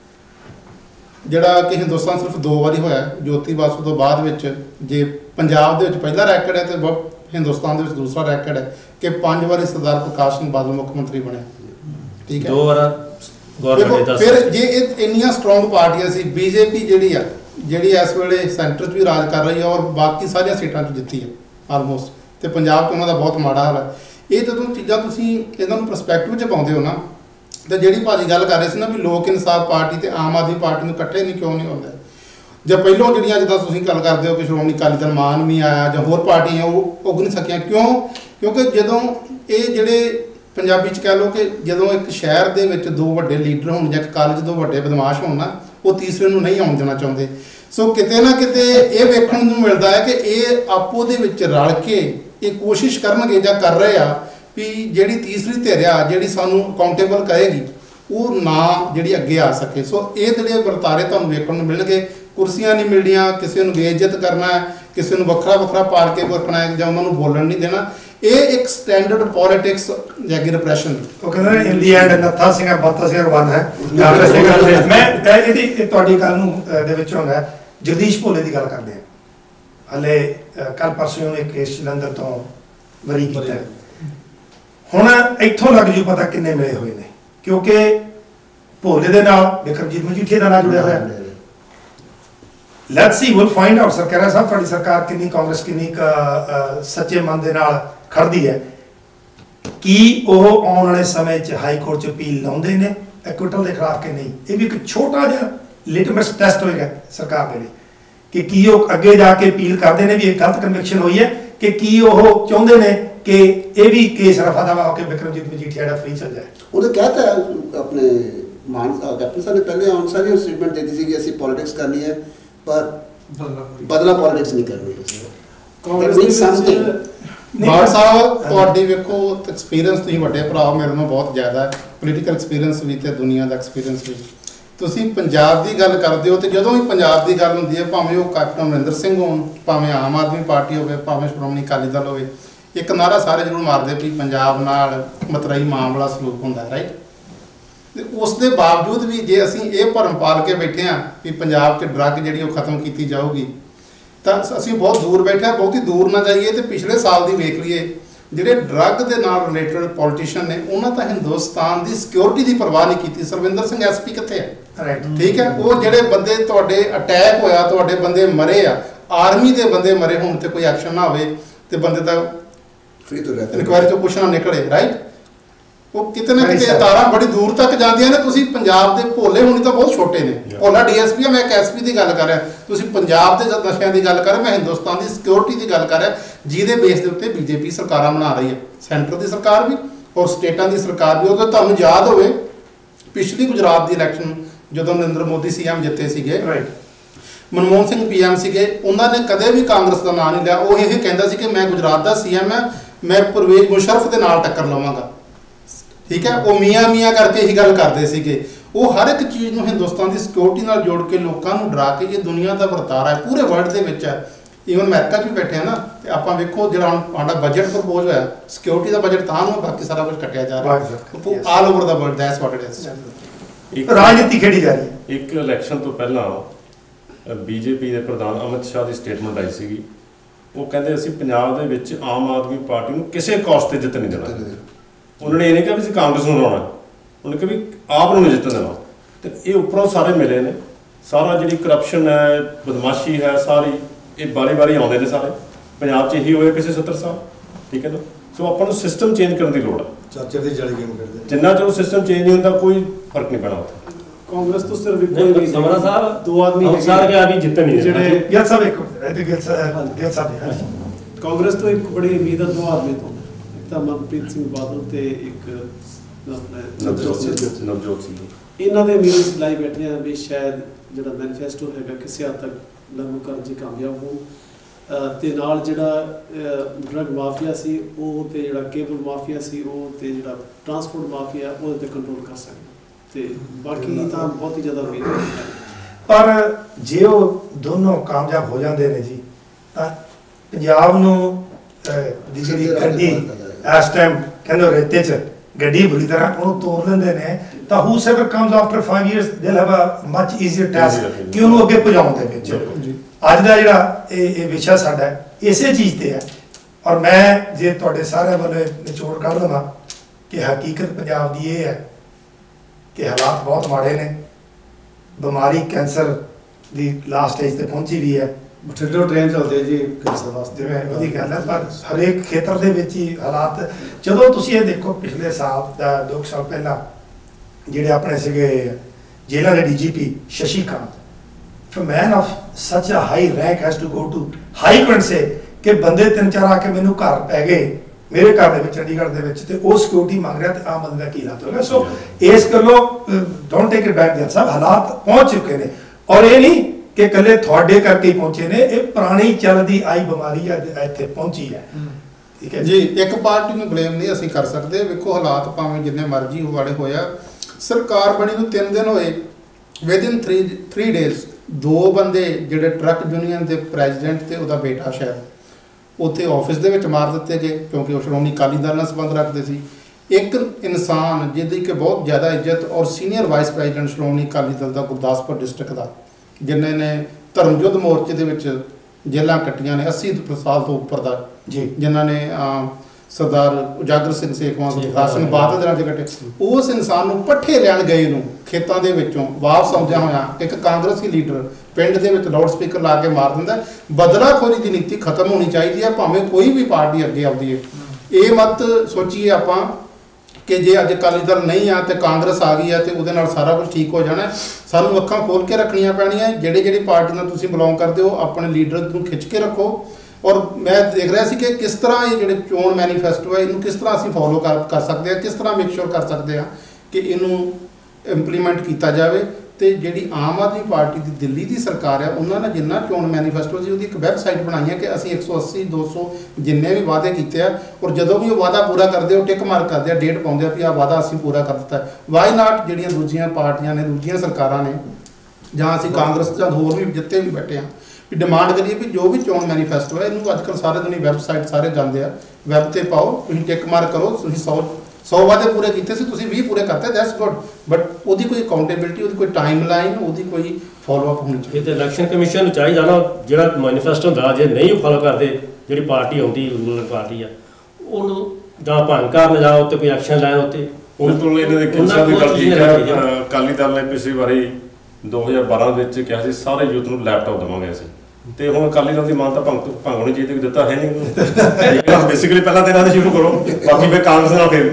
ਜਿਹੜਾ ਕਿ ਹਿੰਦੁਸਤਾਨ ਸਿਰਫ 2 ਵਾਰੀ ਹੋਇਆ, ਜੋਤੀ ਬਾਸੂ ਤੋਂ ਬਾਅਦ ਵਿੱਚ। ਜੇ ਪੰਜਾਬ ਦੇ ਵਿੱਚ ਪਹਿਲਾ ਰੈਕਡ ਹੈ ਤੇ ਹਿੰਦੁਸਤਾਨ ਦੇ ਵਿੱਚ ਦੂਸਰਾ ਰੈਕਡ ਹੈ ਕਿ 5 ਵਾਰੀ ਸਰਦਾਰ ਪ੍ਰਕਾਸ਼ ਸਿੰਘ ਬਾਦਲ ਮੁੱਖ ਮੰਤਰੀ ਬਣੇ। ਠੀਕ ਹੈ, 2 ਵਾਰ ਗਵਰਨਮੈਂਟ। ਫਿਰ ਜੇ ਇਹ ਇੰਨੀਆਂ ਸਟਰੋਂਗ ਪਾਰਟੀਆਂ ਸੀ, ਬੀਜੇਪੀ ਜਿਹੜੀ ਇਸ ਵੇਲੇ ਸੈਂਟਰ 'ਚ ਵੀ ਰਾਜ ਕਰ ਰਹੀ ਹੈ ਔਰ ਬਾਕੀ ਸਾਰੀਆਂ ਸੀਟਾਂ 'ਚ ਜਿੱਤੀ ਹੈ ਆਲਮੋਸਟ, ਤੇ ਪੰਜਾਬ 'ਚ ਉਹਨਾਂ ਦਾ ਬਹੁਤ ਮਾੜਾ ਹਾਲ ਹੈ। ਇਹ ਜਦੋਂ ਚੀਜ਼ਾਂ ਤੁਸੀਂ ਇਹਨਾਂ ਨੂੰ ਪਰਸਪੈਕਟਿਵ 'ਚ ਪਾਉਂਦੇ ਹੋ ਨਾ, ਤੇ ਜਿਹੜੀ ਭਾਜੀ ਗੱਲ ਕਰ ਰਹੇ ਸੀ ਨਾ ਵੀ ਲੋਕ ਇਨਸਾਫ ਪਾਰਟੀ ਤੇ ਆਮ ਆਦਮੀ ਪਾਰਟੀ ਨੂੰ ਇਕੱਠੇ ਨਹੀਂ ਕਿਉਂ ਨਹੀਂ ਹੁੰਦੇ, ਜਾਂ ਪਹਿਲੋਂ ਜਿਹੜੀਆਂ ਜਿੱਦਾਂ ਤੁਸੀਂ ਗੱਲ ਕਰਦੇ ਹੋ ਕਿ ਸ਼੍ਰੋਮਣੀ ਅਕਾਲੀ ਦਲ ਮਾਨ ਵੀ ਆਇਆ ਜਾਂ ਹੋਰ ਪਾਰਟੀਆਂ ਉਹ ਉੱਗ ਨਹੀਂ ਸਕੀਆਂ, ਕਿਉਂਕਿ ਜਦੋਂ ਇਹ ਜਿਹੜੇ ਪੰਜਾਬੀ 'ਚ ਕਹਿ ਲਓ ਕਿ ਜਦੋਂ ਇੱਕ ਸ਼ਹਿਰ ਦੇ ਵਿੱਚ 2 ਵੱਡੇ ਲੀਡਰ ਹੋਣ ਜਾਂ ਇੱਕ ਕਾਲਜ 2 ਵੱਡੇ ਬਦਮਾਸ਼ ਹੋਣ ਨਾ, ਉਹ ਤੀਸਰੇ ਨੂੰ ਨਹੀਂ ਆਉਣ ਦੇਣਾ ਚਾਹੁੰਦੇ। ਸੋ ਕਿਤੇ ਨਾ ਕਿਤੇ ਇਹ ਵੇਖਣ ਨੂੰ ਮਿਲਦਾ ਹੈ ਕਿ ਇਹ ਆਪੋ ਦੇ ਵਿੱਚ ਰਲ ਕੇ ਇਹ ਕੋਸ਼ਿਸ਼ ਕਰਨਗੇ ਜਾਂ ਕਰ ਰਹੇ ਆ ਵੀ ਜਿਹੜੀ ਤੀਸਰੀ ਧਿਰ ਆ ਜਿਹੜੀ ਸਾਨੂੰ ਅਕਾਊਂਟੇਬਲ ਕਰੇਗੀ ਉਹ ਨਾ ਜਿਹੜੀ ਅੱਗੇ ਆ ਸਕੇ। ਸੋ ਇਹ ਜਿਹੜੇ ਵਰਤਾਰੇ ਤੁਹਾਨੂੰ ਵੇਖਣ ਨੂੰ ਮਿਲਣਗੇ, ਕੁਰਸੀਆਂ ਨਹੀਂ ਮਿਲਣੀਆਂ, ਕਿਸੇ ਨੂੰ ਬੇਇੱਜ਼ਤ ਕਰਨਾ ਹੈ, ਕਿਸੇ ਨੂੰ ਵੱਖਰਾ ਪਾੜ ਕੇ ਰੱਖਣਾ ਹੈ ਜਾਂ ਉਹਨਾਂ ਨੂੰ ਬੋਲਣ ਨਹੀਂ ਦੇਣਾ, ਇਹ ਇੱਕ ਸਟੈਂਡਰਡ ਪੋਲਿਟਿਕਸ ਜਾਂ ਰਿਪਰੈਸ਼ਨ। ਉਹ ਕਹਿੰਦੇ in the end Nattha Singh Bata Singh one ਹੈ। ਮੈਂ ਜਿਹੜੀ ਤੁਹਾਡੀ ਗੱਲ ਨੂੰ ਦੇ ਵਿੱਚ ਹੁੰਦਾ ਜਗਦੀਸ਼ ਭੋਲੇ ਦੀ ਗੱਲ ਕਰਦੇ ਹਾਂ। ਹਲੇ ਕੱਲ ਪਰਸੋਂ ਉਹਨੇ ਕੇਸ ਜਲੰਧਰ ਤੋਂ ਬਰੀ ਕੀਤਾ, ਹੁਣ ਇੱਥੋਂ ਲੱਗ ਜੂ ਪਤਾ ਕਿੰਨੇ ਮਿਲੇ ਹੋਏ ਨੇ, ਕਿਉਂਕਿ ਭੋਲੇ ਦੇ ਨਾਲ ਬਿਕਰਮਜੀਤ ਮਜੀਠੀਆ ਦਾ ਨਾਂ ਜੁੜਿਆ ਹੋਇਆ। Let's see will find out. ਸਰਕਾਰਾ ਸਾਹਿਬ ਤੁਹਾਡੀ ਸਰਕਾਰ ਕਿੰਨੀ, ਕਾਂਗਰਸ ਕਿੰਨੀ ਸੱਚੇ ਮਨ ਦੇ ਨਾਲ ਖੜਦੀ ਹੈ? ਕੀ ਉਹ ਆਉਣ ਵਾਲੇ ਸਮੇਂ 'ਚ ਹਾਈ ਕੋਰਟ 'ਚ ਅਪੀਲ ਲਾਉਂਦੇ ਨੇ ਐਕੁਇਟਲ ਦੇ ਖਿਲਾਫ ਕਿ ਨਹੀਂ? ਇਹ ਵੀ ਇੱਕ ਛੋਟਾ ਜਿਹਾ ਲਿਟਮਸ ਟੈਸਟ ਹੋਏਗਾ ਸਰਕਾਰ ਦੇ ਲਈ ਕਿ ਕੀ ਉਹ ਅੱਗੇ ਜਾ ਕੇ ਅਪੀਲ ਕਰਦੇ ਨੇ ਵੀ ਇਹ ਗਲਤ ਕਨਵਿਕਸ਼ਨ ਹੋਈ ਹੈ, ਕਿ ਕੀ ਉਹ ਚਾਹੁੰਦੇ ਨੇ ਕਿ ਇਹ ਵੀ ਕੇਸ ਰਫਾ ਦਫਾ ਹੋ ਕੇ ਬਿਕਰਮਜੀਤ ਮਜੀਠੀਆ ਜਿਹੜਾ ਫ੍ਰੀ ਚੱਲ ਜਾਏ। ਉਹਨੇ ਕਹਿਤਾ ਆਪਣੇ ਕੈਪਟਨ ਸਾਹਿਬ ਨੇ ਪਹਿਲੇ ਆਉਣ ਸਾਰੀ ਸਟੇਟਮੈਂਟ ਦਿੱਤੀ ਸੀ ਕਿ ਅਸੀਂ ਪੋਲਿਟਿਕਸ ਕਰਨੀ ਹੈ ਪਰ ਬਦਲਾ ਪੋਲਿਟਿਕਸ ਨਹੀਂ ਕਰਨੀ ਹੈ। ਬਾਲ ਸਾਹਿਬ ਤੁਹਾਡੀ ਵੇਖੋ ਐਕਸਪੀਰੀਅੰਸ, ਤੁਸੀਂ ਵੱਡੇ ਭਰਾ ਮੇਰੇ ਨਾਲੋਂ ਬਹੁਤ ਜ਼ਿਆਦਾ ਹੈ, ਪੋਲੀਟੀਕਲ ਐਕਸਪੀਰੀਅੰਸ ਵੀ ਤੇ ਦੁਨੀਆ ਦਾ ਐਕਸਪੀਰੀਅੰਸ ਵੀ। ਤੁਸੀਂ ਪੰਜਾਬ ਦੀ ਗੱਲ ਕਰਦੇ ਹੋ ਤੇ ਜਦੋਂ ਵੀ ਪੰਜਾਬ ਦੀ ਗੱਲ ਹੁੰਦੀ ਹੈ, ਭਾਵੇਂ ਉਹ ਕੈਪਟਨ ਅਮਰਿੰਦਰ ਸਿੰਘ ਹੋਣ, ਭਾਵੇਂ ਆਮ ਆਦਮੀ ਪਾਰਟੀ ਹੋਵੇ, ਭਾਵੇਂ ਸ਼੍ਰੋਮਣੀ ਅਕਾਲੀ ਦਲ ਹੋਵੇ, ਇੱਕ ਨਾਰਾ ਸਾਰੇ ਜ਼ਰੂਰ ਮਾਰਦੇ ਵੀ ਪੰਜਾਬ ਨਾਲ ਮਤਰਈ ਮਾਮਲਾ ਸਲੂਕ ਹੁੰਦਾ, ਰਾਈਟ। ਤੇ ਉਸ ਦੇ ਬਾਵਜੂਦ ਵੀ ਜੇ ਅਸੀਂ ਇਹ ਭਰਮ ਪਾਲ ਕੇ ਬੈਠੇ ਹਾਂ ਵੀ ਪੰਜਾਬ 'ਚ ਡਰੱਗ ਜਿਹੜੀ ਉਹ ਖਤਮ ਕੀਤੀ ਜਾਊਗੀ, ਤਾਂ ਅਸੀਂ ਬਹੁਤ ਦੂਰ ਬੈਠੇ ਹਾਂ। ਬਹੁਤੀ ਦੂਰ ਨਾ ਜਾਈਏ ਤੇ ਪਿਛਲੇ ਸਾਲ ਦੀ ਵੇਖ ਲਈਏ, ਜਿਹੜੇ ਡਰੱਗ ਦੇ ਨਾਲ ਰਿਲੇਟਡ ਪੋਲੀਟੀਸ਼ੀਅਨ ਨੇ ਉਹਨਾਂ ਤਾਂ ਹਿੰਦੁਸਤਾਨ ਦੀ ਸਿਕਿਉਰਿਟੀ ਦੀ ਪਰਵਾਹ ਨਹੀਂ ਕੀਤੀ। ਸਰਵਿੰਦਰ ਸਿੰਘ ਐਸਪੀ ਕਿੱਥੇ ਹੈ? ਠੀਕ ਹੈ, ਉਹ ਜਿਹੜੇ ਬੰਦੇ ਤੁਹਾਡੇ ਅਟੈਕ ਹੋਇਆ, ਤੁਹਾਡੇ ਬੰਦੇ ਮਰੇ ਆ, ਆਰਮੀ ਦੇ ਬੰਦੇ ਮਰੇ ਹੋਣ ਤੇ ਕੋਈ ਐਕਸ਼ਨ ਨਾ ਹੋਵੇ ਤੇ ਬੰਦੇ ਤਾਂ ਫ੍ਰੀ ਤੋਂ ਰਹਿ ਇਨਕੁਆਇਰੀ ਤੋਂ ਕੁਛ ਨਾ ਨਿਕਲੇ, ਰਾਈਟ। ਉਹ ਕਿਤੇ ਨਾ ਕਿਤੇ ਤਾਰਾਂ ਬੜੀ ਦੂਰ ਤੱਕ ਜਾਂਦੀਆਂ ਨੇ। ਤੁਸੀਂ ਪੰਜਾਬ ਦੇ ਭੋਲੇ ਹੋਣੀ ਤਾਂ ਬਹੁਤ ਛੋਟੇ ਨੇ। ਭੋਲਾ ਡੀਐਸਪੀ ਆ, ਮੈਂ ਇੱਕ ਐਸਪੀ ਦੀ ਗੱਲ ਕਰ ਰਿਹਾ, ਤੁਸੀਂ ਪੰਜਾਬ ਦੇ ਨਸ਼ਿਆਂ ਦੀ ਗੱਲ ਕਰ ਰਹੇ, ਮੈਂ ਹਿੰਦੁਸਤਾਨ ਦੀ ਸਿਕਿਉਰਿਟੀ ਦੀ ਗੱਲ ਕਰ ਰਿਹਾ, ਜਿਹਦੇ ਬੇਸ ਦੇ ਉੱਤੇ ਬੀਜੇਪੀ ਸਰਕਾਰਾਂ ਬਣਾ ਰਹੀ ਹੈ, ਸੈਂਟਰ ਦੀ ਸਰਕਾਰ ਵੀ ਔਰ ਸਟੇਟਾਂ ਦੀ ਸਰਕਾਰ ਵੀ। ਉਹ ਤੁਹਾਨੂੰ ਯਾਦ ਹੋਵੇ ਪਿਛਲੀ ਗੁਜਰਾਤ ਦੀ ਇਲੈਕਸ਼ਨ ਜਦੋਂ ਨਰਿੰਦਰ ਮੋਦੀ ਸੀਐਮ ਜਿੱਤੇ ਸੀਗੇ, ਮਨਮੋਹਨ ਸਿੰਘ ਪੀਐਮ ਸੀਗੇ, ਉਹਨਾਂ ਨੇ ਕਦੇ ਵੀ ਕਾਂਗਰਸ ਦਾ ਨਾਂ ਨਹੀਂ ਲਿਆ। ਉਹ ਇਹ ਕਹਿੰਦਾ ਸੀ ਕਿ ਮੈਂ ਗੁਜਰਾਤ ਦਾ ਸੀਐਮ ਹੈ, ਮੈਂ ਪਰਵੇਜ਼ ਮੁਸ਼ਰਫ ਦੇ ਨਾਲ ਟੱਕਰ ਲਵਾਂਗਾ, ਠੀਕ ਹੈ। ਉਹ ਮੀਆਂ ਕਰਕੇ ਹੀ ਗੱਲ ਕਰਦੇ ਸੀਗੇ। ਉਹ ਹਰ ਇੱਕ ਚੀਜ਼ ਨੂੰ ਹਿੰਦੁਸਤਾਨ ਦੀ ਸਿਕਿਉਰਿਟੀ ਨਾਲ ਜੋੜ ਕੇ ਲੋਕਾਂ ਨੂੰ ਡਰਾ ਕੇ, ਇਹ ਦੁਨੀਆ ਦਾ ਵਰਤਾਰਾ ਹੈ, ਪੂਰੇ ਵਰਲਡ ਦੇ ਵਿੱਚ ਹੈ, ਈਵਨ ਅਮਰੀਕਾ 'ਚ ਵੀ ਬੈਠੇ ਆ ਨਾ। ਤੇ ਆਪਾਂ ਵੇਖੋ ਜਿਹੜਾ ਹੁਣ ਸਾਡਾ ਬਜਟ ਪ੍ਰਪੋਜ਼ ਹੋਇਆ, ਸਿਕਿਉਰਿਟੀ ਦਾ ਬਜਟ ਤਾਂ ਨੂੰ ਬਾਕੀ ਸਾਰਾ ਕੁਝ ਕੱਟਿਆ ਜਾ ਰਿਹਾ all over the world, that's what it is. ਰਾਜਨੀਤੀ ਖੇਡੀ ਜਾ ਰਹੀ ਹੈ। ਇੱਕ ਇਲੈਕਸ਼ਨ ਤੋਂ ਪਹਿਲਾਂ ਬੀਜੇਪੀ ਦੇ ਪ੍ਰਧਾਨ ਅਮਿਤ ਸ਼ਾਹ ਦੀ ਸਟੇਟਮੈਂਟ ਆਈ ਸੀਗੀ। ਉਹ ਕਹਿੰਦੇ ਅਸੀਂ ਪੰਜਾਬ ਦੇ ਵਿੱਚ ਆਮ ਆਦਮੀ ਪਾਰਟੀ ਨੂੰ ਕਿਸੇ ਕਾਸਟ ਤੇ ਜਿੱਤ ਨਹੀਂ ਦੇਣਾ। ਉਹਨਾਂ ਨੇ ਇਹ ਨਹੀਂ ਕਿਹਾ ਵੀ ਅਸੀਂ ਕਾਂਗਰਸ ਨੂੰ ਹਰਾਉਣਾ, ਉਹਨੇ ਕਿਹਾ ਵੀ ਆਪ ਨੂੰ ਨਹੀਂ ਜਿੱਤਣ ਦੇਣਾ। ਤੇ ਇਹ ਉੱਪਰੋਂ ਸਾਰੇ ਮਿਲੇ ਨੇ, ਸਾਰਾ ਜਿਹੜੀ ਕਰਪਸ਼ਨ ਹੈ, ਬਦਮਾਸ਼ੀ ਹੈ, ਸਾਰੀ ਇਹ ਵਾਰੀ ਆਉਂਦੇ ਨੇ ਸਾਰੇ। ਪੰਜਾਬ 'ਚ ਇਹੀ ਹੋਇਆ ਪਿਛਲੇ 70 ਸਾਲ, ਠੀਕ ਹੈ ਨਾ। ਸੋ ਆਪਾਂ ਨੂੰ ਸਿਸਟਮ ਚੇਂਜ ਕਰਨ ਦੀ ਲੋੜ ਹੈ। ਚਾਚੇ ਦੀ ਜੜੀ ਗੇਮ ਕਰਦੇ, ਜਿੰਨਾ ਚਿਰ ਸਿਸਟਮ ਚੇਂਜ ਨਹੀਂ ਹੁੰਦਾ ਕੋਈ ਫਰਕ ਨਹੀਂ ਪੈਣਾ ਉੱਥੇ। ਕਾਂਗਰਸ ਤੋਂ ਸਿਰਫ ਇੱਕੋ ਹੀ ਸਮਰਾ ਸਾਹਿਬ ਦੋ ਆਦਮੀ ਅਨਸਾਰ ਕੇ ਆਦਮੀ ਜਿੱਤੇ ਨਹੀਂ ਜਿਹੜੇ ਗਿੱਲ ਸਾਹਿਬ ਇੱਕ ਗਿੱਲ ਸਾਹਿਬ ਕਾਂਗਰਸ ਤੋਂ ਇੱਕ ਬੜੀ ਉਮੀਦ ਹੈ ਦੋ ਆਦਮੀ ਤੋਂ, ਇੱਕ ਤਾਂ ਮਨਪ੍ਰੀਤ ਸਿੰਘ ਬਾਦਲ ਤੇ ਇੱਕ ਨਵਜੋਤ ਸਿੰਘ। ਇਹਨਾਂ ਦੇ ਉਮੀਦ ਅਸੀਂ ਲਾਈ ਬੈਠੇ ਹਾਂ ਵੀ ਸ਼ਾਇਦ ਜਿਹੜਾ ਮੈਨੀਫੈਸਟੋ ਹੈਗਾ ਕਿਸੇ ਹੱਦ ਤੱਕ ਲਾਗੂ ਕਰਨ 'ਚ ਕਾਮਯਾਬ ਹੋਣ, ਤੇ ਨਾਲ ਜਿਹੜਾ ਡਰੱਗ ਮਾਫੀਆ ਸੀ ਉਹ, ਤੇ ਜਿਹੜਾ ਕੇਬਲ ਮਾਫੀਆ ਸੀ ਉਹ, ਤੇ ਜਿਹੜਾ ਟਰਾਂਸਪੋਰਟ ਮਾਫੀਆ ਉਹਦੇ ਤੇ ਕੰਟਰੋਲ ਕਰ ਸਕਦੇ। ਤੇ ਬਾਕੀ ਤਾਂ ਬਹੁਤ ਹੀ ਜ਼ਿਆਦਾ ਉਮੀਦ ਹੈ। ਪਰ ਜੇ ਉਹ ਦੋਨੋਂ ਕਾਮਯਾਬ ਹੋ ਜਾਂਦੇ ਨੇ ਜੀ, ਤਾਂ ਪੰਜਾਬ ਨੂੰ ਜਿਹੜੀ ਗੱਡੀ ਇਸ ਟਾਈਮ ਕਹਿੰਦੇ ਰੇਤੇ 'ਚ ਗੱਡੀ ਬੁਰੀ ਤਰ੍ਹਾਂ ਉਹਨੂੰ ਤੋੜ ਲੈਂਦੇ ਨੇ, ਤਾਂ whoever comes after 5 years they'll have a much easier task ਕਿ ਉਹਨੂੰ ਅੱਗੇ ਪਹੁੰਚਾਉਣ ਦੇ ਵਿੱਚ। ਅੱਜ ਦਾ ਜਿਹੜਾ ਇਹ ਵਿਸ਼ਾ ਸਾਡਾ ਇਸੇ ਚੀਜ਼ ਤੇ ਹੈ। ਔਰ ਮੈਂ ਜੇ ਤੁਹਾਡੇ ਸਾਰਿਆਂ ਵੱਲੋਂ ਨਿਚੋੜ ਕੱਢ ਦੇਵਾਂ ਕਿ ਹਕੀਕਤ ਪੰਜਾਬ ਦੀ ਇਹ ਹੈ ਕਿ ਹਾਲਾਤ ਬਹੁਤ ਮਾੜੇ ਨੇ। ਬਿਮਾਰੀ ਕੈਂਸਰ ਦੀ ਲਾਸਟ ਸਟੇਜ ਤੇ ਪਹੁੰਚੀ ਵੀ ਹੈ। ਬਠਿੰਡੇ ਟ੍ਰੇਨ ਚੱਲਦੇ ਜੀ ਕੈਂਸਰ ਵਾਸਤੇ, ਜਿਵੇਂ ਉਹਦੀ ਗੱਲ ਹੈ, ਪਰ ਹਰੇਕ ਖੇਤਰ ਦੇ ਵਿੱਚ ਹੀ ਹਾਲਾਤ। ਜਦੋਂ ਤੁਸੀਂ ਇਹ ਦੇਖੋ ਪਿਛਲੇ ਸਾਲ ਦਾ 2 ਸਾਲ ਪਹਿਲਾਂ ਜਿਹੜੇ ਆਪਣੇ ਸੀਗੇ ਜੇਲ੍ਹਾਂ ਦੇ DGP Shashikant, for man of such a high rank has to go to high court say ਕਿ ਬੰਦੇ 3-4 ਆ ਕੇ ਮੈਨੂੰ ਘਰ ਪੈ ਗਏ, ਮੇਰੇ ਘਰ ਦੇ ਵਿੱਚ ਚੰਡੀਗੜ੍ਹ ਦੇ ਵਿੱਚ, ਤੇ ਉਹ ਸਿਕਿਉਰਿਟੀ ਮੰਗ ਰਿਹਾ, ਤੇ ਆਮ ਬੰਦੇ ਦਾ ਕੀ ਹਾਲਾਤ ਹੋਗਾ। ਸੋ ਇਸ ਗੱਲੋਂ ਡੋਂਟ ਟੇਕ ਇਟ ਬੈਕ, ਸਭ ਹਾਲਾਤ ਪਹੁੰਚ ਚੁੱਕੇ ਨੇ। ਔਰ ਇਹ ਨਹੀਂ ਕਿ ਇਕੱਲੇ ਤੁਹਾਡੇ ਕਰਕੇ ਹੀ ਪਹੁੰਚੇ ਨੇ, ਇਹ ਪੁਰਾਣੀ ਚੱਲਦੀ ਆਈ ਬਿਮਾਰੀ ਅੱਜ ਇੱਥੇ ਪਹੁੰਚੀ ਹੈ, ਠੀਕ ਹੈ ਜੀ। ਇੱਕ ਪਾਰਟੀ ਨੂੰ ਬਲੇਮ ਨਹੀਂ ਅਸੀਂ ਕਰ ਸਕਦੇ। ਵੇਖੋ ਹਾਲਾਤ ਭਾਵੇਂ ਜਿੰਨੇ ਮਰਜ਼ੀ ਵਾਲੇ ਹੋਇਆ, ਸਰਕਾਰ ਬਣੀ ਨੂੰ 3 ਦਿਨ ਹੋਏ, ਵਿਦਿਨ 3 ਡੇਜ਼ 2 ਬੰਦੇ ਜਿਹੜੇ ਟਰੱਕ ਯੂਨੀਅਨ ਦੇ ਪ੍ਰੈਜ਼ੀਡੈਂਟ ਤੇ ਉਹਦਾ ਬੇਟਾ ਸ਼ਾਇਦ ਉੱਥੇ ਆਫਿਸ ਦੇ ਵਿੱਚ ਮਾਰ ਦਿੱਤੇ ਗਏ, ਕਿਉਂਕਿ ਉਹ ਸ਼੍ਰੋਮਣੀ ਅਕਾਲੀ ਦਲ ਨਾਲ ਸੰਬੰਧ ਰੱਖਦੇ ਸੀ। ਇੱਕ ਇਨਸਾਨ ਜਿਹਦੀ ਕਿ ਬਹੁਤ ਜ਼ਿਆਦਾ ਇੱਜ਼ਤ ਔਰ senior vice president Shiromani Akali Dal ਦਾ ਗੁਰਦਾਸਪੁਰ ਡਿਸਟ੍ਰਿਕਟ ਦਾ, ਜਿਨ੍ਹਾਂ ਨੇ ਧਰਮ ਯੁੱਧ ਮੋਰਚੇ ਦੇ ਵਿੱਚ ਜੇਲ੍ਹਾਂ ਕੱਟੀਆਂ ਨੇ 80 ਸਾਲ ਤੋਂ ਉੱਪਰ ਦਾ ਜੀ, ਜਿਨ੍ਹਾਂ ਨੇ ਸਰਦਾਰ ਉਜਾਗਰ ਸਿੰਘ ਸੇਖਵਾਂ ਹਾਸਨ ਬਾਦਲ ਦੇ ਨਾਲ ਕੱਟੇ, ਉਸ ਇਨਸਾਨ ਨੂੰ ਪੱਠੇ ਲੈਣ ਗਏ ਨੂੰ ਖੇਤਾਂ ਦੇ ਵਿੱਚੋਂ ਵਾਪਸ ਆਉਂਦਿਆਂ ਹੋਇਆਂ ਇੱਕ ਕਾਂਗਰਸੀ ਲੀਡਰ ਪਿੰਡ ਦੇ ਵਿੱਚ ਲਾਊਡ ਸਪੀਕਰ ਲਾ ਕੇ ਮਾਰ ਦਿੰਦਾ। ਬਦਲਾਖੋਰੀ ਦੀ ਨੀਤੀ ਖਤਮ ਹੋਣੀ ਚਾਹੀਦੀ ਹੈ, ਭਾਵੇਂ ਕੋਈ ਵੀ ਪਾਰਟੀ ਅੱਗੇ ਆਉਂਦੀ ਹੈ। ਇਹ ਮਤ ਸੋਚੀਏ ਆਪਾਂ ਕਿ ਜੇ ਅੱਜ ਅਕਾਲੀ ਦਲ ਨਹੀਂ ਆ ਤੇ ਕਾਂਗਰਸ ਆ ਗਈ ਆ ਤੇ ਉਹਦੇ ਨਾਲ ਸਾਰਾ ਕੁਝ ਠੀਕ ਹੋ ਜਾਣਾ। ਸਾਨੂੰ ਅੱਖਾਂ ਖੋਲ ਕੇ ਰੱਖਣੀਆਂ ਪੈਣੀਆਂ। ਜਿਹੜੀ ਪਾਰਟੀ ਨਾਲ ਤੁਸੀਂ ਬਿਲੋਂਗ ਕਰਦੇ ਹੋ ਆਪਣੇ ਲੀਡਰ ਨੂੰ ਖਿੱਚ ਕੇ ਰੱਖੋ। ਔਰ ਮੈਂ ਦੇਖ ਰਿਹਾ ਸੀ ਕਿ ਕਿਸ ਤਰ੍ਹਾਂ ਇਹ ਜਿਹੜੇ ਚੋਣ ਮੈਨੀਫੈਸਟੋ ਹੈ ਇਹਨੂੰ ਕਿਸ ਤਰ੍ਹਾਂ ਅਸੀਂ ਫੋਲੋ ਕਰ ਸਕਦੇ ਹਾਂ, ਕਿਸ ਤਰ੍ਹਾਂ ਮੇਕ ਸ਼ੋਰ ਕਰ ਸਕਦੇ ਹਾਂ ਕਿ ਇਹਨੂੰ ਇੰਪਲੀਮੈਂਟ ਕੀਤਾ ਜਾਵੇ। ਤੇ ਜਿਹੜੀ ਆਮ ਆਦਮੀ ਪਾਰਟੀ ਦੀ ਦਿੱਲੀ ਦੀ ਸਰਕਾਰ ਹੈ ਉਹਨਾਂ ਨੇ ਜਿੰਨਾ ਚੋਣ ਮੈਨੀਫੈਸਟੋ ਸੀ ਉਹਦੀ ਇੱਕ ਵੈਬਸਾਈਟ ਬਣਾਈ ਹੈ ਕਿ ਅਸੀਂ 180 200 ਜਿੰਨੇ ਵੀ ਵਾਅਦੇ ਕੀਤੇ ਆ, ਔਰ ਜਦੋਂ ਵੀ ਉਹ ਵਾਅਦਾ ਪੂਰਾ ਕਰਦੇ ਉਹ ਟਿਕ ਮਾਰਕ ਕਰਦੇ ਆ, ਡੇਟ ਪਾਉਂਦੇ ਆ ਵੀ ਆਹ ਵਾਅਦਾ ਅਸੀਂ ਪੂਰਾ ਕਰ ਦਿੱਤਾ। ਵਾਈ ਨਾਟ ਜਿਹੜੀਆਂ ਦੂਜੀਆਂ ਪਾਰਟੀਆਂ ਨੇ, ਦੂਜੀਆਂ ਸਰਕਾਰਾਂ ਨੇ, ਜਾਂ ਅਸੀਂ ਕਾਂਗਰਸ ਜਾਂ ਹੋਰ ਵੀ ਜਿੱਤੇ ਵੀ ਬੈਠੇ ਆ, ਵੀ ਡਿਮਾਂਡ ਕਰੀਏ ਵੀ ਜੋ ਵੀ ਚੋਣ ਮੈਨੀਫੈਸਟੋ ਹੈ ਇਹਨੂੰ ਅੱਜ ਕੱਲ੍ਹ ਸਾਰੇ ਦੁਨੀਆ ਵੈਬਸਾਈਟ ਸਾਰੇ ਜਾਂਦੇ ਆ, ਵੈਬ 'ਤੇ ਪਾਓ, ਤੁਸੀਂ ਟਿਕ ਮਾਰਕ ਕਰੋ। ਤੁਸੀਂ 100 ਵਾਅਦੇ ਪੂਰੇ ਕੀਤੇ ਸੀ, ਤੁਸੀਂ 20 ਪੂਰੇ ਕਰਤੇ, ਦੈਟਸ ਗੁੱਡ, ਬਟ ਉਹਦੀ ਕੋਈ ਅਕਾਊਂਟੇਬਿਲਿਟੀ, ਉਹਦੀ ਕੋਈ ਟਾਈਮ ਲਾਈਨ, ਉਹਦੀ ਕੋਈ ਫੋਲੋ ਅਪ ਹੋਣੀ ਚਾਹੀਦੀ। ਇਹ ਤਾਂ ਇਲੈਕਸ਼ਨ ਕਮਿਸ਼ਨ ਨੂੰ ਚਾਹੀਦਾ ਨਾ, ਜਿਹੜਾ ਮੈਨੀਫੈਸਟੋ ਹੁੰਦਾ ਜੇ ਨਹੀਂ ਫੋਲੋ ਕਰਦੇ, ਜਿਹੜੀ ਪਾਰਟੀ ਆਉਂਦੀ ਰੂਲਰ ਪਾਰਟੀ ਆ, ਉਹਨੂੰ ਜਾਂ ਭੰਗ ਕਰਨ ਜਾਂ ਉੱਤੇ ਕੋਈ ਐਕਸ਼ਨ ਲੈਣ ਉੱਤੇ। ਬਿਲਕੁਲ ਇਹਨਾਂ ਦੇ ਕਿੰਨਾ ਦੀ ਗੱਲ ਠੀਕ ਹੈ। ਅਕਾਲੀ ਦਲ ਨੇ ਪਿਛਲੀ ਵਾਰੀ 2012 ਵਿੱਚ ਕਿਹਾ ਸੀ ਸਾਰੇ ਯੂਥ ਨੂੰ ਲੈਪਟਾਪ ਦੇਵਾਂਗੇ ਅਸੀਂ, ਤੇ ਹੁਣ ਅਕਾਲੀ ਦਲ ਦੀ ਮਾਨਤਾ ਭੰਗ ਹੋਣੀ ਚਾਹੀਦੀ, ਦਿੱਤਾ ਹੈ ਨਹੀਂ। ਬੇਸਿਕਲੀ ਪਹਿਲਾਂ ਤੇ ਇਹਨਾਂ ਦੇ ਸ਼ੁਰੂ ਕਰੋ, ਬਾਕੀ ਫਿਰ ਕਾਂਗਰਸ ਨਾਲ ਫਿਰ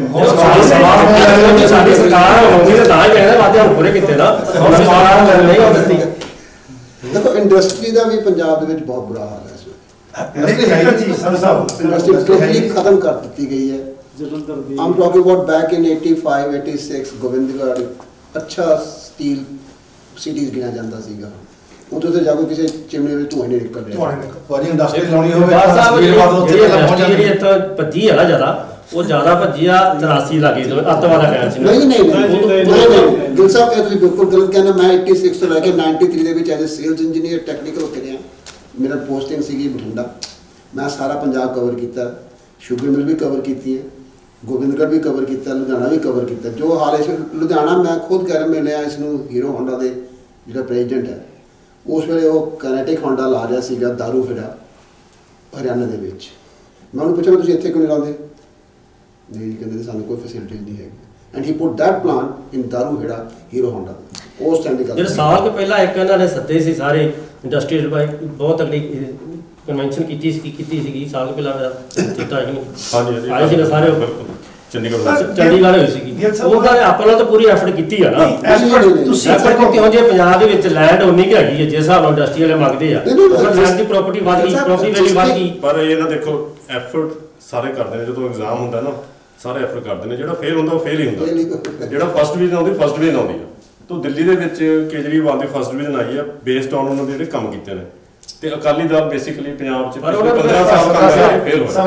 ਸਾਡੀ ਸਰਕਾਰ ਹੋਣੀ ਤਾਂ ਤਾਂ ਹੀ ਕਹਿੰਦੇ ਵਾਅਦੇ ਹੁਣ ਪੂਰੇ ਕੀਤੇ ਨਾ, ਹੁਣ ਸਰਕਾਰ ਨਹੀਂ ਹੋ ਦਿੱਤੀ। ਦੇਖੋ ਇੰਡਸਟਰੀ ਦਾ ਵੀ ਪੰਜਾਬ ਦੇ ਵਿੱਚ ਬਹੁਤ ਬੁਰਾ ਹਾਲ ਹੈ ਇਸ ਇੰਡਸਟਰੀ ਟੋਟਲੀ ਖਤਮ ਕਰ ਦਿੱਤੀ ਗਈ ਹੈ। I'm talking about back in 85, 86 Gobindgarh ਅੱਛਾ ਸਟੀਲ ਸਿਟੀਜ਼ ਗਿਣਿਆ ਜਾਂਦਾ ਸੀਗਾ। ਉਦੋਂ ਤੇ ਜਾ ਕੇ ਕਿਸੇ ਚਿਮਨੀ ਵਿੱਚ ਧੂਆਂ ਨਹੀਂ ਨਿਕਲ ਰਿਹਾ। ਭਾਜੀ ਇੰਡਸਟਰੀ ਲਾਉਣੀ ਹੋਵੇ ਜਿਹੜੀ ਇੱਥੇ ਭੱਜੀ ਹੈ ਨਾ ਜ਼ਿਆਦਾ, ਉਹ ਜ਼ਿਆਦਾ ਭੱਜੀ ਆ 83 ਲੱਗੇ ਅੱਤਵਾਦ ਦਾ ਟਾਈਮ ਸੀ। ਨਹੀਂ ਗਿਲ ਸਾਹਿਬ ਇਹ ਤੁਸੀਂ ਬਿਲਕੁਲ ਗਲਤ ਕਹਿੰਦੇ। ਮੈਂ 86 ਤੋਂ ਲੈ ਕੇ 93 ਦੇ ਵਿੱਚ as a sales engineer technical ਉੱਤੇ ਰਿਹਾ। ਮੇਰਾ ਪੋਸਟਿੰਗ ਸੀਗੀ ਬਠਿੰਡਾ। ਮੈਂ ਸਾਰਾ ਪੰਜਾਬ ਕਵਰ ਕੀਤਾ, ਸ਼ੂਗਰ ਮਿਲ ਵੀ ਕਵਰ ਕੀਤੀ ਹੈ, ਗੋਬਿੰਦਗੜ੍ਹ ਵੀ ਕਵਰ ਕੀਤਾ, ਲੁਧਿਆਣਾ ਵੀ ਕਵਰ ਕੀਤਾ। ਜੋ ਹਾਲ ਇਸ ਲੁਧਿਆਣਾ ਮੈਂ ਖੁਦ ਕਹਿ ਮਿਲਿਆ ਇਸ ਨੂੰ ਹੀਰੋ ਹੋਂਡਾ ਦੇ ਜਿਹੜਾ ਪ੍ਰੈਜ਼ੀਡੈਂਟ ਹੈ, ਉਸ ਵੇਲੇ ਉਹ ਕੈਨੇਟਿਕ ਹੋਂਡਾ ਲਾ ਰਿਹਾ ਸੀਗਾ ਦਾਰੂ ਖੇੜਾ ਹਰਿਆਣਾ ਦੇ ਵਿੱਚ। ਮੈਂ ਉਹਨੂੰ ਪੁੱਛਿਆ ਤੁਸੀਂ ਇੱਥੇ ਕਿਉਂ ਨਹੀਂ ਲਾਉਂਦੇ? ਨਹੀਂ ਕਹਿੰਦੇ ਸਾਨੂੰ ਕੋਈ ਫੈਸਿਲਿਟੀ ਨਹੀਂ ਹੈਗੀ। And he put that plan in Dharuhera Hero Honda. ਉਸ ਟਾਈਮ ਦੀ ਗੱਲ ਜਿਹੜੇ ਸਾਲ ਕੁ ਪਹਿਲਾਂ ਇੱਕ ਇਹਨਾਂ ਨੇ ਸੱਦੇ ਸੀ ਸਾਰੇ ਇੰਡਸਟਰੀਅਲ ਬਾਈ, ਬਹੁਤ ਤਕੜੀ ਕਨਵੈਨਸ਼ਨ ਕੀਤੀ ਸੀਗੀ ਸਾਲ ਕੁ ਪਹਿਲਾਂ। ਮੇਰਾ ਚੇਤਾ ਹੈ ਹਾਂਜੀ ਆਏ ਸੀ ਸਾਰੇ ਚੰਡੀਗੜ੍ਹ ਹੋਈ ਸੀਗੀ। ਉਹਨਾਂ ਨੇ ਆਪਾਂ ਨਾਲ ਤਾਂ ਪੂਰੀ ਐਫਰਟ ਕੀਤੀ ਆ ਨਾ। ਤੁਸੀਂ ਕਿਉਂ ਜੇ ਪੰਜਾਬ ਦੇ ਵਿੱਚ ਲੈਂਡ ਉਨੀ ਕਿ ਹੈਗੀ ਹੈ ਜਿਸ ਹਿਸਾਬ ਨਾਲ ਇੰਡਸਟਰੀ ਵਾਲੇ ਮੰਗਦੇ ਆ, ਲੈਂਡ ਦੀ ਪ੍ਰਾਪਰਟੀ ਵੱਧ ਗਈ, ਪ੍ਰਾਪਰਟੀ ਵੈਲਿਊ ਵੱਧ ਗਈ। ਪਰ ਇਹ ਨਾ ਦੇਖੋ ਐਫਰਟ ਸਾਰੇ ਕਰਦੇ ਨੇ, ਜਦੋਂ ਐਗਜ਼ਾਮ ਹੁੰਦਾ ਨਾ ਸਾਰੇ ਐਫਰਟ ਕਰਦੇ ਨੇ। ਜਿਹੜਾ ਫੇਲ ਹੁੰਦਾ ਉਹ ਫੇਲ ਹੀ ਹੁੰਦਾ, ਜਿਹੜਾ ਫਸਟ ਡਿਵੀਜ਼ਨ ਆਉਂਦੀ ਫਸਟ ਡਿਵੀਜ਼ਨ ਆਉਂਦੀ ਆ। ਤਾਂ ਦਿੱਲੀ ਦੇ ਵਿੱਚ ਕੇਜਰੀਵਾਲ ਦੀ ਫਸਟ ਡਿਵੀਜ਼ਨ ਆਈ ਆ ਬੇਸਡ ਔਨ ਉਹਨਾਂ ਦੇ ਜਿਹੜੇ ਕੰਮ ਕੀਤੇ ਨੇ। ਤੇ ਅਕਾਲੀ ਦਲ ਬੇਸਿਕਲੀ ਪੰਜਾਬ 'ਚ 15 ਸਾਲ ਕੰਮ ਫੇਲ ਹੋਇਆ।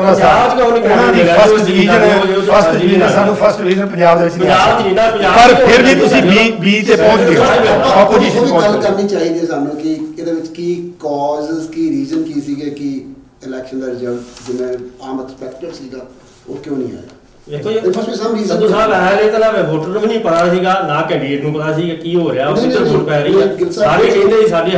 ਸਾਨੂੰ ਫਸਟ ਡਿਵੀਜ਼ਨ ਪੰਜਾਬ ਦੇ ਵਿੱਚ ਪਰ ਫਿਰ ਵੀ ਤੁਸੀਂ ਬੀ ਤੇ ਪਹੁੰਚ ਗਏ। ਆਪੋਜੀਸ਼ਨ ਗੱਲ ਕਰਨੀ ਚਾਹੀਦੀ ਹੈ ਸਾਨੂੰ ਕਿ ਇਹਦੇ ਵਿੱਚ ਕੀ ਕਾਜ਼ਸ ਕੀ ਰੀਜ਼ਨ ਕੀ ਸੀਗੇ ਕਿ ਇਲੈਕਸ਼ਨ ਦਾ ਰਿਜ਼ਲਟ ਜਿਵੇਂ ਆਮ ਐਕਸਪੈਕਟਡ ਸੀਗਾ ਉਹ ਕਿਉਂ ਨਹੀਂ ਆਇਆ। ਦੇਖੋ ਜੀ ਸੰਧੂ ਸਾਹਿਬ ਆਇਆ ਤਾਂ ਨਾ ਵੋਟਰ ਨੂੰ ਵੀ ਨਹੀਂ ਪਤਾ ਸੀਗਾ, ਨਾ ਕੈਂਡੀਡੇਟ ਨੂੰ ਪਤਾ ਸੀਗਾ ਕੀ ਹੋ ਰਿਹਾ, ਉਹ ਕਿੱਧਰ ਵੋਟ ਪੈ ਰਹੀ ਹੈ। ਸਾਰੇ ਕਹਿੰਦੇ ਸੀ ਸਾਡੇ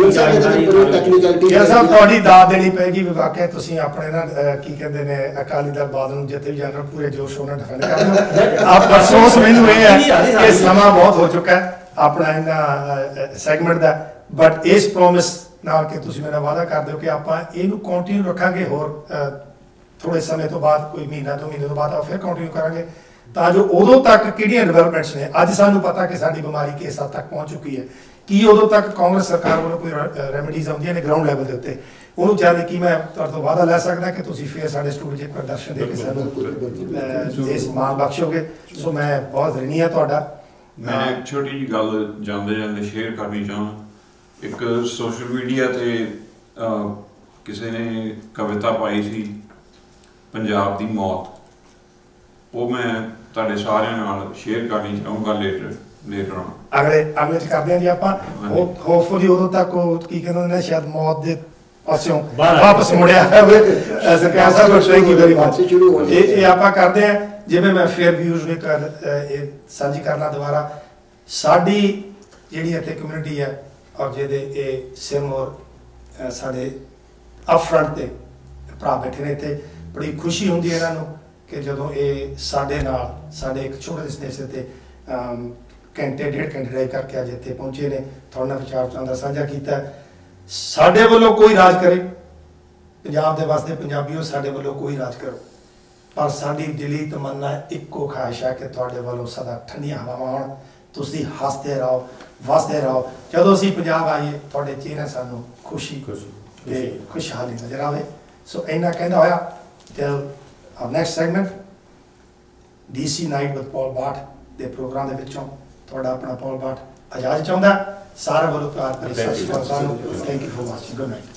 100% ਸਾਹਿਬ ਤੁਹਾਡੀ ਦਾਦ ਦੇਣੀ ਪਏਗੀ। ਵਾਕਿਆ ਤੁਸੀਂ ਆਪਣੇ ਨਾਲ ਕੀ ਕਹਿੰਦੇ ਨੇ ਅਕਾਲੀ ਦਲ ਬਾਦਲ ਨੂੰ ਜਿੱਥੇ ਵੀ ਜਾਣਾ ਪੂਰੇ ਜੋਸ਼ ਨਾਲ ਡਿਫੈਂਡ ਕਰਦੇ ਹੋ। ਆਪ ਅਫਸੋਸ ਮੈਨੂੰ ਇਹ ਹੈ ਕਿ ਸਮਾਂ ਬਹੁਤ ਹੋ ਚੁੱਕਾ ਹੈ ਆਪਣਾ ਇਹਨਾਂ ਸੈਗਮੈਂਟ ਦਾ, ਬਟ ਇਸ ਪ੍ਰੋਮਿਸ ਨਾਲ ਕਿ ਤੁਸੀਂ ਮੇਰਾ ਵਾਅਦਾ ਕਰਦੇ ਹੋ ਕਿ ਆਪਾਂ ਇਹਨੂੰ ਕੰਟੀਨਿਊ ਰੱਖਾਂਗੇ। ਹੋਰ ਥੋੜੇ ਸਮੇਂ ਤੋਂ ਬਾਅਦ ਕੋਈ ਮਹੀਨਾ 2 ਮਹੀਨੇ ਤੋਂ ਬਾਅਦ ਆਪਾਂ ਫਿਰ ਕੰਟੀਨਿਊ ਕਰਾਂਗੇ ਤਾਂ ਜੋ ਉਦੋਂ ਤੱਕ ਕਿਹੜੀਆਂ ਡਿਵੈਲਪਮੈਂਟਸ ਨੇ। ਅੱਜ ਸਾਨੂੰ ਪਤਾ ਕਿ ਸਾਡੀ ਬਿਮਾਰੀ ਕਿਸ ਹੱਦ ਤੱਕ ਪਹੁੰਚ ਚੁੱਕੀ ਹੈ, ਕੀ ਉਦੋਂ ਤੱਕ ਕਾਂਗਰਸ ਸਰਕਾਰ ਵੱਲੋਂ ਕੋਈ ਰੈਮਡੀਜ਼ ਆਉਂਦੀਆਂ ਨੇ ਗਰਾਊਂਡ ਲੈਵਲ ਦੇ ਉੱਤੇ, ਉਹਨੂੰ ਚਾਹਦੇ ਕੀ ਮੈਂ ਤੁਹਾਡੇ ਤੋਂ ਵਾਅਦਾ ਲੈ ਸਕਦਾ ਕਿ ਤੁਸੀਂ ਫਿਰ ਸਾਡੇ ਸਟੂਡੀਓ 'ਚ ਪ੍ਰਦਰਸ਼ਨ ਦੇ ਕੇ ਸਾਨੂੰ ਇਸ ਮਾਣ ਬਖਸ਼ੋਗੇ। ਸੋ ਮੈਂ ਬਹੁਤ ਰਿਣੀ ਹਾਂ ਤੁਹਾਡਾ। ਮੈਂ ਇੱਕ ਛੋਟੀ ਜਿਹੀ ਗੱਲ ਜਾਂਦੇ ਜਾਂਦੇ ਸ਼ੇਅਰ ਕਰਨੀ ਚਾਹਾਂ। ਇੱਕ ਸੋਸ਼ਲ ਮੀਡੀਆ ਤੇ ਕਿਸੇ ਨੇ ਕਵਿਤਾ ਪਾਈ ਸੀ ਪੰਜਾਬ ਦੀ ਮੌਤ, ਉਹ ਮੈਂ ਤੁਹਾਡੇ ਸਾਰਿਆਂ ਨਾਲ ਸ਼ੇਅਰ ਕਰਨੀ ਚਾਹੂੰਗਾ ਲੇਟਰ ਔਨ। ਅਗਲੇ ਚ ਕਰਦੇ ਹਾਂ ਜੀ ਆਪਾਂ। ਹੋਪਫੁਲੀ ਉਦੋਂ ਤੱਕ ਉਹ ਕੀ ਕਹਿੰਦੇ ਨੇ ਸ਼ਾਇਦ ਮੌਤ ਦੇ ਪਾਸਿਓਂ ਵਾਪਸ ਮੁੜਿਆ ਹੋਵੇ। ਸਰਕਾਰ ਸਾਹਿਬ ਥੈਂਕ ਯੂ ਵੈਰੀ ਮਚ। ਇਹ ਆਪਾਂ ਕਰਦੇ ਹਾਂ। ਜਿਵੇਂ ਮੈਂ ਫੇਰ ਵਿਊਜ਼ ਵੀ ਇਹ ਸਾਂਝੀ ਕਰਨਾ ਦੁਬਾਰਾ, ਸਾਡੀ ਜਿਹੜੀ ਇੱਥੇ ਕਮਿਊਨਿਟੀ ਹੈ ਔਰ ਜਿਹਦੇ ਇਹ ਸਿਰਮੌਰ ਸਾਡੇ ਅਪ ਫਰੰਟ ਤੇ ਭਰਾ ਬੈਠੇ ਨੇ ਇੱਥੇ, ਬੜੀ ਖੁਸ਼ੀ ਹੁੰਦੀ ਹੈ ਇਹਨਾਂ ਨੂੰ ਕਿ ਜਦੋਂ ਇਹ ਸਾਡੇ ਨਾਲ ਸਾਡੇ ਇੱਕ ਛੋਟੇ ਜਿਹੇ ਸਟੇਸ਼ਨ ਤੇ ਘੰਟੇ ਡੇਢ ਘੰਟੇ ਡਰਾਈਵ ਕਰਕੇ ਅੱਜ ਇੱਥੇ ਪਹੁੰਚੇ ਨੇ, ਤੁਹਾਡੇ ਨਾਲ ਵਿਚਾਰਾਂ ਦਾ ਸਾਂਝਾ ਕੀਤਾ। ਸਾਡੇ ਵੱਲੋਂ ਕੋਈ ਰਾਜ ਕਰੇ, ਪੰਜਾਬ ਦੇ ਵਾਸਤੇ ਪੰਜਾਬੀਓ ਸਾਡੇ ਵੱਲੋਂ ਕੋਈ ਰਾਜ ਕਰੋ, ਪਰ ਸਾਡੀ ਦਿਲੀ ਤਮੰਨਾ ਇੱਕੋ ਖਾਹਿਸ਼ ਹੈ ਕਿ ਤੁਹਾਡੇ ਵੱਲੋਂ ਸਦਾ ਠੰਡੀਆਂ ਹਵਾਵਾਂ ਹੋਣ, ਤੁਸੀਂ ਹੱਸਦੇ ਰਹੋ ਵਸਦੇ ਰਹੋ। ਜਦੋਂ ਅਸੀਂ ਪੰਜਾਬ ਆਈਏ ਤੁਹਾਡੇ ਚਿਹਰੇ ਸਾਨੂੰ ਖੁਸ਼ੀ ਤੇ ਖੁਸ਼ਹਾਲੀ ਨਜ਼ਰ ਆਵੇ। ਸੋ ਇੰਨਾ ਕਹਿੰਦਾ ਹੋਇਆ till our next segment DC Night with Paul Bart ਦੇ ਪ੍ਰੋਗਰਾਮ ਦੇ ਵਿੱਚੋਂ ਤੁਹਾਡਾ ਆਪਣਾ ਪੌਲ ਬਾਟ ਇਜਾਜ਼ਤ ਚਾਹੁੰਦਾ। ਸਾਰੇ ਵੱਲੋਂ ਪਿਆਰ ਭਰੀ ਸਤਿ ਸ਼੍ਰੀ ਅਕਾਲ। Thank you for watching. Good night.